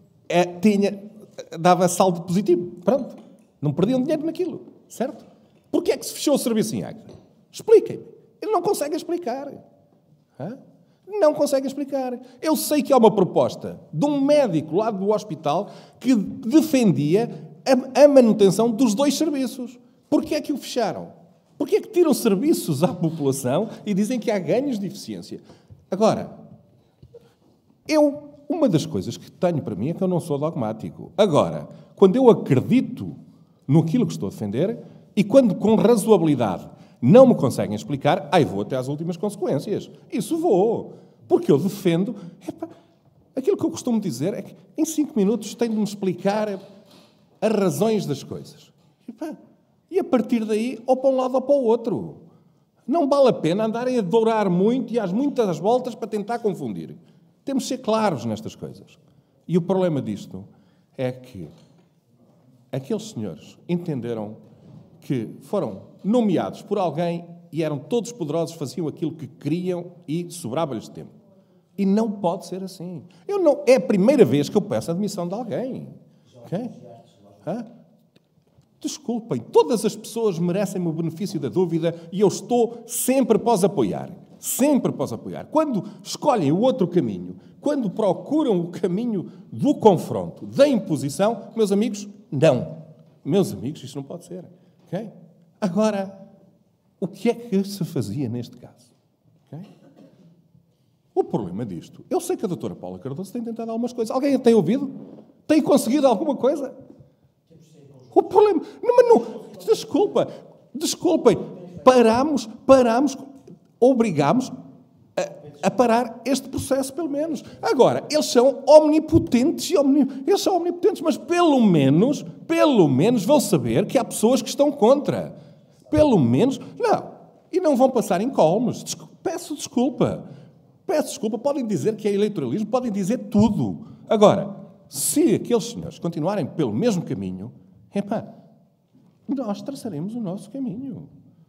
dava saldo positivo. Pronto. Não perdiam dinheiro naquilo. Certo? Porquê é que se fechou o serviço em Águeda? Expliquem-me. Ele não consegue explicar. Não consegue explicar. Eu sei que há uma proposta de um médico lá do hospital que defendia a manutenção dos 2 serviços. Porquê é que o fecharam? Porquê é que tiram serviços à população e dizem que há ganhos de eficiência? Agora, uma das coisas que tenho para mim é que eu não sou dogmático. Agora, quando eu acredito naquilo que estou a defender e quando, com razoabilidade, não me conseguem explicar, aí vou até às últimas consequências. Isso vou. Porque eu defendo... aquilo que eu costumo dizer é que em 5 minutos tem de me explicar as razões das coisas. E a partir daí, ou para um lado ou para o outro. Não vale a pena andarem a dourar muito e às muitas voltas para tentar confundir. Temos de ser claros nestas coisas. E o problema disto é que aqueles senhores entenderam que foram nomeados por alguém e eram todos poderosos, faziam aquilo que queriam e sobrava-lhes tempo. E não pode ser assim. É a primeira vez que eu peço a admissão de alguém. Okay? Desculpem, todas as pessoas merecem o benefício da dúvida e eu estou sempre para os apoiar. Sempre para os apoiar. Quando escolhem o outro caminho, quando procuram o caminho do confronto, da imposição, meus amigos, não. Meus amigos, isto não pode ser. Okay? Agora, o que é que se fazia neste caso? Okay? O problema disto, eu sei que a doutora Paula Cardoso tem tentado algumas coisas. Alguém a tem ouvido? Tem conseguido alguma coisa? O problema... Desculpem. Obrigámos a parar este processo, pelo menos. Agora, eles são omnipotentes, eles são omnipotentes, mas pelo menos vão saber que há pessoas que estão contra. Pelo menos, não. E não vão passar em colmos. Peço desculpa, podem dizer que é eleitoralismo, podem dizer tudo. Agora, se aqueles senhores continuarem pelo mesmo caminho, nós traçaremos o nosso caminho.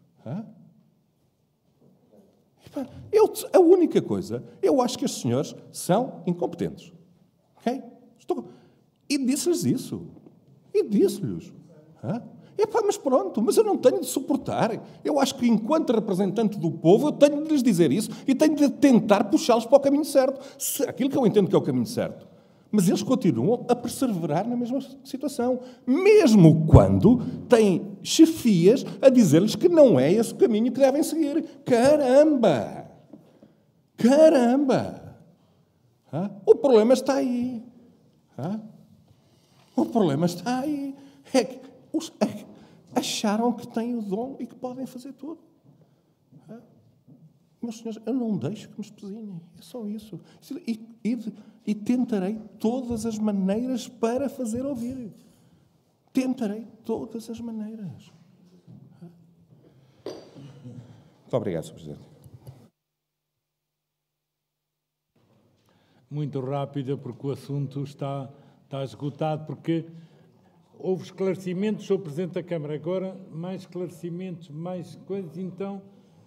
A única coisa, eu acho que estes senhores são incompetentes. Ok? E disse-lhes isso. E disse-lhes. Mas pronto, mas eu não tenho de suportar. Eu acho que, enquanto representante do povo, eu tenho de lhes dizer isso e tenho de tentar puxá-los para o caminho certo. Aquilo que eu entendo que é o caminho certo. Mas eles continuam a perseverar na mesma situação. Mesmo quando têm chefias a dizer-lhes que não é esse o caminho que devem seguir. Caramba! O problema está aí. O problema está aí. É que acharam que têm o dom e que podem fazer tudo. Meus senhores, eu não deixo que me espesinhem. É só isso. E tentarei todas as maneiras para fazer ouvir. Tentarei todas as maneiras. Muito obrigado, Sr. Presidente. Muito rápida, porque o assunto está esgotado, porque houve esclarecimentos sobre o Presidente da Câmara. Agora, mais esclarecimentos, mais coisas, então...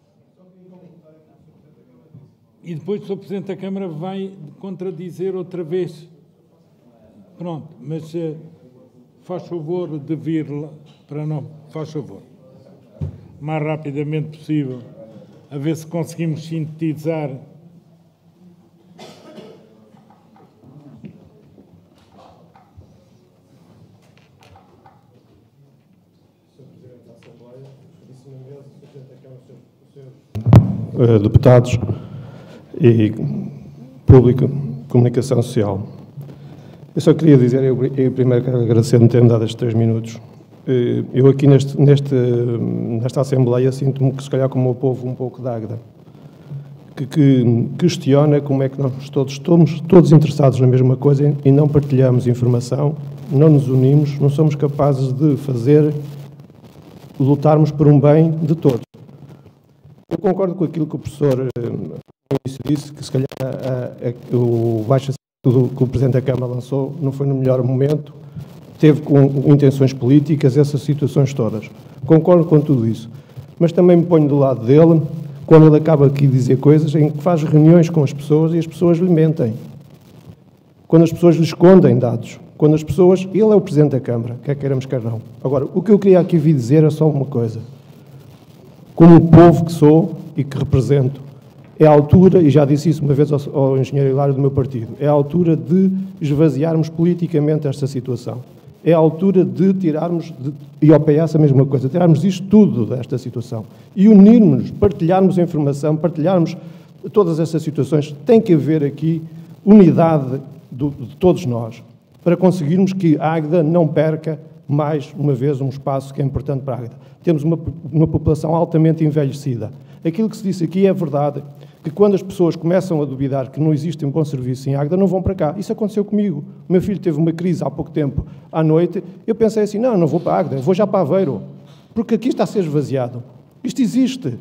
E depois o Sr. Presidente da Câmara vai contradizer outra vez. Pronto, mas faz favor de vir lá, para não... Faz favor. O mais rapidamente possível, a ver se conseguimos sintetizar. Deputados e público de comunicação social. Eu só queria dizer, eu primeiro quero agradecer-me ter-me dado estes 3 minutos. Eu aqui nesta Assembleia sinto-me que se calhar como o povo um pouco de Águeda, que questiona como é que nós estamos todos interessados na mesma coisa e não partilhamos informação, não nos unimos, não somos capazes de lutarmos por um bem de todos. Eu concordo com aquilo que o professor disse, que se calhar o baixo assinado que o Presidente da Câmara lançou não foi no melhor momento, teve com intenções políticas, essas situações todas. Concordo com tudo isso. Mas também me ponho do lado dele, quando ele acaba aqui de dizer coisas em que faz reuniões com as pessoas e as pessoas lhe mentem. Quando as pessoas lhe escondem dados. Quando as pessoas... Ele é o Presidente da Câmara, quer queiramos, quer não. Agora, o que eu queria aqui vir dizer é só uma coisa. Como o povo que sou e que represento, é a altura, e já disse isso uma vez ao engenheiro Hilário do meu partido, é a altura de esvaziarmos politicamente esta situação. É a altura de tirarmos, e ao PS a mesma coisa, tirarmos isto tudo desta situação e unirmos, partilharmos a informação, partilharmos todas estas situações. Tem que haver aqui unidade de todos nós para conseguirmos que a Águeda não perca mais uma vez um espaço que é importante para a Águeda. Temos uma população altamente envelhecida. Aquilo que se disse aqui é verdade, que quando as pessoas começam a duvidar que não existe um bom serviço em Águeda, não vão para cá. Isso aconteceu comigo. O meu filho teve uma crise há pouco tempo, à noite, eu pensei assim, não vou para Águeda, vou já para Aveiro, porque aqui está a ser esvaziado. Isto existe.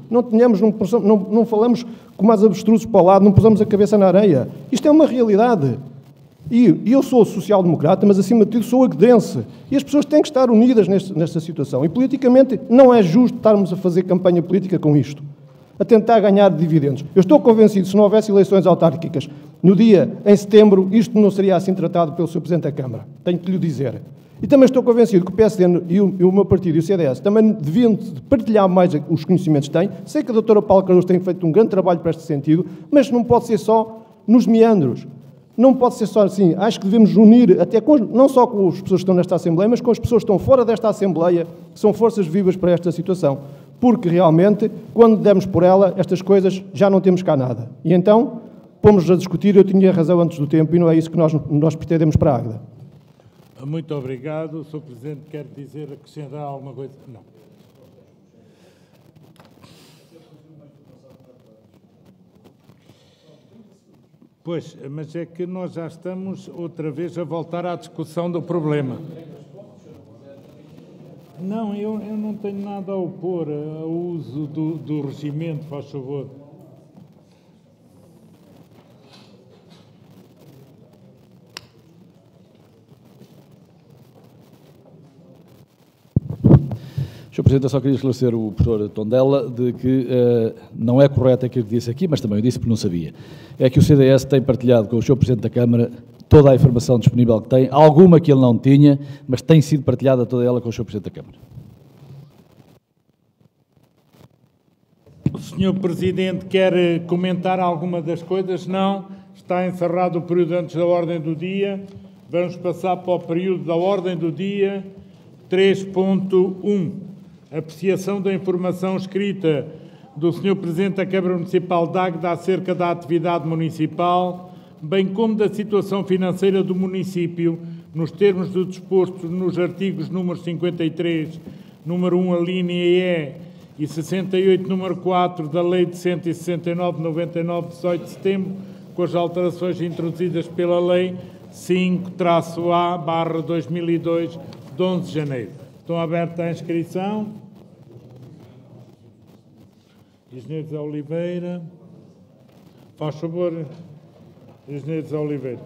Não falamos como as abstrusos para o lado, não pusemos a cabeça na areia. Isto é uma realidade. E eu sou social-democrata, mas acima de tudo sou aguedense. E as pessoas têm que estar unidas nesta situação. E politicamente não é justo estarmos a fazer campanha política com isto, a tentar ganhar dividendos. Eu estou convencido que se não houvesse eleições autárquicas em setembro, isto não seria assim tratado pelo Sr. Presidente da Câmara. Tenho que lhe dizer. E também estou convencido que o PSD e o meu partido e o CDS também deviam partilhar mais os conhecimentos que têm. Sei que a doutora Paula Cardoso tem feito um grande trabalho para este sentido, mas não pode ser só nos meandros. Não pode ser só assim. Acho que devemos unir, até não só com as pessoas que estão nesta Assembleia, mas com as pessoas que estão fora desta Assembleia, que são forças vivas para esta situação. Porque, realmente, quando demos por ela, estas coisas, já não temos cá nada. E então, pomos a discutir, eu tinha razão antes do tempo, e não é isso que nós pretendemos para a Águeda. Muito obrigado. O Sr. Presidente quer dizer, acrescentar alguma coisa? Não. Pois, mas é que nós já estamos outra vez a voltar à discussão do problema. Não, eu não tenho nada a opor ao uso do regimento, faz favor. Sr. Presidente, eu só queria esclarecer o professor Tondela de que não é correto aquilo que disse aqui, mas também eu disse porque não sabia. É que o CDS tem partilhado com o Sr. Presidente da Câmara toda a informação disponível que tem, alguma que ele não tinha, mas tem sido partilhada toda ela com o Sr. Presidente da Câmara. O Sr. Presidente quer comentar alguma das coisas? Não. Está encerrado o período antes da ordem do dia. Vamos passar para o período da ordem do dia 3.1. Apreciação da informação escrita do Sr. Presidente da Câmara Municipal de Águeda acerca da atividade municipal, bem como da situação financeira do município, nos termos do disposto nos artigos número 53, número 1, a linha E, e 68, número 4, da Lei de 169/99, 18 de setembro, com as alterações introduzidas pela Lei 5-A/2002, de 11 de janeiro. Estão aberta a inscrição. Engenheiro José Oliveira. Faz favor, Engenheiro José Oliveira.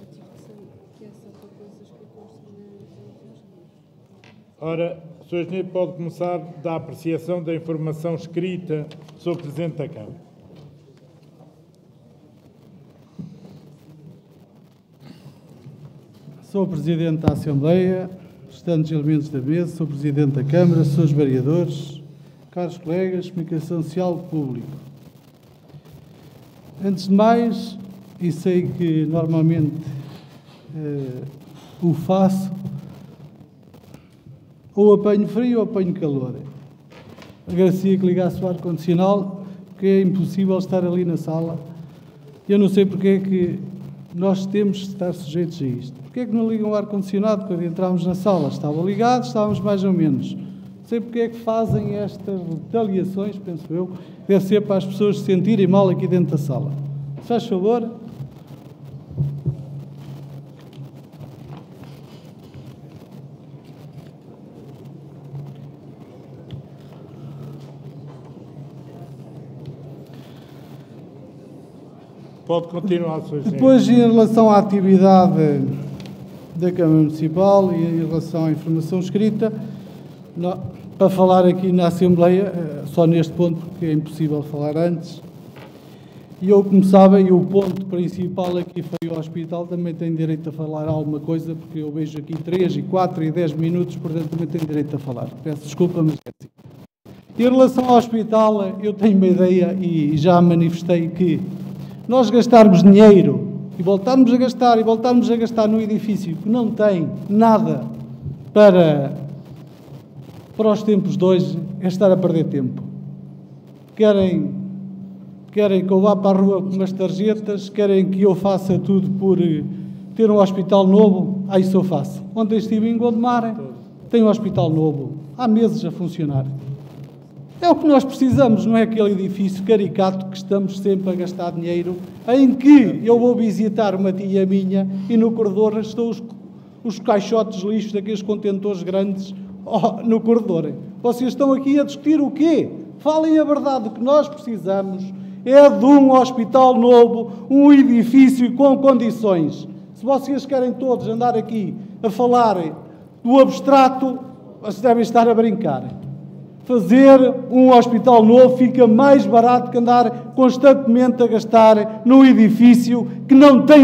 Ora, o Sr. Engenheiro pode começar da apreciação da informação escrita sobre o Presidente da Câmara. Sou Presidente da Assembleia, restantes elementos da mesa, sou Presidente da Câmara, sou os vereadores, caros colegas, comunicação social público. Antes de mais, e sei que normalmente o faço, ou apanho frio ou apanho calor. Agradecia que ligasse o ar-condicionado, porque é impossível estar ali na sala. Eu não sei porque é que nós temos de estar sujeitos a isto. Porquê é que não ligam o ar-condicionado quando entramos na sala? Estava ligado, estávamos mais ou menos. Não sei porque é que fazem estas retaliações, penso eu, deve ser para as pessoas se sentirem mal aqui dentro da sala. Se faz favor. Pode continuar, Sr. Engenheiro. Depois, em relação à atividade da Câmara Municipal e em relação à informação escrita, para falar aqui na Assembleia, só neste ponto, porque é impossível falar antes, e eu, como sabem, o ponto principal aqui foi o hospital, também tenho direito a falar alguma coisa, porque eu vejo aqui 3, 4 e 10 minutos, portanto também tenho direito a falar. Peço desculpa, mas é assim. Em relação ao hospital, eu tenho uma ideia e já manifestei que nós gastarmos dinheiro e voltarmos a gastar num edifício que não tem nada para os tempos de hoje, é estar a perder tempo. Querem que eu vá para a rua com umas tarjetas, querem que eu faça tudo por ter um hospital novo, isso eu faço. Ontem estive em Gondomar, tem um hospital novo, há meses a funcionar. É o que nós precisamos, não é aquele edifício caricato que estamos sempre a gastar dinheiro, em que eu vou visitar uma tia minha e no corredor estão os caixotes de lixo daqueles contentores grandes no corredor. Vocês estão aqui a discutir o quê? Falem a verdade, o que nós precisamos é de um hospital novo, um edifício com condições. Se vocês querem todos andar aqui a falar do abstrato, vocês devem estar a brincar. Fazer um hospital novo fica mais barato que andar constantemente a gastar num edifício que não tem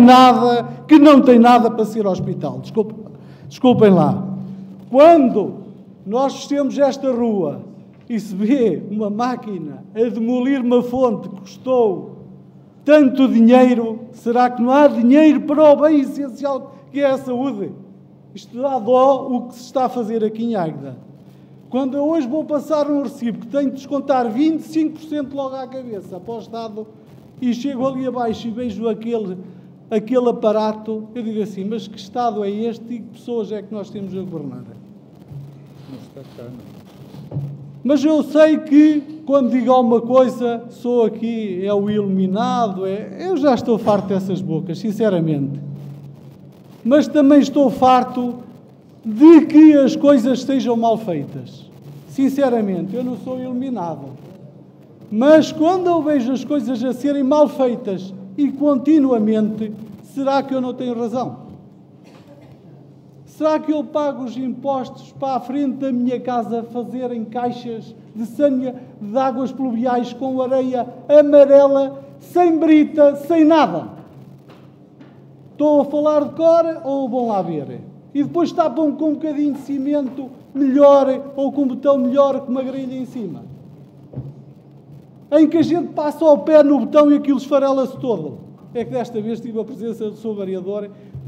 nada para ser hospital. Desculpem lá. Quando nós fizemos esta rua e se vê uma máquina a demolir uma fonte que custou tanto dinheiro, será que não há dinheiro para o bem essencial que é a saúde? Isto dá dó o que se está a fazer aqui em Águeda. Quando eu hoje vou passar um recibo que tenho de descontar 25% logo à cabeça para o Estado e chego ali abaixo e vejo aquele aparato, eu digo assim, mas que Estado é este e que pessoas é que nós temos a governar? Mas eu sei que, quando digo alguma coisa, sou aqui, é o iluminado, eu já estou farto dessas bocas, sinceramente. Mas também estou farto de que as coisas estejam mal feitas. Sinceramente, eu não sou iluminado. Mas quando eu vejo as coisas a serem mal feitas e continuamente, será que eu não tenho razão? Será que eu pago os impostos para a frente da minha casa fazerem caixas de sanha de águas pluviais com areia amarela, sem brita, sem nada? Estou a falar de cor ou vão lá ver? E depois tapam com um bocadinho de cimento melhor ou com um botão melhor com uma grelha em cima? Em que a gente passa ao pé no botão e aquilo esfarela-se todo. É que desta vez tive a presença do seu vereador.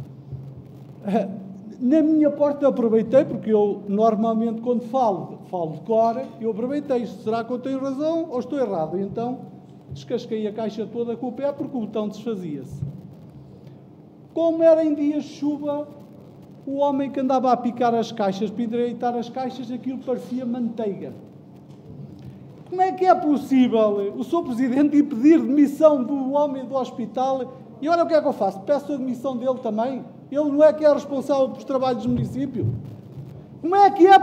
Na minha porta aproveitei, porque eu normalmente quando falo de cor, eu aproveitei. Será que eu tenho razão ou estou errado? Então descasquei a caixa toda com o pé porque o botão desfazia-se. Como era em dias de chuva, o homem que andava a picar as caixas, para endireitar as caixas, aquilo parecia manteiga. Como é que é possível o Sr. Presidente ir pedir demissão do homem do hospital? E olha o que é que eu faço? Peço a demissão dele também. Ele não é que é responsável pelos trabalhos do município? Como é que é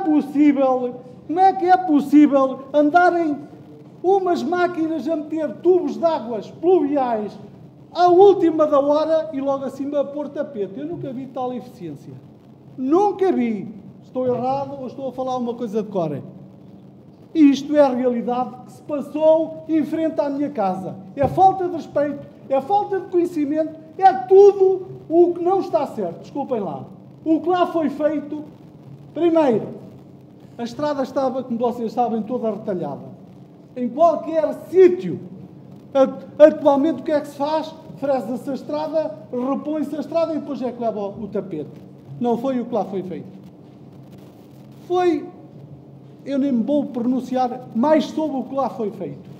possível andarem umas máquinas a meter tubos de águas pluviais à última da hora e logo acima a pôr tapete? Eu nunca vi tal eficiência. Nunca vi. Estou errado ou estou a falar uma coisa de cor? E isto é a realidade que se passou em frente à minha casa. É falta de respeito, é falta de conhecimento, é tudo o que não está certo. Desculpem lá. O que lá foi feito, primeiro, a estrada estava, como vocês sabem, toda retalhada. Em qualquer sítio. Atualmente o que é que se faz? Fresa-se a estrada, repõe-se a estrada e depois é que leva o tapete. Não foi o que lá foi feito. Foi, eu nem me vou pronunciar mais sobre o que lá foi feito.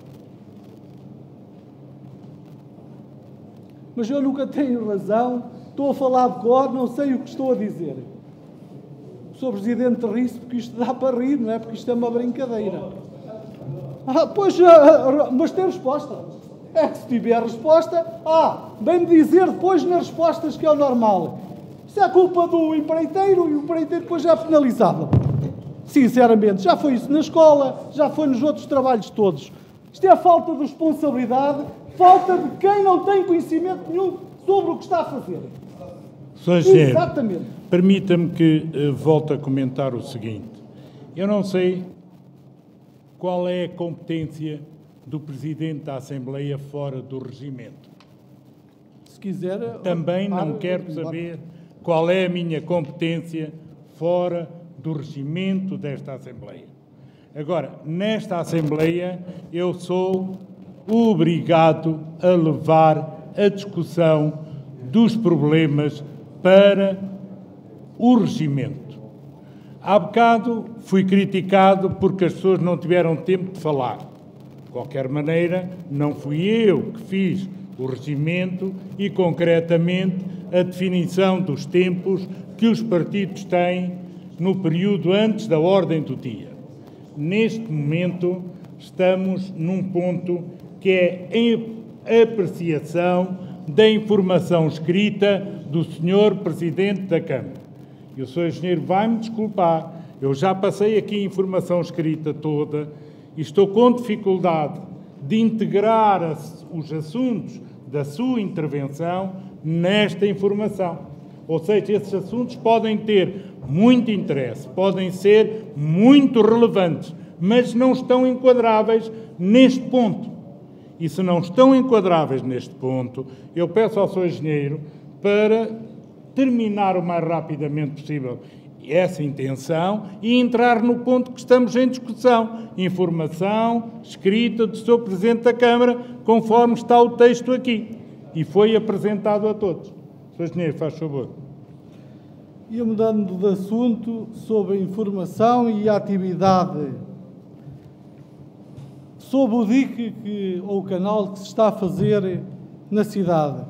Mas eu nunca tenho razão, estou a falar de cor, não sei o que estou a dizer. O Sr. Presidente ri-se porque isto dá para rir, não é? Porque isto é uma brincadeira. Mas tem resposta. É que se tiver resposta, vem-me dizer depois nas respostas que é o normal. Isso é culpa do empreiteiro e o empreiteiro depois é penalizado. Sinceramente, já foi isso na escola, já foi nos outros trabalhos todos. Isto é falta de responsabilidade, falta de quem não tem conhecimento nenhum sobre o que está a fazer. Exatamente. Permita-me que volte a comentar o seguinte. Eu não sei qual é a competência do Presidente da Assembleia fora do regimento. Se quiser... Também não quero saber qual é a minha competência fora do regimento desta Assembleia. Agora, nesta Assembleia, eu sou obrigado a levar a discussão dos problemas para o regimento. Há bocado fui criticado porque as pessoas não tiveram tempo de falar. De qualquer maneira, não fui eu que fiz o regimento e, concretamente, a definição dos tempos que os partidos têm no período antes da ordem do dia. Neste momento, estamos num ponto que é em apreciação da informação escrita do Sr. Presidente da Câmara. E o Sr. Engenheiro vai-me desculpar, eu já passei aqui a informação escrita toda e estou com dificuldade de integrar os assuntos da sua intervenção nesta informação. Ou seja, esses assuntos podem ter muito interesse, podem ser muito relevantes, mas não estão enquadráveis neste ponto. E se não estão enquadráveis neste ponto, eu peço ao Sr. Engenheiro para terminar o mais rapidamente possível essa intenção e entrar no ponto que estamos em discussão. Informação escrita do Sr. Presidente da Câmara, conforme está o texto aqui. E foi apresentado a todos. Sr. Engenheiro, faz favor. E mudando de assunto, sobre a informação e a atividade sobre o dique ou o canal que se está a fazer na cidade.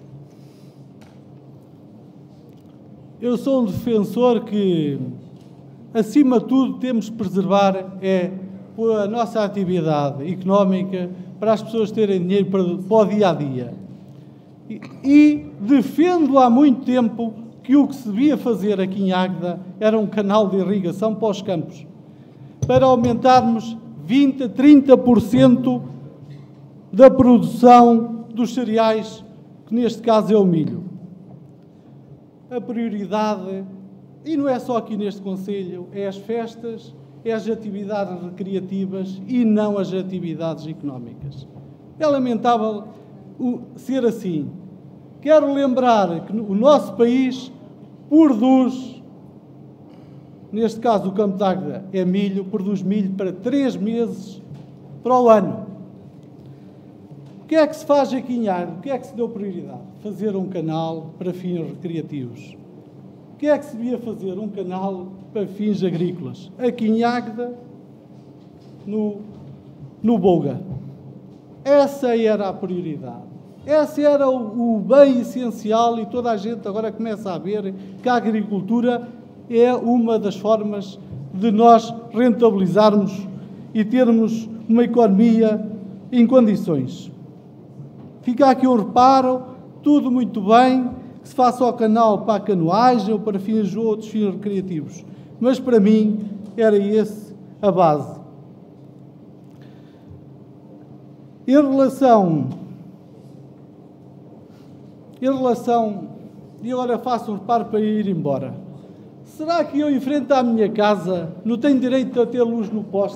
Eu sou um defensor que, acima de tudo, temos de preservar pela nossa atividade económica, para as pessoas terem dinheiro para o dia-a-dia. E defendo há muito tempo que o que se devia fazer aqui em Águeda era um canal de irrigação para os campos, para aumentarmos 20% a 30% da produção dos cereais, que neste caso é o milho. A prioridade, e não é só aqui neste Conselho, é as festas, é as atividades recreativas e não as atividades económicas. É lamentável ser assim. Quero lembrar que o nosso país produz, neste caso o Campo de Águeda é milho, produz milho para 3 meses para o ano. O que é que se faz aqui em Águeda? O que é que se deu prioridade? Fazer um canal para fins recreativos. O que é que se devia fazer? Um canal para fins agrícolas. Aqui em Águeda, no Bolga. Essa era a prioridade. Esse era o bem essencial e toda a gente agora começa a ver que a agricultura é uma das formas de nós rentabilizarmos e termos uma economia em condições. Fica aqui um reparo, tudo muito bem, que se faça ao canal para a canoagem ou para fins outros fins recreativos. Mas para mim era esse a base. Em relação, e agora faço um reparo para ir embora. Será que eu, em frente à minha casa, não tenho direito a ter luz no poste?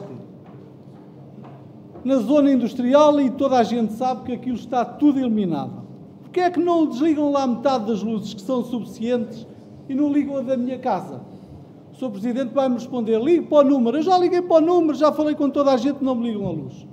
Na zona industrial, e toda a gente sabe que aquilo está tudo iluminado. Porquê é que não desligam lá metade das luzes que são suficientes e não ligam a da minha casa? O Sr. Presidente vai-me responder, ligue para o número. Eu já liguei para o número, já falei com toda a gente, não me ligam a luz.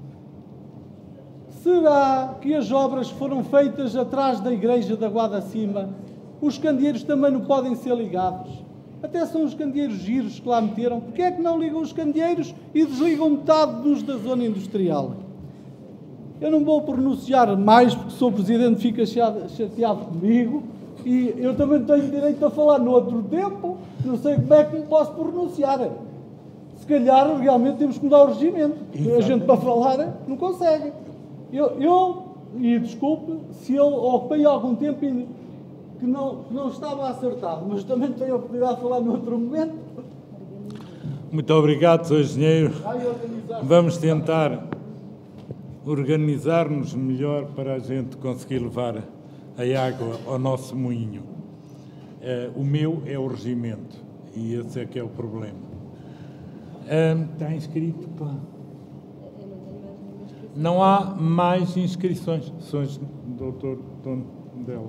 Será que as obras foram feitas atrás da igreja da Guarda Acima? Os candeeiros também não podem ser ligados. Até são os candeeiros giros que lá meteram. Porquê é que não ligam os candeeiros e desligam metade dos da zona industrial? Eu não vou pronunciar mais, porque o Sr. Presidente fica chateado comigo e eu também tenho direito a falar no outro tempo. Não sei como é que me posso pronunciar. Se calhar, realmente, temos que mudar o regimento. A gente, para falar, não consegue. E desculpe se eu ocupei algum tempo que não estava acertado, mas também tenho a oportunidade de falar no outro momento. Muito obrigado, Sr. Engenheiro. Vamos tentar organizar-nos melhor para a gente conseguir levar a água ao nosso moinho. O meu é o regimento e esse é que é o problema. Está inscrito, pá. Não há mais inscrições. Sons, doutor Tondela.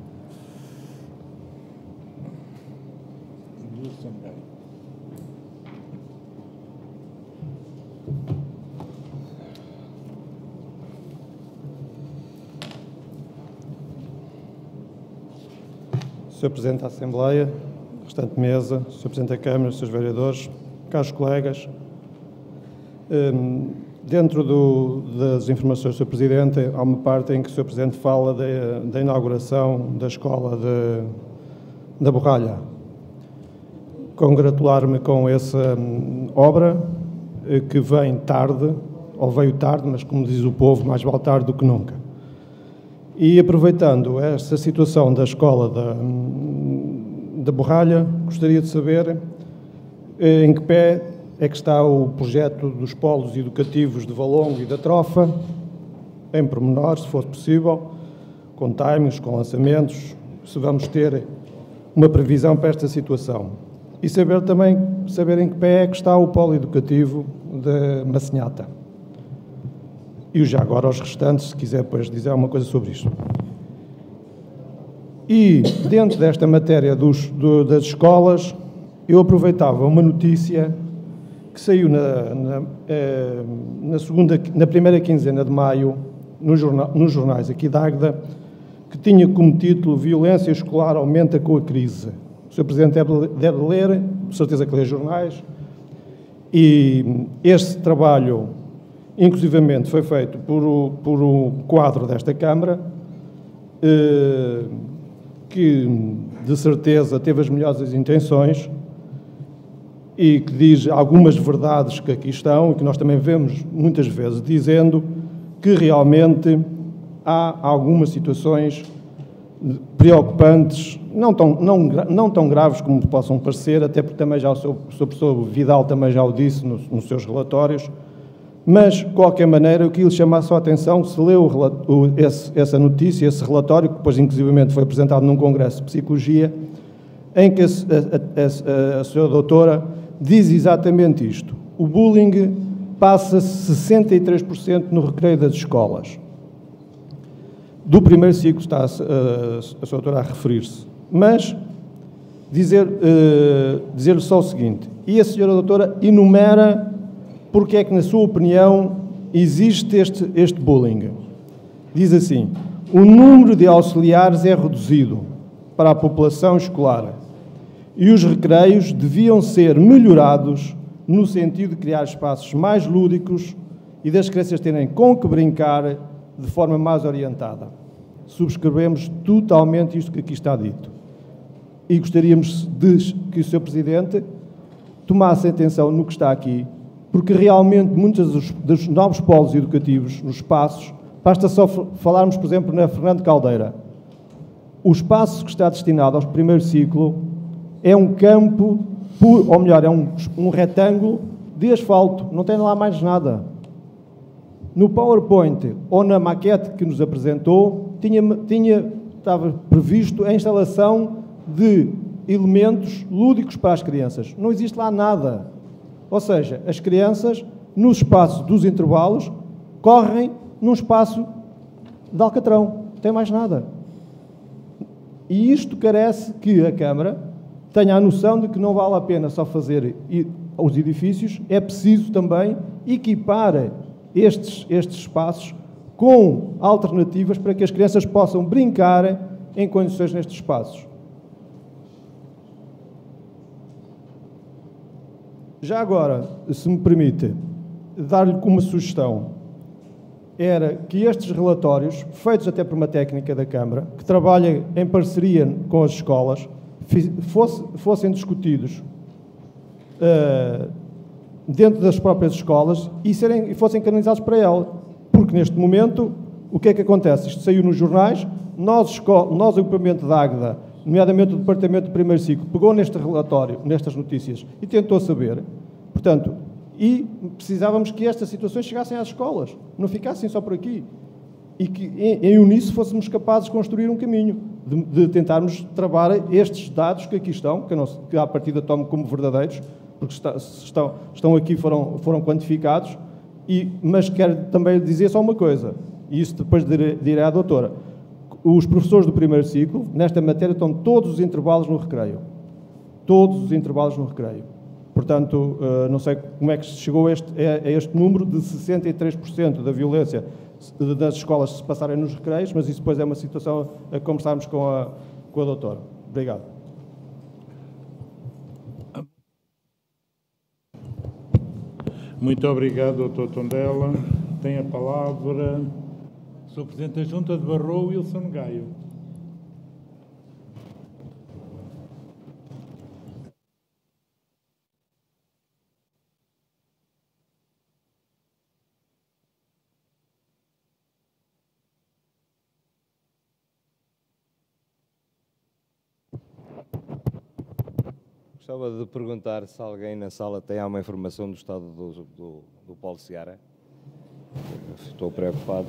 Sr. Presidente da Assembleia, restante mesa, Sr. Presidente da Câmara, Srs. Vereadores, caros colegas, dentro das informações do Sr. Presidente, há uma parte em que o Sr. Presidente fala da inauguração da escola da Borralha. Congratular-me com essa obra, que vem tarde, ou veio tarde, mas como diz o povo, mais vale tarde do que nunca. E aproveitando esta situação da escola da Borralha, gostaria de saber em que pé é que está o projeto dos polos educativos de Valongo e da Trofa, em pormenor, se for possível, com timings, com lançamentos, se vamos ter uma previsão para esta situação. E saber em que pé é que está o polo educativo de Massinhata. E já agora aos restantes, se quiser depois dizer alguma coisa sobre isto. E, dentro desta matéria das escolas, eu aproveitava uma notícia que saiu na primeira quinzena de maio, nos jornais aqui de Águeda, que tinha como título Violência escolar aumenta com a crise. O Sr. Presidente deve ler, de certeza que lê jornais, e este trabalho, inclusivamente, foi feito por um quadro desta Câmara, que, de certeza, teve as melhores intenções, e que diz algumas verdades que aqui estão e que nós também vemos muitas vezes, dizendo que realmente há algumas situações preocupantes, não tão graves como possam parecer, até porque também já o Sr. Professor Vidal também já o disse nos seus relatórios, mas, de qualquer maneira, eu queria chamar só a atenção, se leu essa notícia, esse relatório, que depois, inclusivamente, foi apresentado num congresso de psicologia, em que a senhora doutora diz exatamente isto. O bullying passa 63% no recreio das escolas. Do primeiro ciclo está a senhora doutora a referir-se. Mas dizer-lhe só o seguinte, e a senhora doutora enumera porque é que, na sua opinião, existe este bullying. Diz assim, o número de auxiliares é reduzido para a população escolar e os recreios deviam ser melhorados no sentido de criar espaços mais lúdicos e das crianças terem com que brincar de forma mais orientada. Subscrevemos totalmente isto que aqui está dito. E gostaríamos que o Sr. Presidente tomasse atenção no que está aqui, porque realmente muitos dos novos polos educativos, nos espaços, basta só falarmos, por exemplo, na Fernando Caldeira. O espaço que está destinado ao primeiro ciclo é um campo, ou melhor, é um retângulo de asfalto, não tem lá mais nada. No PowerPoint ou na maquete que nos apresentou, estava previsto a instalação de elementos lúdicos para as crianças. Não existe lá nada. Ou seja, as crianças, no espaço dos intervalos, correm num espaço de alcatrão. Não tem mais nada. E isto carece que a Câmara tenha a noção de que não vale a pena só fazer os edifícios, é preciso também equipar estes espaços com alternativas para que as crianças possam brincar em condições nestes espaços. Já agora, se me permite, dar-lhe uma sugestão, era que estes relatórios, feitos até por uma técnica da Câmara, que trabalha em parceria com as escolas, fossem discutidos dentro das próprias escolas e fossem canalizados para ela. Porque, neste momento, o que é que acontece? Isto saiu nos jornais, nós o equipamento da Águeda, nomeadamente o Departamento do Primeiro Ciclo, pegou neste relatório, nestas notícias, e tentou saber, portanto, e precisávamos que estas situações chegassem às escolas, não ficassem só por aqui, e que em uníssono fôssemos capazes de construir um caminho, de tentarmos travar estes dados que aqui estão, que à partida tomo como verdadeiros, porque estão aqui, foram quantificados, mas quero também dizer só uma coisa, e isso depois direi à doutora. Os professores do primeiro ciclo, nesta matéria, estão todos os intervalos no recreio. Todos os intervalos no recreio. Portanto, não sei como é que se chegou a este número de 63% da violência das escolas se passarem nos recreios, mas isso depois é uma situação a conversarmos com a doutora. Obrigado. Muito obrigado, Dr. Tondela. Tem a palavra o Sr. Presidente da Junta de Barrow, Wilson Gaio. Gostava de perguntar se alguém na sala tem alguma informação do estado do Paulo Seara. Estou preocupado.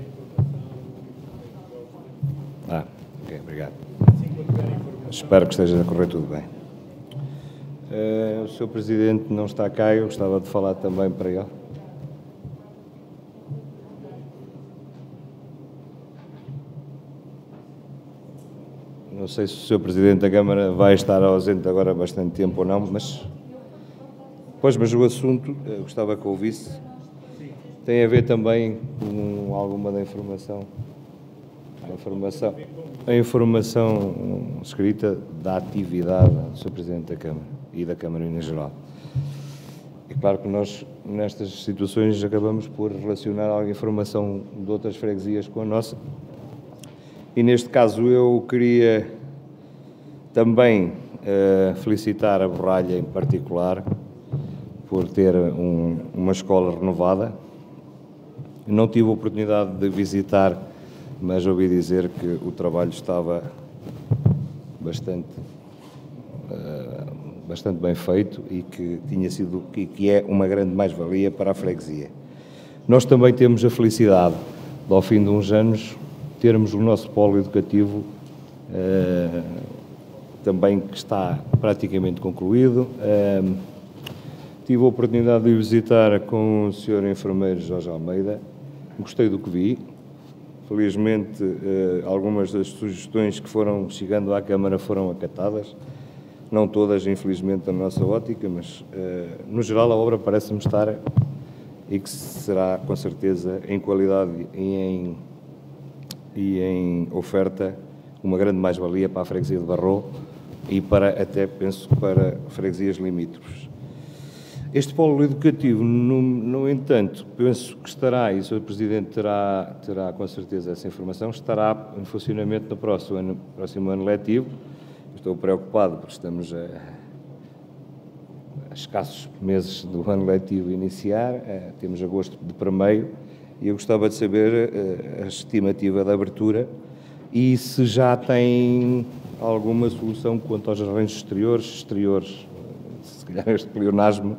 Ok, obrigado. Espero que esteja a correr tudo bem. O Sr. Presidente não está cá, eu gostava de falar também para ele. Não sei se o Sr. Presidente da Câmara vai estar ausente agora há bastante tempo ou não, mas o assunto, eu gostava que ouvisse, tem a ver também com alguma da informação, a informação escrita da atividade do Sr. Presidente da Câmara e da Câmara em geral. É claro que nós, nestas situações, acabamos por relacionar alguma informação de outras freguesias com a nossa. E neste caso eu queria também felicitar a Borralha em particular, por ter uma escola renovada. Não tive a oportunidade de visitar, mas ouvi dizer que o trabalho estava bastante bem feito e que tinha sido, que é uma grande mais-valia para a freguesia. Nós também temos a felicidade de, ao fim de uns anos, termos o nosso polo educativo também que está praticamente concluído. Tive a oportunidade de visitar com o Sr. Enfermeiro Jorge Almeida, gostei do que vi. Felizmente, algumas das sugestões que foram chegando à Câmara foram acatadas, não todas, infelizmente, da nossa ótica, mas, no geral, a obra parece-me estar e que será, com certeza, em qualidade e em oferta, uma grande mais-valia para a freguesia de Barro e para, até penso, para freguesias limítrofes. Este polo educativo, no entanto, penso que estará, e o Sr. Presidente terá com certeza essa informação, estará em funcionamento no próximo ano letivo. Estou preocupado porque estamos a escassos meses do ano letivo iniciar, temos agosto para meio, e eu gostava de saber a estimativa de abertura e se já tem alguma solução quanto aos arranjos exteriores, se calhar este pleonasmo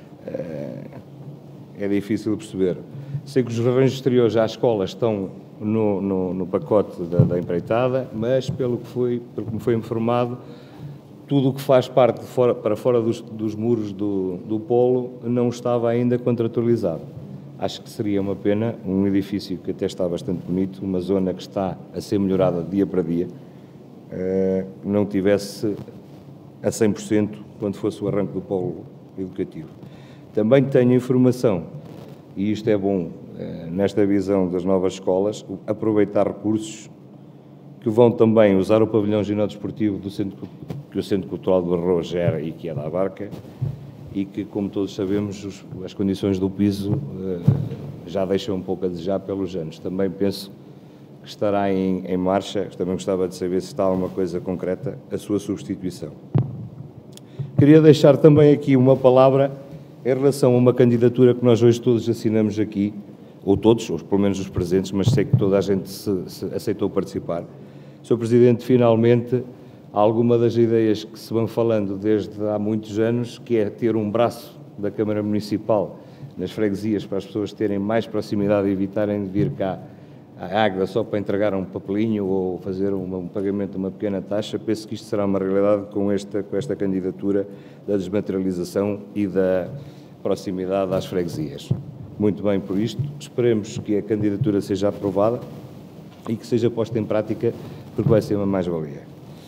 é difícil de perceber. Sei que os arranjos exteriores à escola estão no pacote da empreitada, mas pelo que me foi informado, tudo o que faz parte para fora dos muros do polo não estava ainda contratualizado. Acho que seria uma pena um edifício que até está bastante bonito, uma zona que está a ser melhorada dia para dia, não tivesse a 100% quando fosse o arranque do polo educativo. Também tenho informação, e isto é bom nesta visão das novas escolas, aproveitar recursos que vão também usar o pavilhão ginódesportivo que o Centro Cultural de Barro gera e que é da Abarca, e que, como todos sabemos, as condições do piso já deixam um pouco a desejar pelos anos. Também penso que estará em marcha, também gostava de saber se está alguma coisa concreta, a sua substituição. Queria deixar também aqui uma palavra em relação a uma candidatura que nós hoje todos assinamos aqui, ou todos, ou pelo menos os presentes, mas sei que toda a gente se aceitou participar. Sr. Presidente, finalmente, alguma das ideias que se vão falando desde há muitos anos, que é ter um braço da Câmara Municipal nas freguesias para as pessoas terem mais proximidade e evitarem de vir cá à Águeda só para entregar um papelinho ou fazer um pagamento de uma pequena taxa. Penso que isto será uma realidade com esta candidatura da desmaterialização e da proximidade às freguesias. Muito bem por isto, esperemos que a candidatura seja aprovada e que seja posta em prática, porque vai ser uma mais-valia.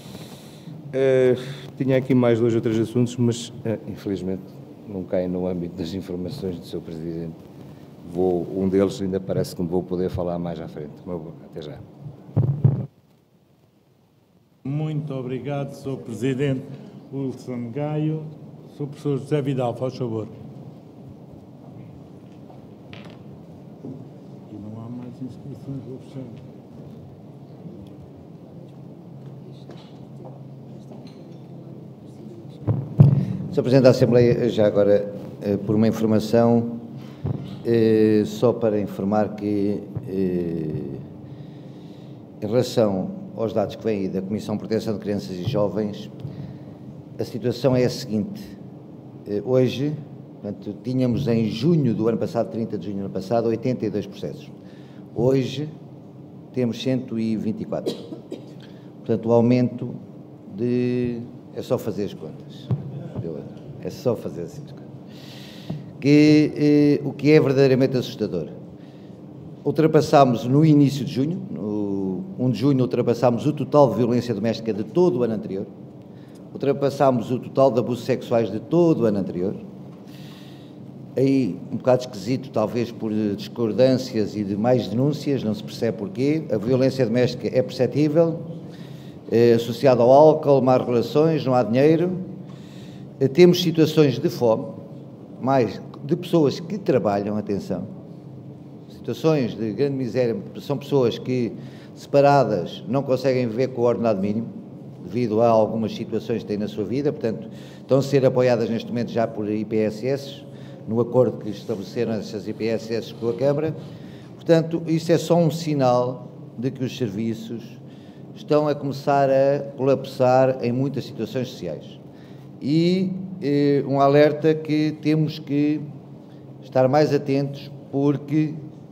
Tinha aqui mais 2 ou 3 assuntos, mas infelizmente não caem no âmbito das informações do Sr. Presidente. Um deles ainda parece que me vou poder falar mais à frente. Até já. Muito obrigado, Sr. Presidente Wilson Gaio. Sr. Professor José Vidal, faz favor. E não há mais inscrições, vou fechar. Sr. Presidente da Assembleia, já agora, por uma informação, só para informar que, em relação aos dados que vêm da Comissão de Proteção de Crianças e Jovens, a situação é a seguinte. Hoje, portanto, tínhamos em junho do ano passado, 30 de junho do ano passado, 82 processos. Hoje, temos 124. Portanto, o aumento de... É só fazer as contas. É só fazer assim as contas. O que é verdadeiramente assustador. Ultrapassámos no início de junho, no 1 de junho, ultrapassámos o total de violência doméstica de todo o ano anterior, ultrapassámos o total de abusos sexuais de todo o ano anterior. Aí, um bocado esquisito, talvez por discordâncias e de mais denúncias, não se percebe porquê. A violência doméstica é perceptível, associada ao álcool, más relações, não há dinheiro. Temos situações de fome, mais de pessoas que trabalham, atenção, situações de grande miséria, são pessoas que, separadas, não conseguem viver com o ordenado mínimo, devido a algumas situações que têm na sua vida, portanto, estão a ser apoiadas neste momento já por IPSS, no acordo que estabeleceram essas IPSS com a Câmara. Portanto, isso é só um sinal de que os serviços estão a começar a colapsar em muitas situações sociais. E um alerta que temos que estar mais atentos, porque,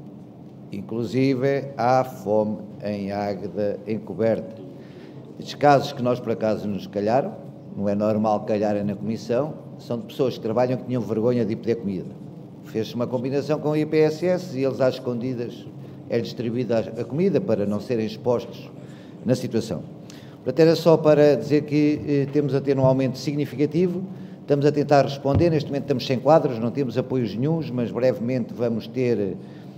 inclusive, há fome em Águeda encoberta. Estes casos que nós, por acaso, nos calharam, não é normal calharem na Comissão, são de pessoas que trabalham que tinham vergonha de ir pedir comida. Fez-se uma combinação com o IPSS e eles, às escondidas, é distribuída a comida para não serem expostos na situação. Portanto, era só para dizer que temos a ter um aumento significativo, estamos a tentar responder, neste momento estamos sem quadros, não temos apoios nenhuns, mas brevemente vamos ter,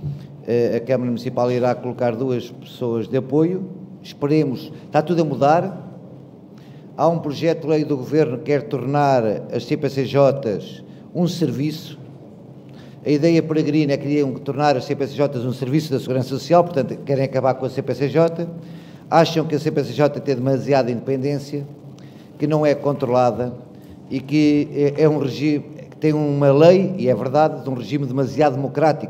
a Câmara Municipal irá colocar 2 pessoas de apoio, esperemos, está tudo a mudar. Há um projeto de lei do Governo que quer tornar as CPCJs um serviço. A ideia peregrina é que queriam tornar as CPCJs um serviço da Segurança Social, portanto, querem acabar com a CPCJ. Acham que a CPCJ tem demasiada independência, que não é controlada e que é um regime, que tem uma lei, e é verdade, de um regime demasiado democrático.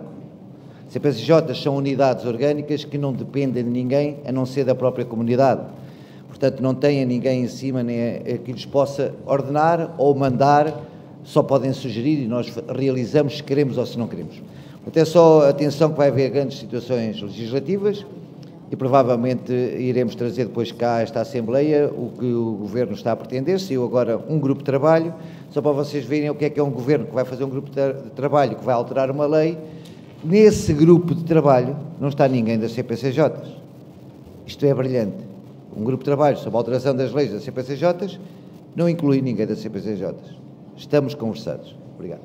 CPCJs são unidades orgânicas que não dependem de ninguém, a não ser da própria comunidade. Portanto, não têm ninguém em cima nem que lhes possa ordenar ou mandar, só podem sugerir e nós realizamos se queremos ou se não queremos. Portanto, é só atenção que vai haver grandes situações legislativas e provavelmente iremos trazer depois cá a esta Assembleia o que o Governo está a pretender. Saiu agora um grupo de trabalho, só para vocês verem o que é um Governo que vai fazer um grupo de trabalho que vai alterar uma lei. Nesse grupo de trabalho não está ninguém das CPCJs. Isto é brilhante. Um grupo de trabalho sobre a alteração das leis das CPCJs não inclui ninguém das CPCJs. Estamos conversados. Obrigado.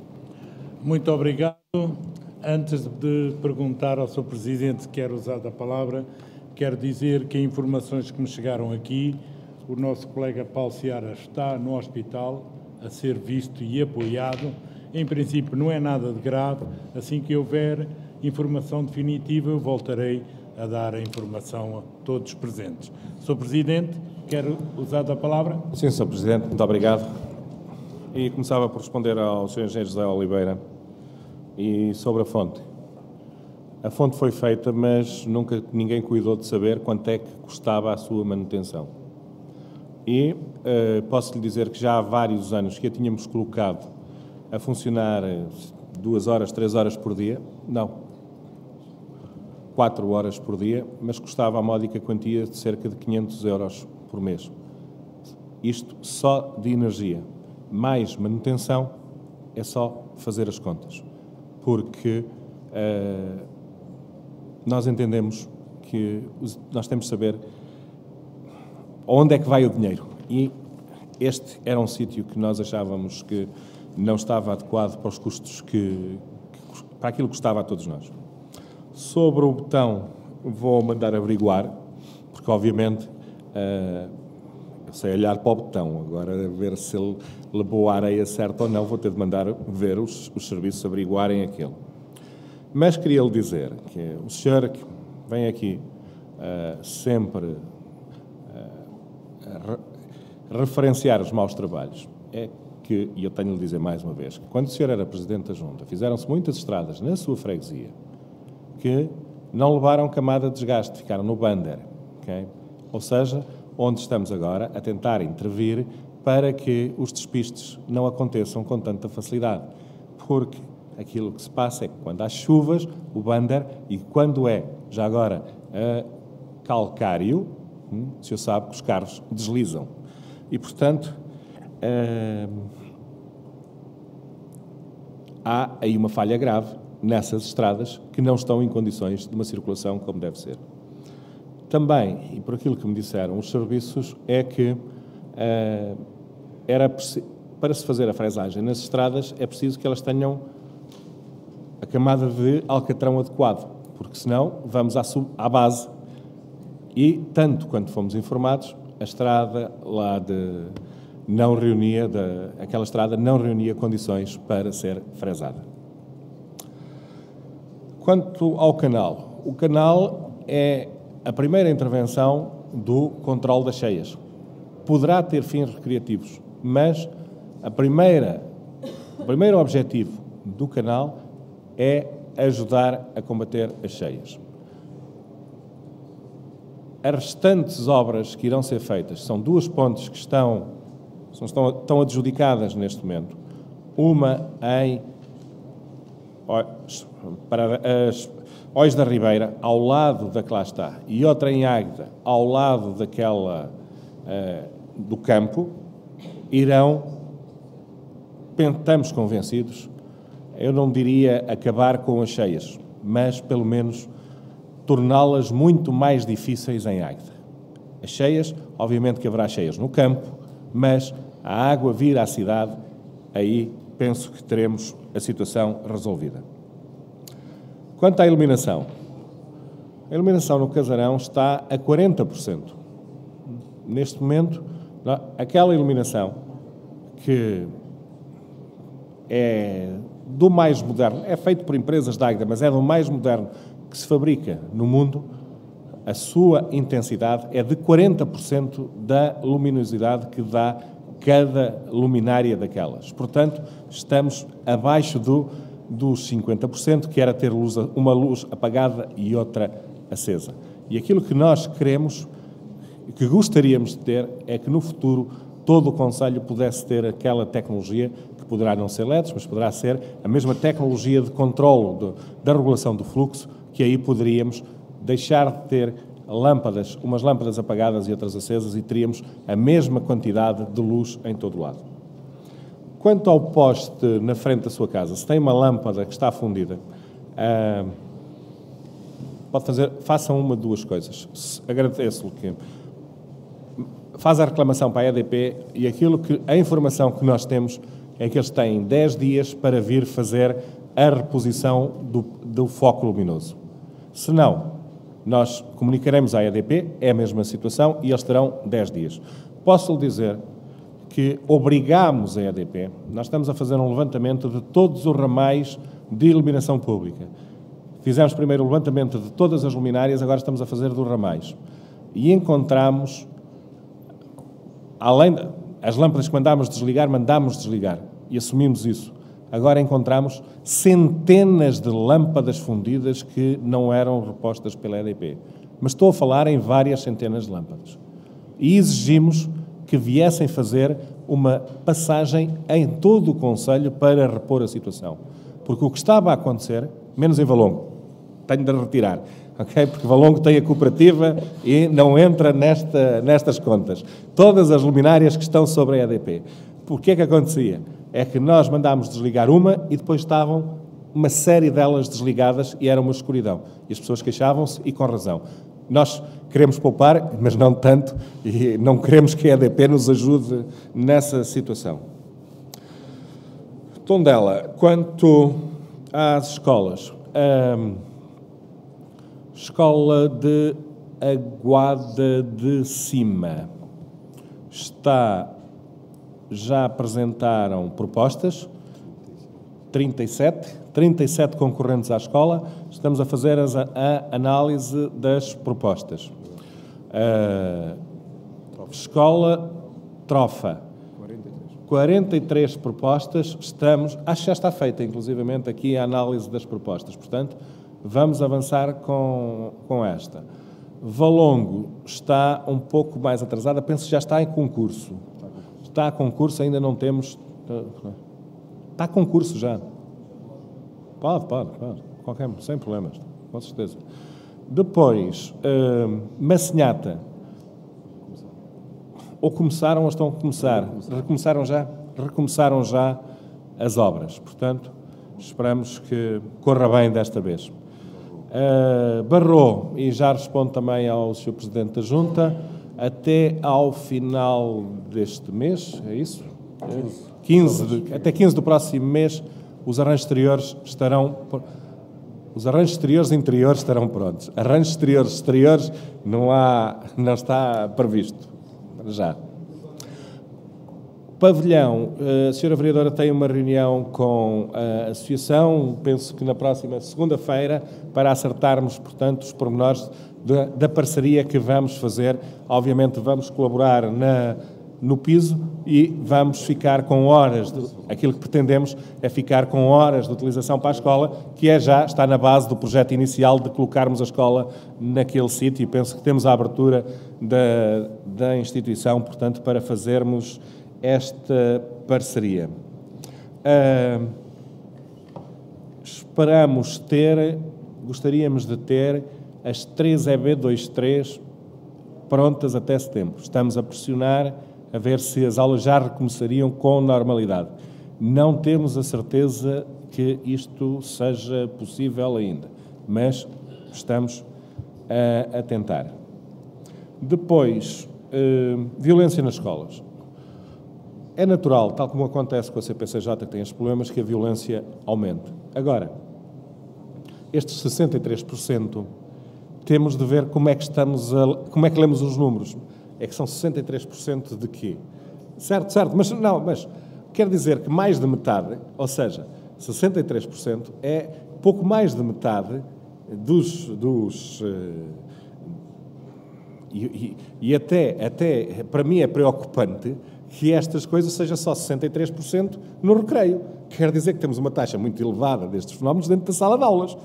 Muito obrigado. Antes de perguntar ao Sr. Presidente se quer usar a palavra, quero dizer que informações que me chegaram aqui, o nosso colega Paulo Seara está no hospital a ser visto e apoiado. Em princípio não é nada de grave. Assim que houver informação definitiva, eu voltarei a dar a informação a todos os presentes. Sr. Presidente, quer usar a palavra? Sim, Sr. Presidente, muito obrigado. E começava por responder ao Sr. Engenheiro José Oliveira e sobre a fonte. A fonte foi feita, mas nunca ninguém cuidou de saber quanto é que custava a sua manutenção. E posso-lhe dizer que já há vários anos que a tínhamos colocado a funcionar 2 horas, 3 horas por dia, não, 4 horas por dia, mas custava a módica quantia de cerca de 500 euros por mês. Isto só de energia. Mais manutenção é só fazer as contas. Porque nós entendemos que nós temos de saber onde é que vai o dinheiro. E este era um sítio que nós achávamos que não estava adequado para os custos para aquilo que custava a todos nós. Sobre o botão, vou mandar averiguar, porque obviamente eu sei olhar para o botão, agora ver se ele levou a areia certa ou não, vou ter de mandar ver os serviços averiguarem aquilo. Mas queria lhe dizer que o senhor que vem aqui sempre referenciar os maus trabalhos, é que, e eu tenho de lhe dizer mais uma vez, que quando o senhor era Presidente da Junta, fizeram-se muitas estradas na sua freguesia que não levaram camada de desgaste, ficaram no bander, okay? Ou seja, onde estamos agora a tentar intervir para que os despistes não aconteçam com tanta facilidade. Porque aquilo que se passa é que quando há chuvas, o bander, e quando é, já agora, calcário, o senhor sabe que os carros deslizam. E, portanto, há aí uma falha grave nessas estradas que não estão em condições de uma circulação como deve ser. Também, e por aquilo que me disseram os serviços, é que para se fazer a fresagem nas estradas é preciso que elas tenham a camada de alcatrão adequado, porque senão vamos à base. E, tanto quanto fomos informados, a estrada lá aquela estrada não reunia condições para ser fresada. Quanto ao canal, o canal é a primeira intervenção do controle das cheias. poderá ter fins recreativos, mas o primeiro objetivo do canal é ajudar a combater as cheias. As restantes obras que irão ser feitas são 2 pontes que estão adjudicadas neste momento. Uma para as Ois da Ribeira, ao lado da que lá está, e outra em Águeda, ao lado daquela do campo, estamos convencidos, eu não diria acabar com as cheias, mas pelo menos torná-las muito mais difíceis em Águeda. As cheias, obviamente que haverá cheias no campo, mas a água vir à cidade, aí penso que teremos a situação resolvida. Quanto à iluminação, a iluminação no casarão está a 40%. Neste momento, aquela iluminação que é do mais moderno, é feito por empresas da Águeda, mas é do mais moderno que se fabrica no mundo, a sua intensidade é de 40% da luminosidade que dá cada luminária daquelas. Portanto, estamos abaixo dos 50%, que era ter uma luz apagada e outra acesa. E aquilo que nós queremos, que gostaríamos de ter, é que no futuro todo o concelho pudesse ter aquela tecnologia, que poderá não ser LEDs, mas poderá ser a mesma tecnologia de controlo da regulação do fluxo, que aí poderíamos deixar de ter lâmpadas, umas lâmpadas apagadas e outras acesas, e teríamos a mesma quantidade de luz em todo o lado. Quanto ao poste na frente da sua casa, se tem uma lâmpada que está fundida, façam uma de 2 coisas. Agradeço-lhe que faz a reclamação para a EDP, e a informação que nós temos é que eles têm 10 dias para vir fazer a reposição do foco luminoso. Se não, nós comunicaremos à EDP, é a mesma situação, e eles terão 10 dias. Posso-lhe dizer que obrigamos a EDP, nós estamos a fazer um levantamento de todos os ramais de iluminação pública. Fizemos primeiro o levantamento de todas as luminárias, agora estamos a fazer dos ramais. E encontramos, além das lâmpadas que mandámos desligar, e assumimos isso. Agora encontramos centenas de lâmpadas fundidas que não eram repostas pela EDP. Mas estou a falar em várias centenas de lâmpadas. E exigimos que viessem fazer uma passagem em todo o concelho para repor a situação. Porque o que estava a acontecer, menos em Valongo, tenho de retirar, ok? Porque Valongo tem a cooperativa e não entra nestas contas. Todas as luminárias que estão sobre a EDP. O que é que acontecia? É que nós mandámos desligar uma e depois estavam uma série delas desligadas e era uma escuridão. E as pessoas queixavam-se, e com razão. Nós queremos poupar, mas não tanto, e não queremos que a EDP nos ajude nessa situação. Tondela, quanto às escolas, a escola de Aguada de Cima já apresentaram propostas, 37 concorrentes à escola, estamos a fazer a análise das propostas. Escola Trofa, 43 propostas, acho que já está feita, inclusivamente, aqui a análise das propostas, portanto, vamos avançar com esta. Valongo está um pouco mais atrasada, penso que já está em concurso. Está a concurso, ainda não temos... Está a concurso já. Pode. Sem problemas, com certeza. Depois, Massinhata. Ou começaram ou estão a começar. Recomeçaram já as obras. Portanto, esperamos que corra bem desta vez. Barro, e já respondo também ao Sr. Presidente da Junta, até ao final deste mês, é isso? 15. Até 15 do próximo mês, os arranjos exteriores interiores estarão prontos. Arranjos exteriores não está previsto. Já. Pavilhão, a Sra. Vereadora tem uma reunião com a Associação, penso que na próxima segunda-feira, para acertarmos, portanto, os pormenores da parceria que vamos fazer. Obviamente vamos colaborar no piso e vamos ficar com horas, aquilo que pretendemos é ficar com horas de utilização para a escola, que está na base do projeto inicial de colocarmos a escola naquele sítio, e penso que temos a abertura da instituição, portanto, para fazermos esta parceria. Gostaríamos de ter as 3 EB23 prontas até setembro. Estamos a pressionar a ver se as aulas já recomeçariam com normalidade. Não temos a certeza que isto seja possível ainda, mas estamos a tentar. Depois, violência nas escolas. É natural, tal como acontece com a CPCJ, que tem estes problemas, que a violência aumente. Agora, estes 63%, temos de ver como é que lemos os números. É que são 63% de quê? Certo, mas quer dizer que mais de metade, ou seja, 63% é pouco mais de metade e até para mim é preocupante que estas coisas sejam só 63% no recreio. Quer dizer que temos uma taxa muito elevada destes fenómenos dentro da sala de aulas.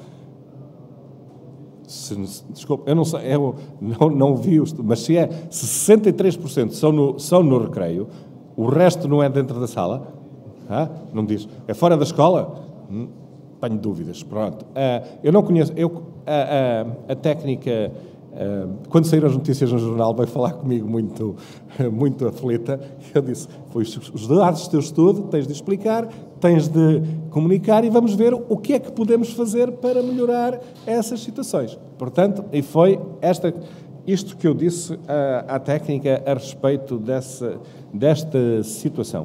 Desculpe, eu não sei, eu não vi isto, mas se 63% são no recreio, o resto não é dentro da sala, não me diz, é fora da escola? Tenho dúvidas, pronto. Eu não conheço, a técnica, quando saíram as notícias no jornal, veio falar comigo muito aflita, eu disse, foi os dados do teu estudo, tens de explicar, tens de comunicar e vamos ver o que é que podemos fazer para melhorar essas situações. Portanto, e foi isto que eu disse à técnica a respeito desta situação.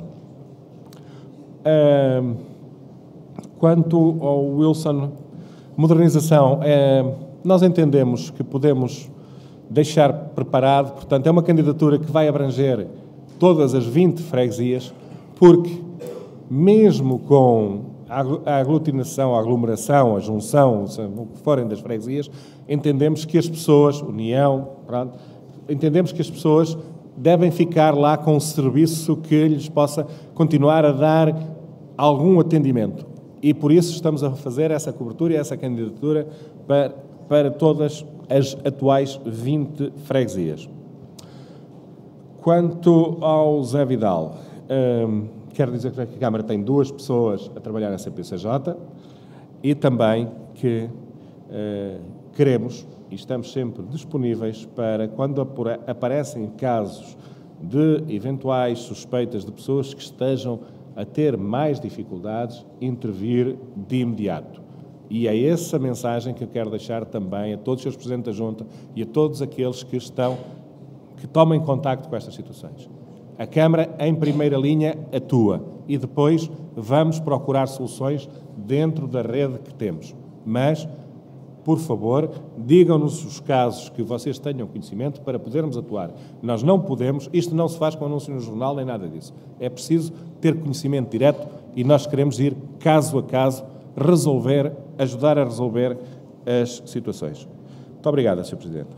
Quanto ao Wilson, modernização, nós entendemos que podemos deixar preparado, portanto, é uma candidatura que vai abranger todas as 20 freguesias, porque mesmo com a aglutinação, a aglomeração, a junção, o que forem das freguesias, entendemos que as pessoas, união, pronto, entendemos que as pessoas devem ficar lá com um serviço que lhes possa continuar a dar algum atendimento. E por isso estamos a fazer essa cobertura e essa candidatura para todas as atuais 20 freguesias. Quanto ao Zé Vidal, quero dizer que a Câmara tem 2 pessoas a trabalhar na CPCJ e também que queremos e estamos sempre disponíveis para, quando aparecem casos de eventuais suspeitas de pessoas que estejam a ter mais dificuldades, intervir de imediato. E é essa mensagem que eu quero deixar também a todos os seus Presidentes da Junta e a todos aqueles que tomem contacto com estas situações. A Câmara, em primeira linha, atua e depois vamos procurar soluções dentro da rede que temos. Mas, por favor, digam-nos os casos que vocês tenham conhecimento para podermos atuar. Nós não podemos, isto não se faz com anúncio no jornal nem nada disso. É preciso ter conhecimento direto e nós queremos ir caso a caso, ajudar a resolver as situações. Muito obrigado, Sr. Presidente.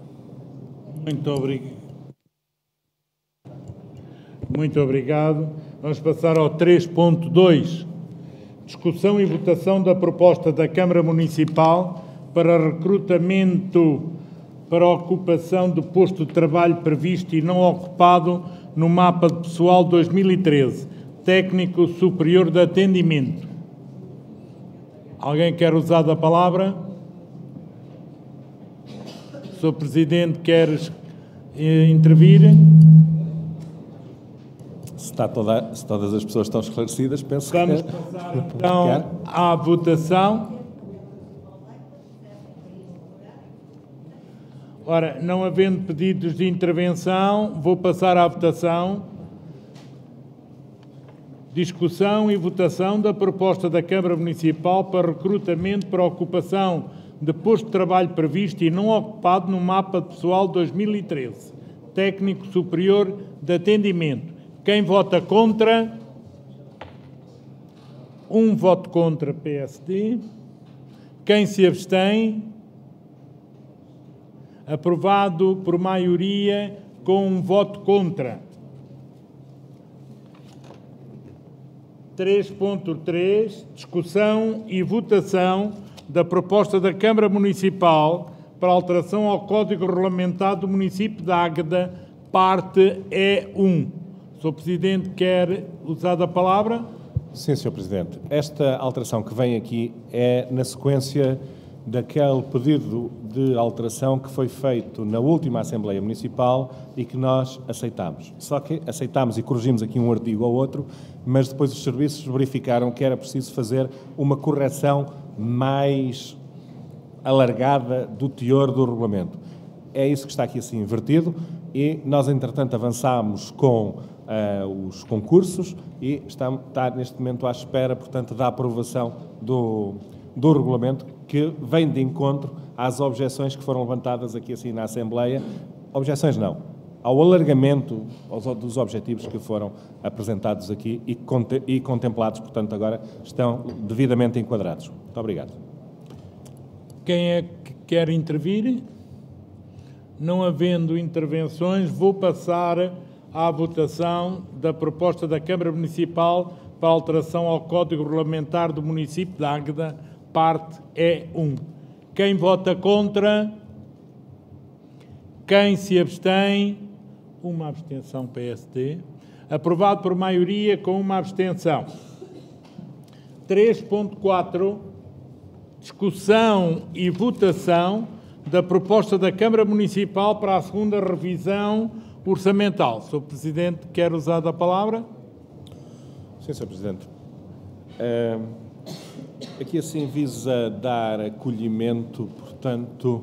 Muito obrigado. Vamos passar ao 3.2. Discussão e votação da proposta da Câmara Municipal para recrutamento para ocupação do posto de trabalho previsto e não ocupado no mapa de pessoal 2013, técnico superior de atendimento. Alguém quer usar da palavra? Sr. Presidente, queres intervir? Se todas as pessoas estão esclarecidas, penso que... Vamos passar então à votação. Ora, não havendo pedidos de intervenção, vou passar à votação. Discussão e votação da proposta da Câmara Municipal para recrutamento para ocupação de posto de trabalho previsto e não ocupado no mapa de pessoal 2013, técnico superior de atendimento. Quem vota contra? 1 voto contra, PSD. Quem se abstém? Aprovado por maioria com 1 voto contra. 3.3, discussão e votação da proposta da Câmara Municipal para alteração ao Código Regulamentar do município de Águeda, parte E1. O Sr. Presidente quer usar a palavra? Sim, Sr. Presidente. Esta alteração que vem aqui é na sequência daquele pedido de alteração que foi feito na última Assembleia Municipal e que nós aceitámos. Só que aceitámos e corrigimos aqui um artigo ou outro, mas depois os serviços verificaram que era preciso fazer uma correção mais alargada do teor do regulamento. É isso que está aqui assim invertido e nós, entretanto, avançámos com os concursos e está neste momento à espera, portanto, da aprovação do regulamento, que vem de encontro às objeções que foram levantadas aqui assim na Assembleia. Objeções não, ao alargamento dos objetivos que foram apresentados aqui e contemplados, portanto, agora estão devidamente enquadrados. Muito obrigado. Quem é que quer intervir? Não havendo intervenções, vou passar à votação da proposta da Câmara Municipal para alteração ao Código Regulamentar do município de Águeda, parte E1. Quem vota contra? Quem se abstém? Uma abstenção PSD. Aprovado por maioria com uma abstenção. 3.4. Discussão e votação da proposta da Câmara Municipal para a segunda revisão orçamental. Sr. Presidente, quer usar a palavra? Sim, Sr. Presidente. Aqui assim visa dar acolhimento, portanto,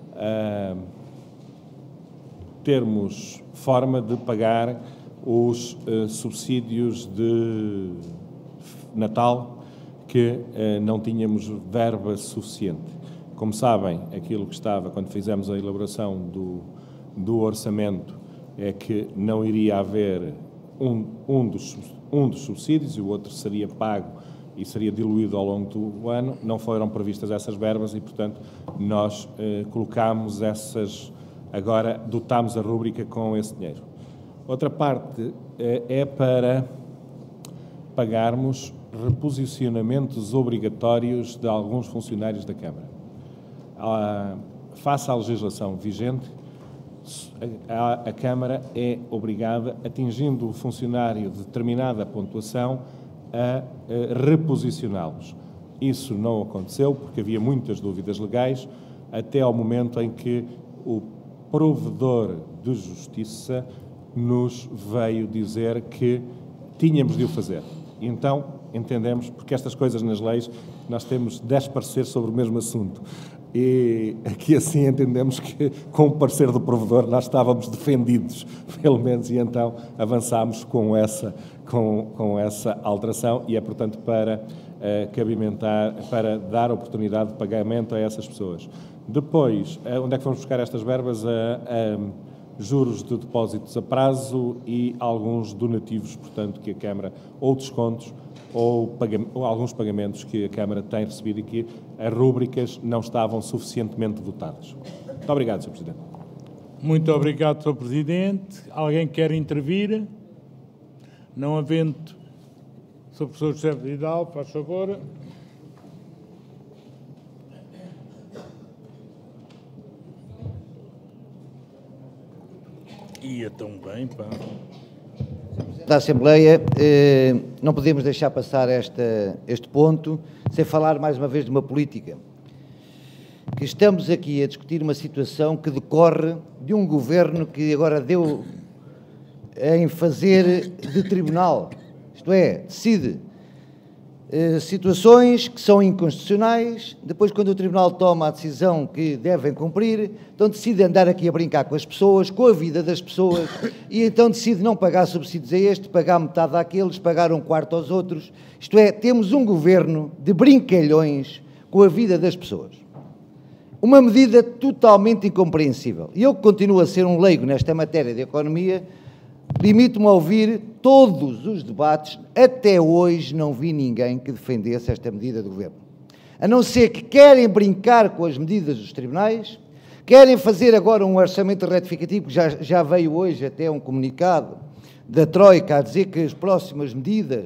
termos forma de pagar os subsídios de Natal que não tínhamos verba suficiente. Como sabem, aquilo que estava, quando fizemos a elaboração do orçamento, é que não iria haver um dos subsídios e o outro seria pago e seria diluído ao longo do ano. Não foram previstas essas verbas e, portanto, nós colocámos essas, agora dotámos a rúbrica com esse dinheiro. Outra parte é para pagarmos reposicionamentos obrigatórios de alguns funcionários da Câmara. Face à legislação vigente, a Câmara é obrigada, atingindo o funcionário de determinada pontuação, a reposicioná-los. Isso não aconteceu porque havia muitas dúvidas legais, até ao momento em que o provedor de justiça nos veio dizer que tínhamos de o fazer. Então, entendemos, porque estas coisas nas leis, nós temos 10 pareceres sobre o mesmo assunto. E aqui assim entendemos que, com o parecer do provedor, nós estávamos defendidos, pelo menos, e então avançámos com essa alteração e é, portanto, para cabimentar, para dar oportunidade de pagamento a essas pessoas. Depois, onde é que vamos buscar estas verbas? A juros de depósitos a prazo e alguns donativos, portanto, que a Câmara, ou descontos, ou alguns pagamentos que a Câmara tem recebido e que as rúbricas não estavam suficientemente dotadas. Muito obrigado, Sr. Presidente. Muito obrigado, Sr. Presidente. Alguém quer intervir? Não havendo... Sr. Professor José Vidal, faz favor. Ia tão bem, pá. Da Assembleia, não podemos deixar passar este ponto sem falar mais uma vez de uma política. Que estamos aqui a discutir uma situação que decorre de um governo que agora deu em fazer de tribunal, isto é, decide situações que são inconstitucionais, depois quando o Tribunal toma a decisão que devem cumprir, então decide andar aqui a brincar com as pessoas, com a vida das pessoas, e então decide não pagar subsídios a este, pagar metade àqueles, pagar um quarto aos outros. Isto é, temos um governo de brincalhões com a vida das pessoas. Uma medida totalmente incompreensível. E eu que continuo a ser um leigo nesta matéria de economia, limito-me a ouvir todos os debates. Até hoje não vi ninguém que defendesse esta medida do Governo. A não ser que querem brincar com as medidas dos tribunais, querem fazer agora um orçamento retificativo, que já veio hoje até um comunicado da Troika a dizer que as próximas medidas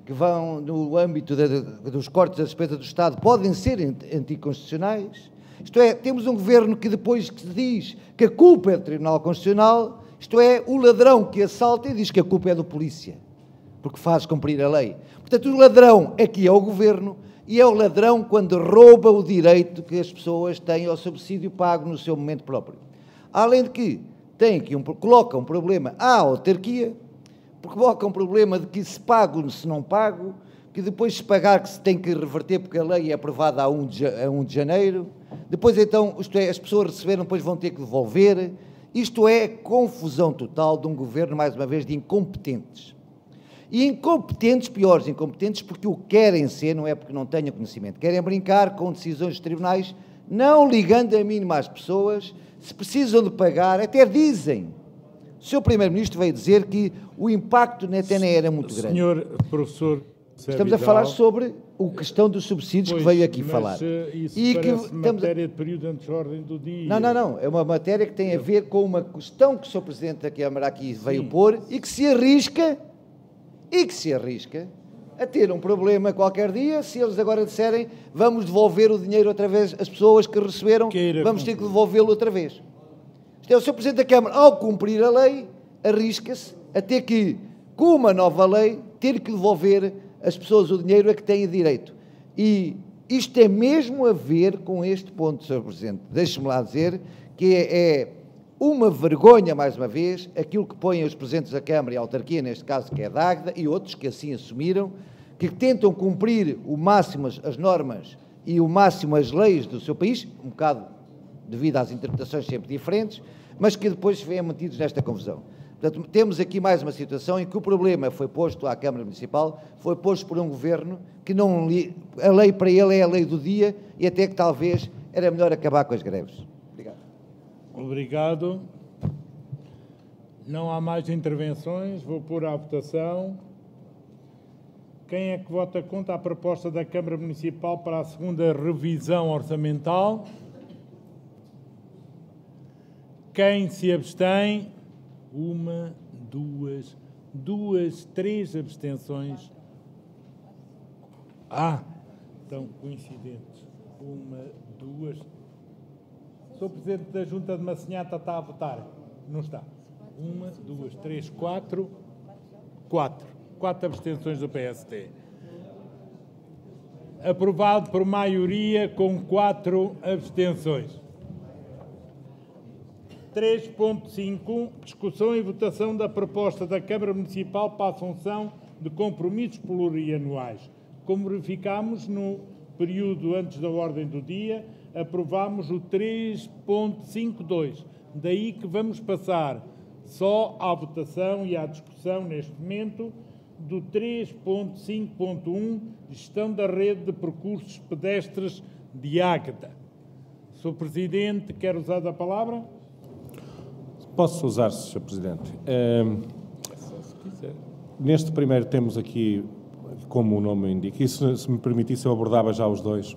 que vão no âmbito dos cortes da despesa do Estado podem ser anticonstitucionais. Isto é, temos um governo que depois que diz que a culpa é do Tribunal Constitucional, isto é, o ladrão que assalta e diz que a culpa é do polícia, porque faz cumprir a lei. Portanto, o ladrão aqui é o governo e é o ladrão quando rouba o direito que as pessoas têm ao subsídio pago no seu momento próprio. Além de que tem aqui coloca um problema à autarquia, provoca um problema de que se pago, se não pago, que depois se pagar que se tem que reverter porque a lei é aprovada a 1 de janeiro, depois então, isto é, as pessoas receberam, depois vão ter que devolver. Isto é confusão total de um governo, mais uma vez, de incompetentes. E incompetentes, piores incompetentes, porque o querem ser, não é porque não tenham conhecimento. Querem brincar com decisões dos tribunais, não ligando a mínima às pessoas, se precisam de pagar, até dizem. O Sr. Primeiro-Ministro veio dizer que o impacto na até nem era muito grande. Senhor Professor Estamos a falar sobre a questão dos subsídios, pois, que veio aqui falar. Isso e parece matéria de período antes da ordem do dia. Não. É uma matéria que tem a ver com uma questão que o Sr. Presidente da Câmara aqui veio pôr e que se arrisca a ter um problema qualquer dia, se eles agora disserem vamos devolver o dinheiro outra vez, as pessoas que receberam, vamos ter que devolvê-lo outra vez. Isto é, o Sr. Presidente da Câmara, ao cumprir a lei, arrisca-se a ter que, com uma nova lei, ter que devolver as pessoas o dinheiro a que têm direito. E isto tem mesmo a ver com este ponto, Sr. Presidente. Deixe-me lá dizer que é uma vergonha, mais uma vez, aquilo que põem os Presidentes da Câmara e a autarquia, neste caso, que é da Águeda, e outros que assim assumiram, que tentam cumprir o máximo as normas e o máximo as leis do seu país, um bocado devido às interpretações sempre diferentes, mas que depois se veem metidos nesta confusão. Portanto, temos aqui mais uma situação em que o problema foi posto à Câmara Municipal, foi posto por um governo que não... A lei para ele é a lei do dia e até que talvez era melhor acabar com as greves. Obrigado. Obrigado. Não há mais intervenções. Vou pôr à votação. Quem é que vota contra a proposta da Câmara Municipal para a segunda revisão orçamental? Quem se abstém? 3 abstenções. Estão coincidentes. 2. O Sr. Presidente da Junta de Massinhata está a votar? Não está. 2, 3, 4. 4 abstenções do PSD. Aprovado por maioria com 4 abstenções. 3.5, discussão e votação da proposta da Câmara Municipal para a assunção de compromissos plurianuais. Como verificámos no período antes da ordem do dia, aprovámos o 3.52. Daí que vamos passar só à votação e à discussão, neste momento, do 3.5.1, gestão da rede de percursos pedestres de Águeda. Sr. Presidente, quer usar a palavra? Posso usar, Sr. Presidente. Neste primeiro temos aqui, como o nome indica, e se me permitisse eu abordava já os dois.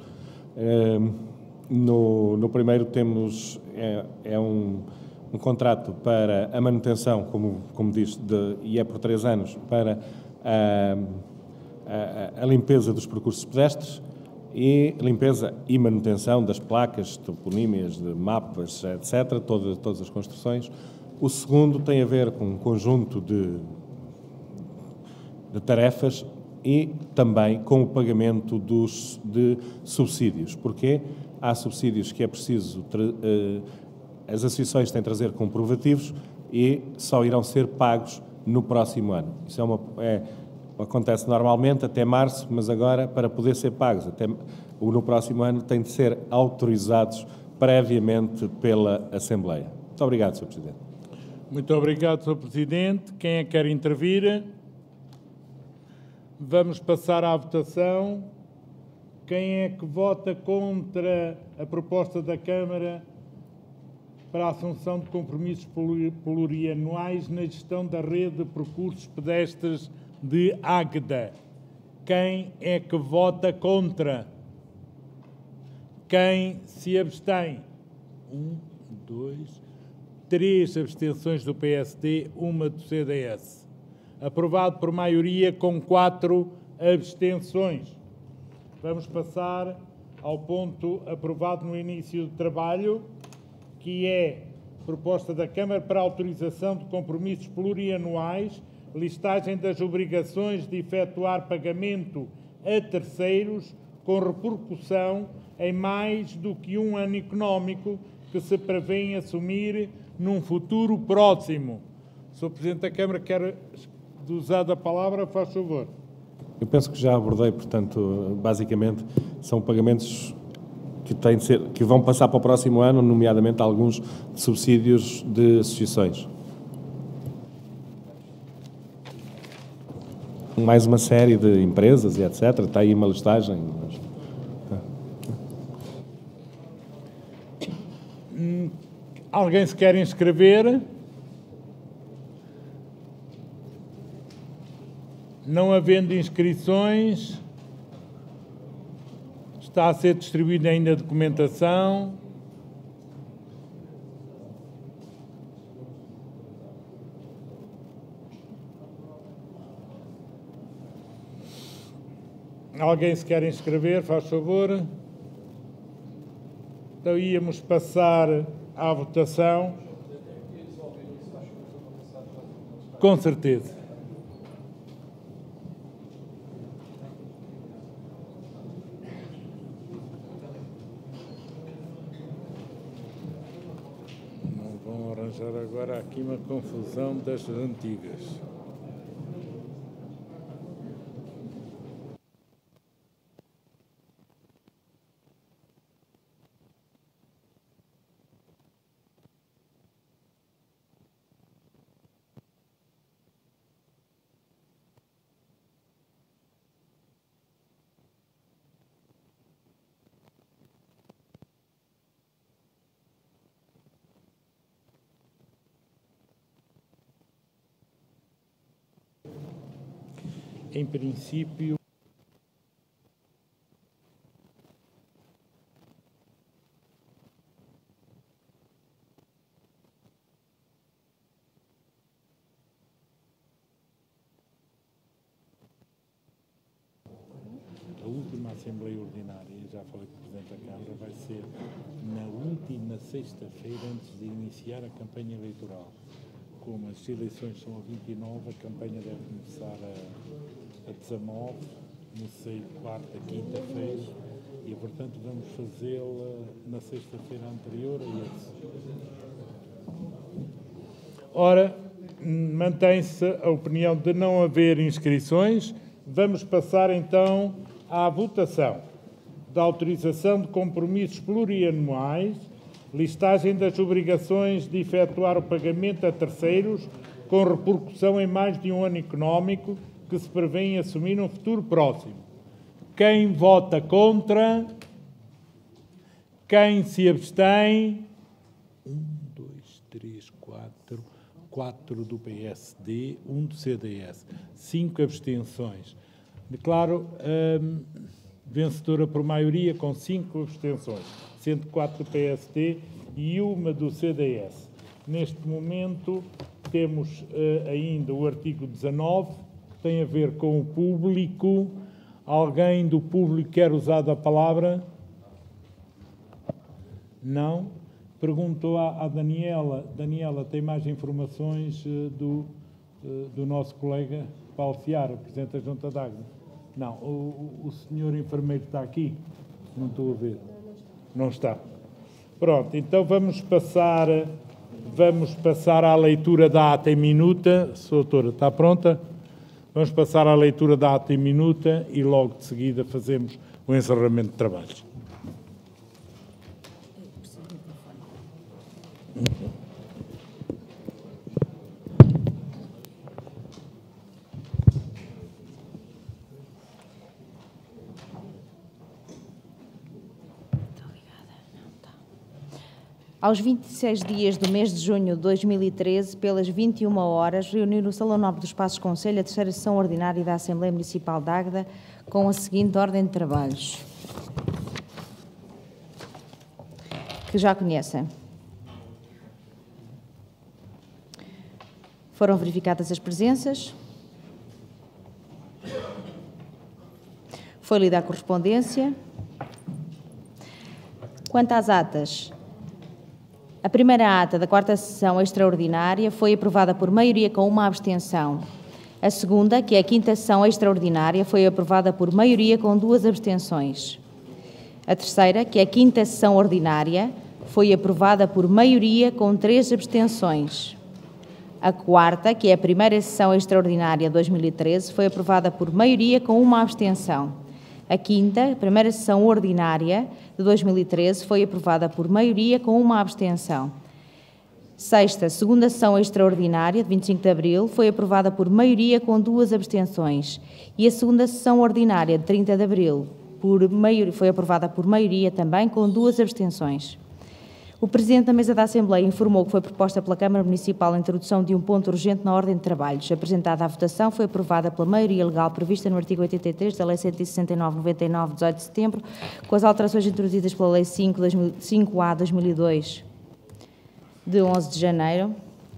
No primeiro temos um contrato para a manutenção, como diz, e é por 3 anos, para a limpeza dos percursos pedestres e limpeza e manutenção das placas, toponímias, de mapas, etc., todas as construções. O segundo tem a ver com um conjunto de tarefas e também com o pagamento de subsídios. Porquê? Há subsídios que é preciso... as associações têm de trazer comprovativos e só irão ser pagos no próximo ano. Isso acontece normalmente até março, mas agora, para poder ser pagos no próximo ano, têm de ser autorizados previamente pela Assembleia. Muito obrigado, Sr. Presidente. Muito obrigado, Sr. Presidente. Quem é que quer intervir? Vamos passar à votação. Quem é que vota contra a proposta da Câmara para a assunção de compromissos plurianuais na gestão da rede de percursos pedestres de Águeda? Quem é que vota contra? Quem se abstém? 3 abstenções do PSD, 1 do CDS. Aprovado por maioria com 4 Abstenções. Vamos passar ao ponto aprovado no início do trabalho, que é proposta da Câmara para autorização de compromissos plurianuais, listagem das obrigações de efetuar pagamento a terceiros com repercussão em mais do que um ano económico que se prevêem assumir num futuro próximo. Sr. Presidente da Câmara, quer usar da palavra, faz favor. Eu penso que já abordei, portanto, basicamente, são pagamentos que vão passar para o próximo ano, nomeadamente alguns subsídios de associações. Mais uma série de empresas e etc. Está aí uma listagem. Alguém se quer inscrever? Não havendo inscrições, está a ser distribuída ainda a documentação. Alguém se quer inscrever, faz favor. Então íamos passar à votação. Com certeza. Não vão arranjar agora aqui uma confusão das antigas. Em princípio, a última Assembleia Ordinária, já falei com o Presidente da Câmara, vai ser na última sexta-feira antes de iniciar a campanha eleitoral. Como as eleições são a 29, a campanha deve começar a 19, não sei, quarta, quinta-feira, e, portanto, vamos fazê-la na sexta-feira anterior a esse. Ora, mantém-se a opinião de não haver inscrições. Vamos passar, então, à votação da autorização de compromissos plurianuais, listagem das obrigações de efetuar o pagamento a terceiros com repercussão em mais de um ano económico que se prevêem assumir no futuro próximo. Quem vota contra? Quem se abstém? 1, 2, 3, 4. 4 do PSD, 1 do CDS. 5 abstenções. Declaro vencedora por maioria com 5 abstenções, sendo 4 do PSD e 1 do CDS. Neste momento temos ainda o artigo 19, que tem a ver com o público. Alguém do público quer usar a palavra? Não? Perguntou à Daniela. Daniela, tem mais informações do nosso colega Paulo Seara, Presidente da Junta de Águeda? Não. O senhor enfermeiro está aqui? Não estou a ver. Não está. Pronto, então vamos passar à leitura da ata em minuta. Doutora, está pronta? Vamos passar à leitura da ata em minuta e logo de seguida fazemos o encerramento de trabalhos. Aos 26 dias do mês de junho de 2013, pelas 21 horas, reuniu no Salão Nobre dos Passos Conselho a terceira sessão ordinária da Assembleia Municipal de Águeda com a seguinte ordem de trabalhos, que já conhecem. Foram verificadas as presenças. Foi lida a correspondência. Quanto às atas, a primeira ata da 4ª sessão extraordinária foi aprovada por maioria com uma abstenção. A segunda, que é a 5ª sessão extraordinária, foi aprovada por maioria com 2 abstenções. A terceira, que é a 5ª sessão ordinária, foi aprovada por maioria com 3 abstenções. A 4ª, que é a primeira sessão extraordinária de 2013, foi aprovada por maioria com uma abstenção. A 5ª, a primeira sessão ordinária de 2013, foi aprovada por maioria com uma abstenção. 6ª, segunda sessão extraordinária de 25 de abril, foi aprovada por maioria com 2 abstenções. E a segunda sessão ordinária de 30 de abril foi aprovada por maioria também com 2 abstenções. O Presidente da Mesa da Assembleia informou que foi proposta pela Câmara Municipal a introdução de um ponto urgente na ordem de trabalhos. Apresentada à votação, foi aprovada pela maioria legal prevista no artigo 83 da Lei 169/99, 18 de setembro, com as alterações introduzidas pela Lei 5/2002, de 11 de janeiro,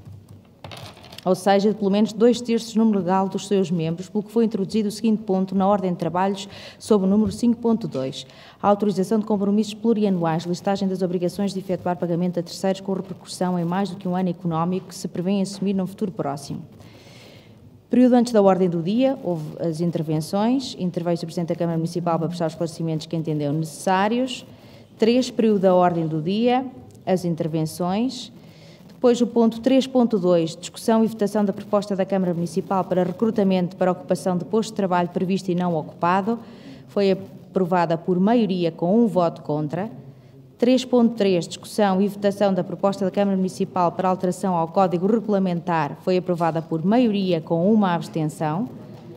ou seja, de pelo menos 2/3 do número legal dos seus membros, pelo que foi introduzido o seguinte ponto na ordem de trabalhos sob o número 5.2. A autorização de compromissos plurianuais, listagem das obrigações de efetuar pagamento a terceiros com repercussão em mais do que um ano económico que se prevê assumir num futuro próximo. Período antes da ordem do dia, houve as intervenções. Interveio o Presidente da Câmara Municipal para prestar os esclarecimentos que entendeu necessários. 3, período da ordem do dia, as intervenções. Depois, o ponto 3.2, discussão e votação da proposta da Câmara Municipal para recrutamento para ocupação de posto de trabalho previsto e não ocupado, foi aprovada por maioria com 1 voto contra. 3.3, discussão e votação da proposta da Câmara Municipal para alteração ao Código Regulamentar, foi aprovada por maioria com 1 abstenção.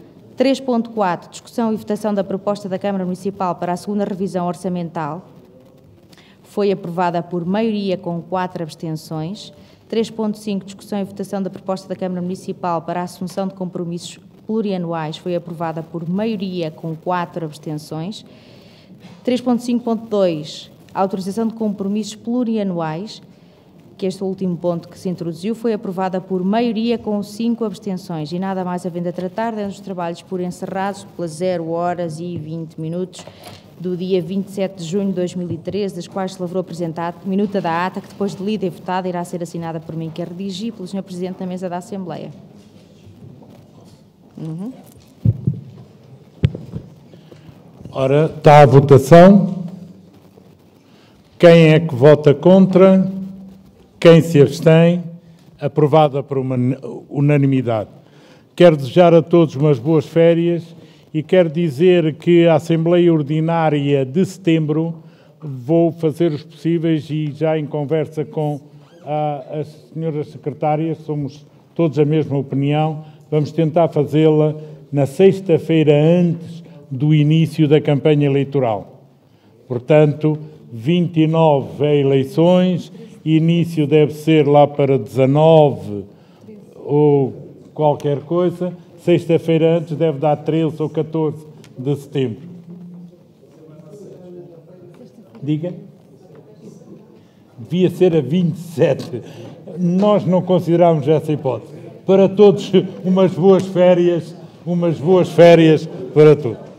3.4, discussão e votação da proposta da Câmara Municipal para a segunda revisão orçamental, foi aprovada por maioria com 4 abstenções. 3.5, discussão e votação da proposta da Câmara Municipal para a assunção de compromissos plurianuais, foi aprovada por maioria com 4 abstenções. 3.5.2, autorização de compromissos plurianuais, que este último ponto que se introduziu, foi aprovada por maioria com 5 abstenções. E nada mais havendo a tratar, dando os trabalhos por encerrados pelas 0h20 do dia 27 de junho de 2013, das quais se lavrou apresentada minuta da ata, que depois de lida e votada irá ser assinada por mim, que é redigi pelo Sr. Presidente da Mesa da Assembleia. Ora, está a votação. Quem é que vota contra? Quem se abstém? Aprovada por uma unanimidade. Quero desejar a todos umas boas férias e quero dizer que a Assembleia Ordinária de setembro vou fazer os possíveis e já em conversa com as senhoras secretárias, somos todos a mesma opinião, vamos tentar fazê-la na sexta-feira antes do início da campanha eleitoral. Portanto, 29 é eleições, início deve ser lá para 19 ou qualquer coisa, sexta-feira antes deve dar 13 ou 14 de setembro. Diga? Devia ser a 27. Nós não consideramos essa hipótese. Para todos, umas boas férias para todos.